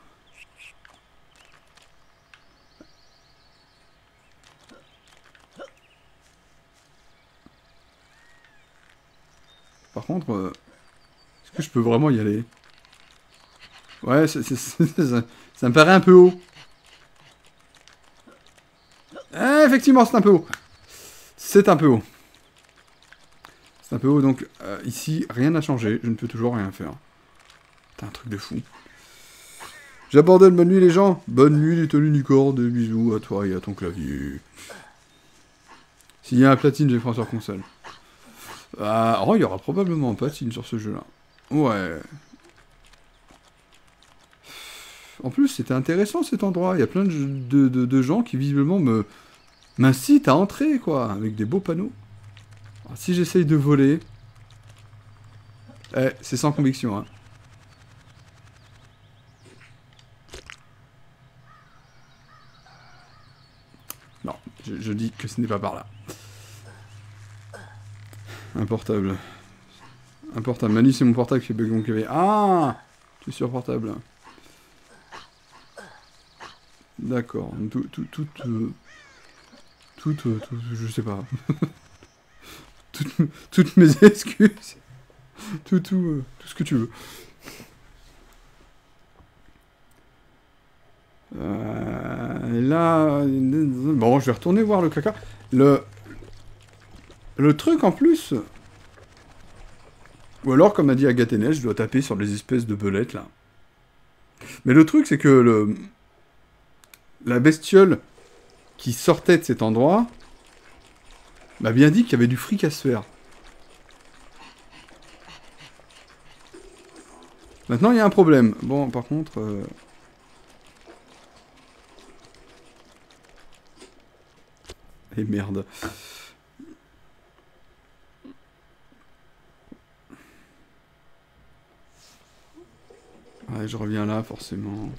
Par contre, euh, est-ce que je peux vraiment y aller? Ouais, c'est, c'est, c'est, ça, ça me paraît un peu haut. Eh, effectivement, c'est un peu haut. C'est un peu haut. C'est un peu haut, donc euh, ici, rien n'a changé. Je ne peux toujours rien faire. C'est un truc de fou. J'abandonne, bonne nuit les gens. Bonne nuit les tenues du corps, des bisous à toi et à ton clavier. S'il y a un platine, je vais prendre sur console. Ah, oh, il y aura probablement un platine sur ce jeu-là. Ouais. En plus, c'était intéressant cet endroit. Il y a plein de, de, de, de gens qui visiblement me m'incitent à entrer, quoi, avec des beaux panneaux. Alors, si j'essaye de voler... Eh, c'est sans conviction, hein. Non, je, je dis que ce n'est pas par là. Un portable. Un portable. Manu, c'est mon portable qui fait bug mon clavier. Ah, tu es sur portable. D'accord. Tout, tout, tout, euh, tout, euh, tout, je sais pas. toutes, toutes mes excuses. Tout, tout, euh, tout ce que tu veux. Euh, et là, bon, je vais retourner voir le caca. Le, le truc en plus, ou alors, comme a dit Agathe Neige, je dois taper sur les espèces de belettes là. Mais le truc, c'est que le, la bestiole qui sortait de cet endroit m'a bien dit qu'il y avait du fric à se faire. Maintenant, il y a un problème. Bon, par contre... Euh... Et merde. Ouais, je reviens là, forcément.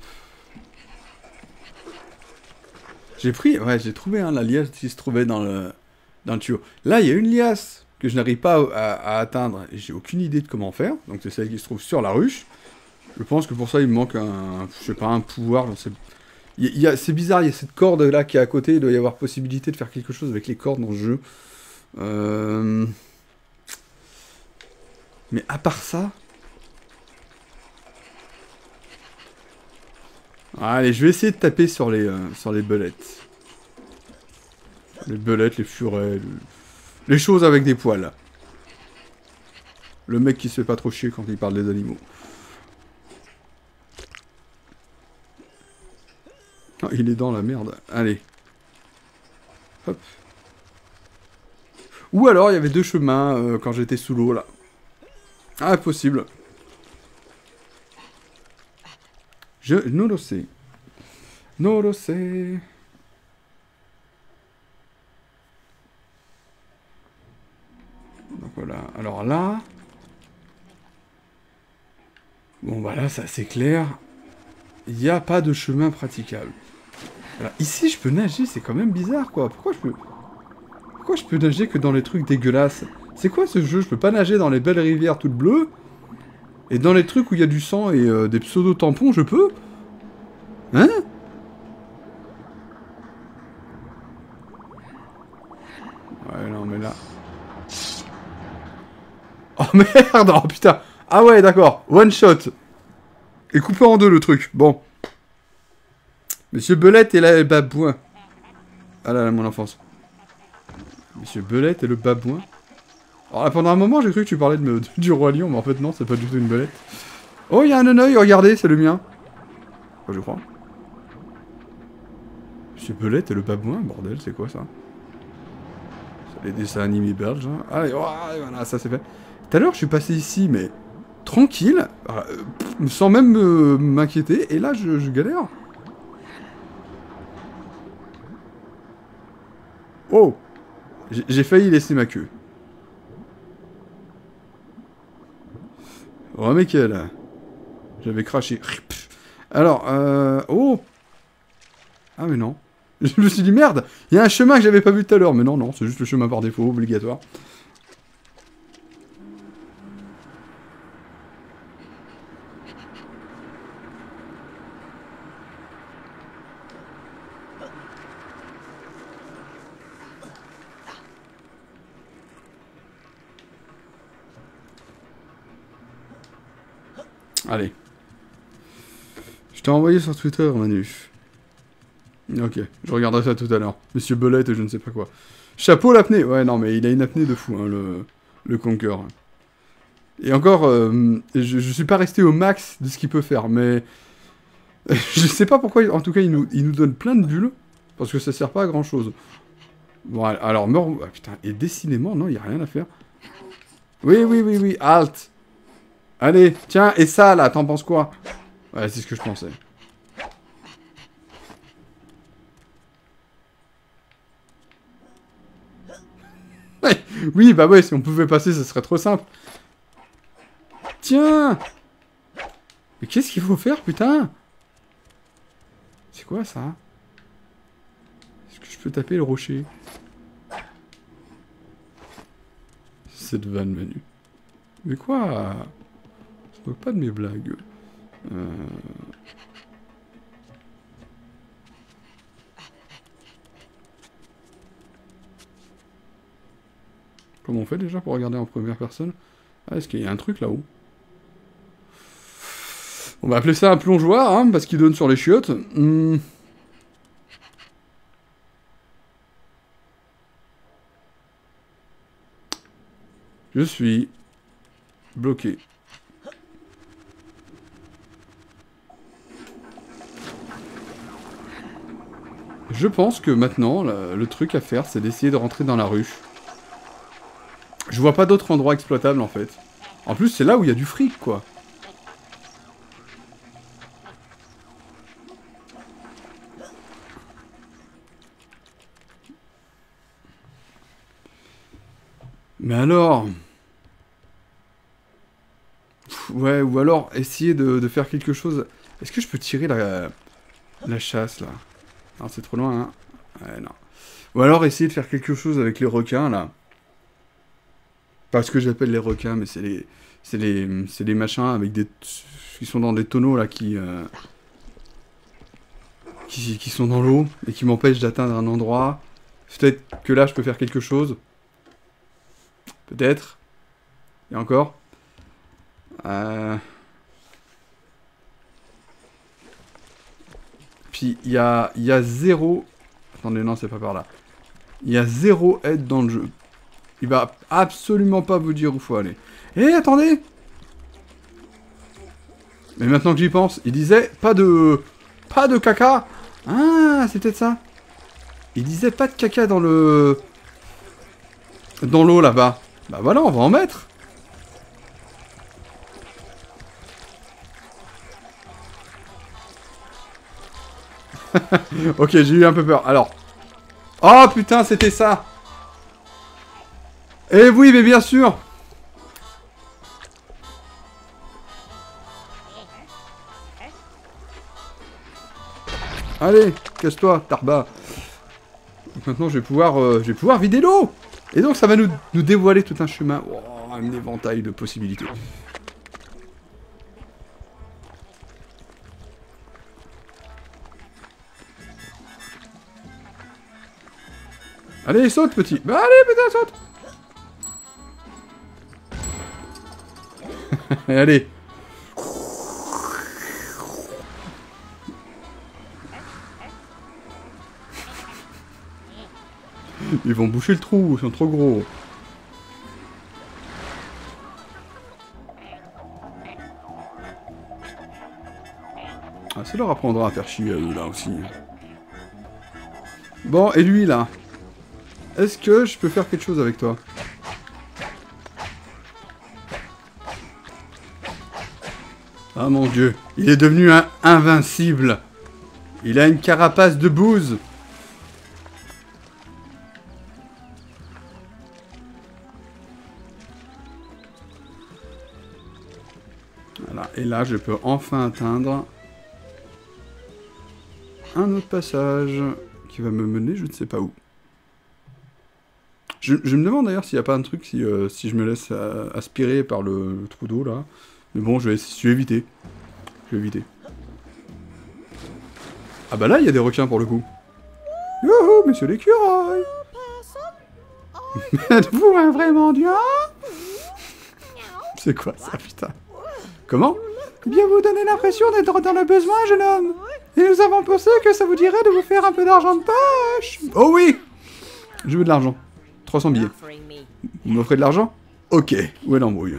J'ai pris... Ouais, j'ai trouvé hein, la liasse qui se trouvait dans le... dans le tuyau. Là, il y a une liasse que je n'arrive pas à, à atteindre. Et j'ai aucune idée de comment faire. Donc, c'est celle qui se trouve sur la ruche. Je pense que pour ça, il me manque un... Je sais pas, un pouvoir. Il y a... C'est bizarre, il y a cette corde là qui est à côté. Il doit y avoir possibilité de faire quelque chose avec les cordes dans le jeu. Euh... Mais à part ça... Allez, je vais essayer de taper sur les, euh, sur les belettes. Les belettes, les furets, le... les choses avec des poils. Le mec qui se fait pas trop chier quand il parle des animaux. Oh, il est dans la merde. Allez. Hop. Ou alors, il y avait deux chemins euh, quand j'étais sous l'eau, là. Ah, possible. Je ne le sais. Non le sais. Donc voilà. Alors là... Bon, bah là, c'est assez clair. Il n'y a pas de chemin praticable. Alors, ici, je peux nager, c'est quand même bizarre, quoi. Pourquoi je peux... Pourquoi je peux nager que dans les trucs dégueulasses? C'est quoi ce jeu? Je peux pas nager dans les belles rivières toutes bleues? Et dans les trucs où il y a du sang et euh, des pseudo-tampons, je peux? Hein? Ouais, non, mais là... Oh merde! Oh putain! Ah ouais, d'accord. One shot. Et coupé en deux, le truc. Bon. Monsieur Belette et le babouin. Ah là là, mon enfance. Monsieur Belette et le babouin. Alors là, pendant un moment, j'ai cru que tu parlais de me... du roi lion, mais en fait, non, c'est pas du tout une belette. Oh, il y a un œil, regardez, c'est le mien. Enfin, je crois. Monsieur Belette et le babouin, bordel, c'est quoi ça? C'est les dessins animés belges, hein. Allez, oh, voilà, ça c'est fait. Tout à l'heure, je suis passé ici, mais tranquille, euh, sans même euh, m'inquiéter, et là, je, je galère. Oh! J'ai failli laisser ma queue. Oh, mais quel... J'avais craché. Alors, euh... oh! Ah, mais non. Je me suis dit, merde! Il y a un chemin que j'avais pas vu tout à l'heure. Mais non, non, c'est juste le chemin par défaut, obligatoire. Allez. Je t'ai envoyé sur Twitter, Manu. Ok, je regarderai ça tout à l'heure. Monsieur Belette et je ne sais pas quoi. Chapeau l'apnée. Ouais, non, mais il a une apnée de fou, hein, le, le Conquer. Et encore, euh, je, je suis pas resté au max de ce qu'il peut faire, mais... je sais pas pourquoi, en tout cas, il nous, il nous donne plein de bulles, parce que ça sert pas à grand chose. Bon, alors, meurs... Ah, putain, et décidément, non, il y a rien à faire. Oui, oui, oui, oui, halt. Allez, tiens, et ça, là, t'en penses quoi? Ouais, c'est ce que je pensais. Oui, bah ouais, si on pouvait passer, ça serait trop simple. Tiens! Mais qu'est-ce qu'il faut faire, putain? C'est quoi, ça? Est-ce que je peux taper le rocher? Cette vanne, Manu. Mais quoi? Je ne moque pas de mes blagues. Euh... Comment on fait déjà pour regarder en première personne? Ah, est-ce qu'il y a un truc là-haut? On va appeler ça un plongeoir, hein, parce qu'il donne sur les chiottes. Hmm. Je suis bloqué. Je pense que maintenant, le, le truc à faire, c'est d'essayer de rentrer dans la ruche. Je vois pas d'autre endroit exploitable, en fait. En plus, c'est là où il y a du fric, quoi. Mais alors... Pff, ouais, ou alors essayer de, de faire quelque chose... Est-ce que je peux tirer la, la chasse, là? Non, c'est trop loin, hein. Ouais, non. Ou alors essayer de faire quelque chose avec les requins, là. Pas ce que j'appelle les requins, mais c'est les... C'est les... C'est les machins avec des... Qui sont dans des tonneaux, là, qui... Euh... Qui, qui sont dans l'eau, et qui m'empêchent d'atteindre un endroit. Peut-être que là, je peux faire quelque chose. Peut-être. Et encore. Euh... Puis, il y a, y a zéro... Attendez, non, c'est pas par là. Il y a zéro aide dans le jeu. Il va absolument pas vous dire où faut aller. Eh, attendez! Mais maintenant que j'y pense, il disait pas de... Pas de caca! Ah, c'est peut-être ça. Il disait pas de caca dans le... Dans l'eau, là-bas. Bah voilà, on va en mettre. Ok, j'ai eu un peu peur. Alors. Oh putain, c'était ça. Eh oui, mais bien sûr. Allez, casse-toi, Tarba. Donc maintenant, je vais pouvoir, euh, je vais pouvoir vider l'eau. Et donc, ça va nous, nous dévoiler tout un chemin. Oh, un éventail de possibilités. Allez, saute, petit. Bah, allez, putain, saute. Allez. Ils vont boucher le trou, ils sont trop gros. Ah, ça leur apprendra à faire chier à eux, là, aussi. Bon, et lui, là. Est-ce que je peux faire quelque chose avec toi? Ah, mon Dieu. Il est devenu un invincible. Il a une carapace de bouse. Voilà, et là, je peux enfin atteindre un autre passage qui va me mener je ne sais pas où. Je, je me demande d'ailleurs s'il n'y a pas un truc si, euh, si je me laisse euh, aspirer par le, le trou d'eau, là. Mais bon, je vais, je vais éviter. Je vais éviter. Ah bah là, il y a des requins pour le coup. Youhou, monsieur l'écureuil. Êtes-vous un vrai mendiant? C'est quoi ça, putain? Comment? Eh bien, vous donnez l'impression d'être dans le besoin, jeune homme. Et nous avons pensé que ça vous dirait de vous faire un peu d'argent de poche. Oh oui! Je veux de l'argent. trois cents billets. Vous m'offrez de l'argent? Ok. Où est l'embrouille?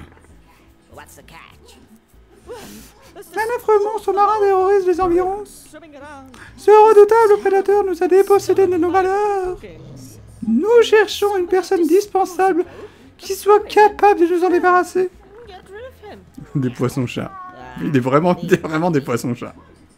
Un affreux monstre marin terrorise les environs. Ce redoutable prédateur nous a dépossédé de nos valeurs. Nous cherchons une personne dispensable qui soit capable de nous en débarrasser. Des poissons-chats. Il est vraiment, il est vraiment des poissons-chats.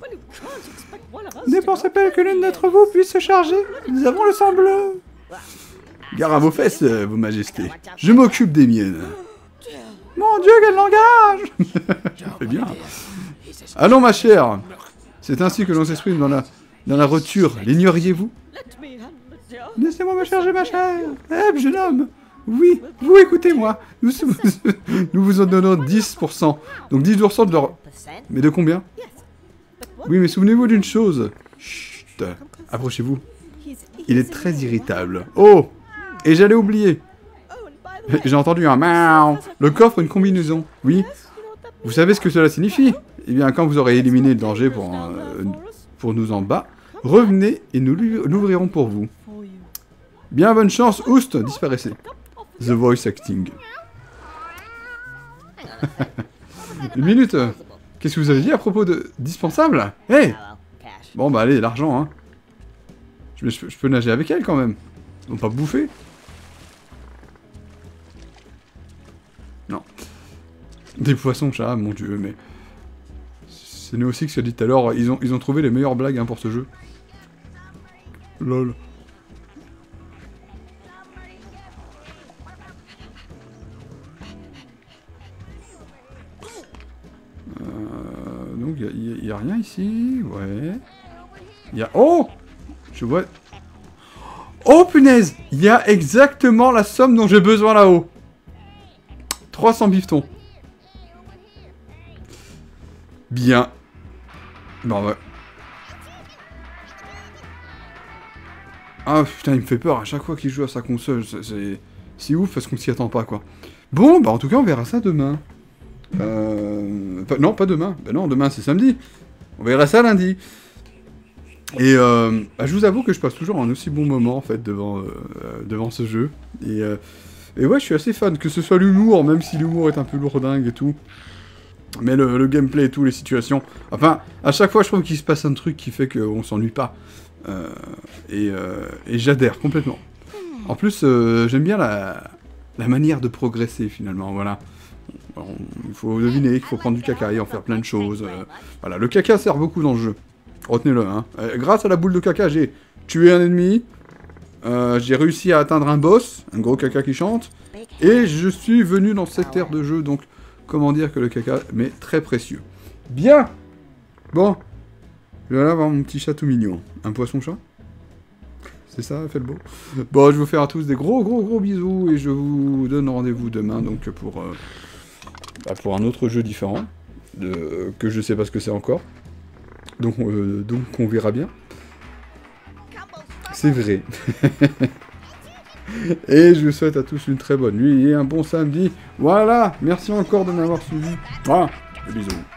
Ne pensez pas que l'une d'entre vous puisse se charger. Nous avons le sang bleu. Gare à vos fesses, vos majestés. Je m'occupe des miennes. Mon Dieu, quel langage! Ça fait bien. Allons, ma chère. C'est ainsi que l'on s'exprime dans la, dans la rupture. L'ignoriez-vous? Laissez-moi me charger, ma chère. Eh, jeune homme. Oui, vous écoutez-moi. Nous, nous vous en donnons dix pour cent. Donc dix pour cent de leur... Mais de combien? Oui, mais souvenez-vous d'une chose. Chut. Approchez-vous. Il est très irritable. Oh! Et j'allais oublier. J'ai entendu un miaou. Le coffre, une combinaison. Oui. Vous savez ce que cela signifie? Eh bien, quand vous aurez éliminé le danger pour, euh, pour nous en bas, revenez et nous l'ouvrirons pour vous. Bien, bonne chance, Oust, disparaissez. The voice acting. Une minute. Qu'est-ce que vous avez dit à propos de dispensable? Eh hey. Bon, bah allez, l'argent, hein. Je, je, je peux nager avec elle, quand même. Ils vont pas bouffer. Non. Des poissons-chats, mon dieu, mais... C'est nous aussi que ça dit tout à l'heure, ils ont, ils ont trouvé les meilleures blagues hein, pour ce jeu. Lol. Euh, donc, il n'y a, a rien ici, ouais. Il y a... Oh! Je vois... Oh, punaise! Il y a exactement la somme dont j'ai besoin là-haut. trois cents bifetons. Bien. Bon, ouais. Ah, putain, il me fait peur à chaque fois qu'il joue à sa console. C'est ouf parce qu'on s'y attend pas, quoi. Bon, bah en tout cas, on verra ça demain. Euh... Pas, non, pas demain. Bah non, demain, c'est samedi. On verra ça lundi. Et euh, bah, je vous avoue que je passe toujours un aussi bon moment, en fait, devant, euh, devant ce jeu. Et, euh, et ouais, je suis assez fan, que ce soit l'humour, même si l'humour est un peu lourdingue et tout. Mais le, le gameplay et tout, les situations... Enfin, à chaque fois, je trouve qu'il se passe un truc qui fait qu'on s'ennuie pas. Euh, et euh, et j'adhère complètement. En plus, euh, j'aime bien la, la manière de progresser, finalement, voilà. Alors, il faut deviner qu'il faut prendre du caca et en faire plein de choses. Euh, voilà, le caca sert beaucoup dans le jeu. Retenez-le, hein. Euh, grâce à la boule de caca, j'ai tué un ennemi. Euh, j'ai réussi à atteindre un boss, un gros caca qui chante. Et je suis venu dans cette ère de jeu, donc... Comment dire que le caca m'est très précieux. Bien. Bon. Je vais là avoir mon petit chat tout mignon. Un poisson-chat? C'est ça, fait le beau. Bon, je vais vous faire à tous des gros, gros, gros bisous. Et je vous donne rendez-vous demain donc pour, euh, bah, pour un autre jeu différent. De, que je sais pas ce que c'est encore. Donc, euh, donc on verra bien. C'est vrai. Et je vous souhaite à tous une très bonne nuit et un bon samedi. Voilà, merci encore de m'avoir suivi. Voilà, bisous.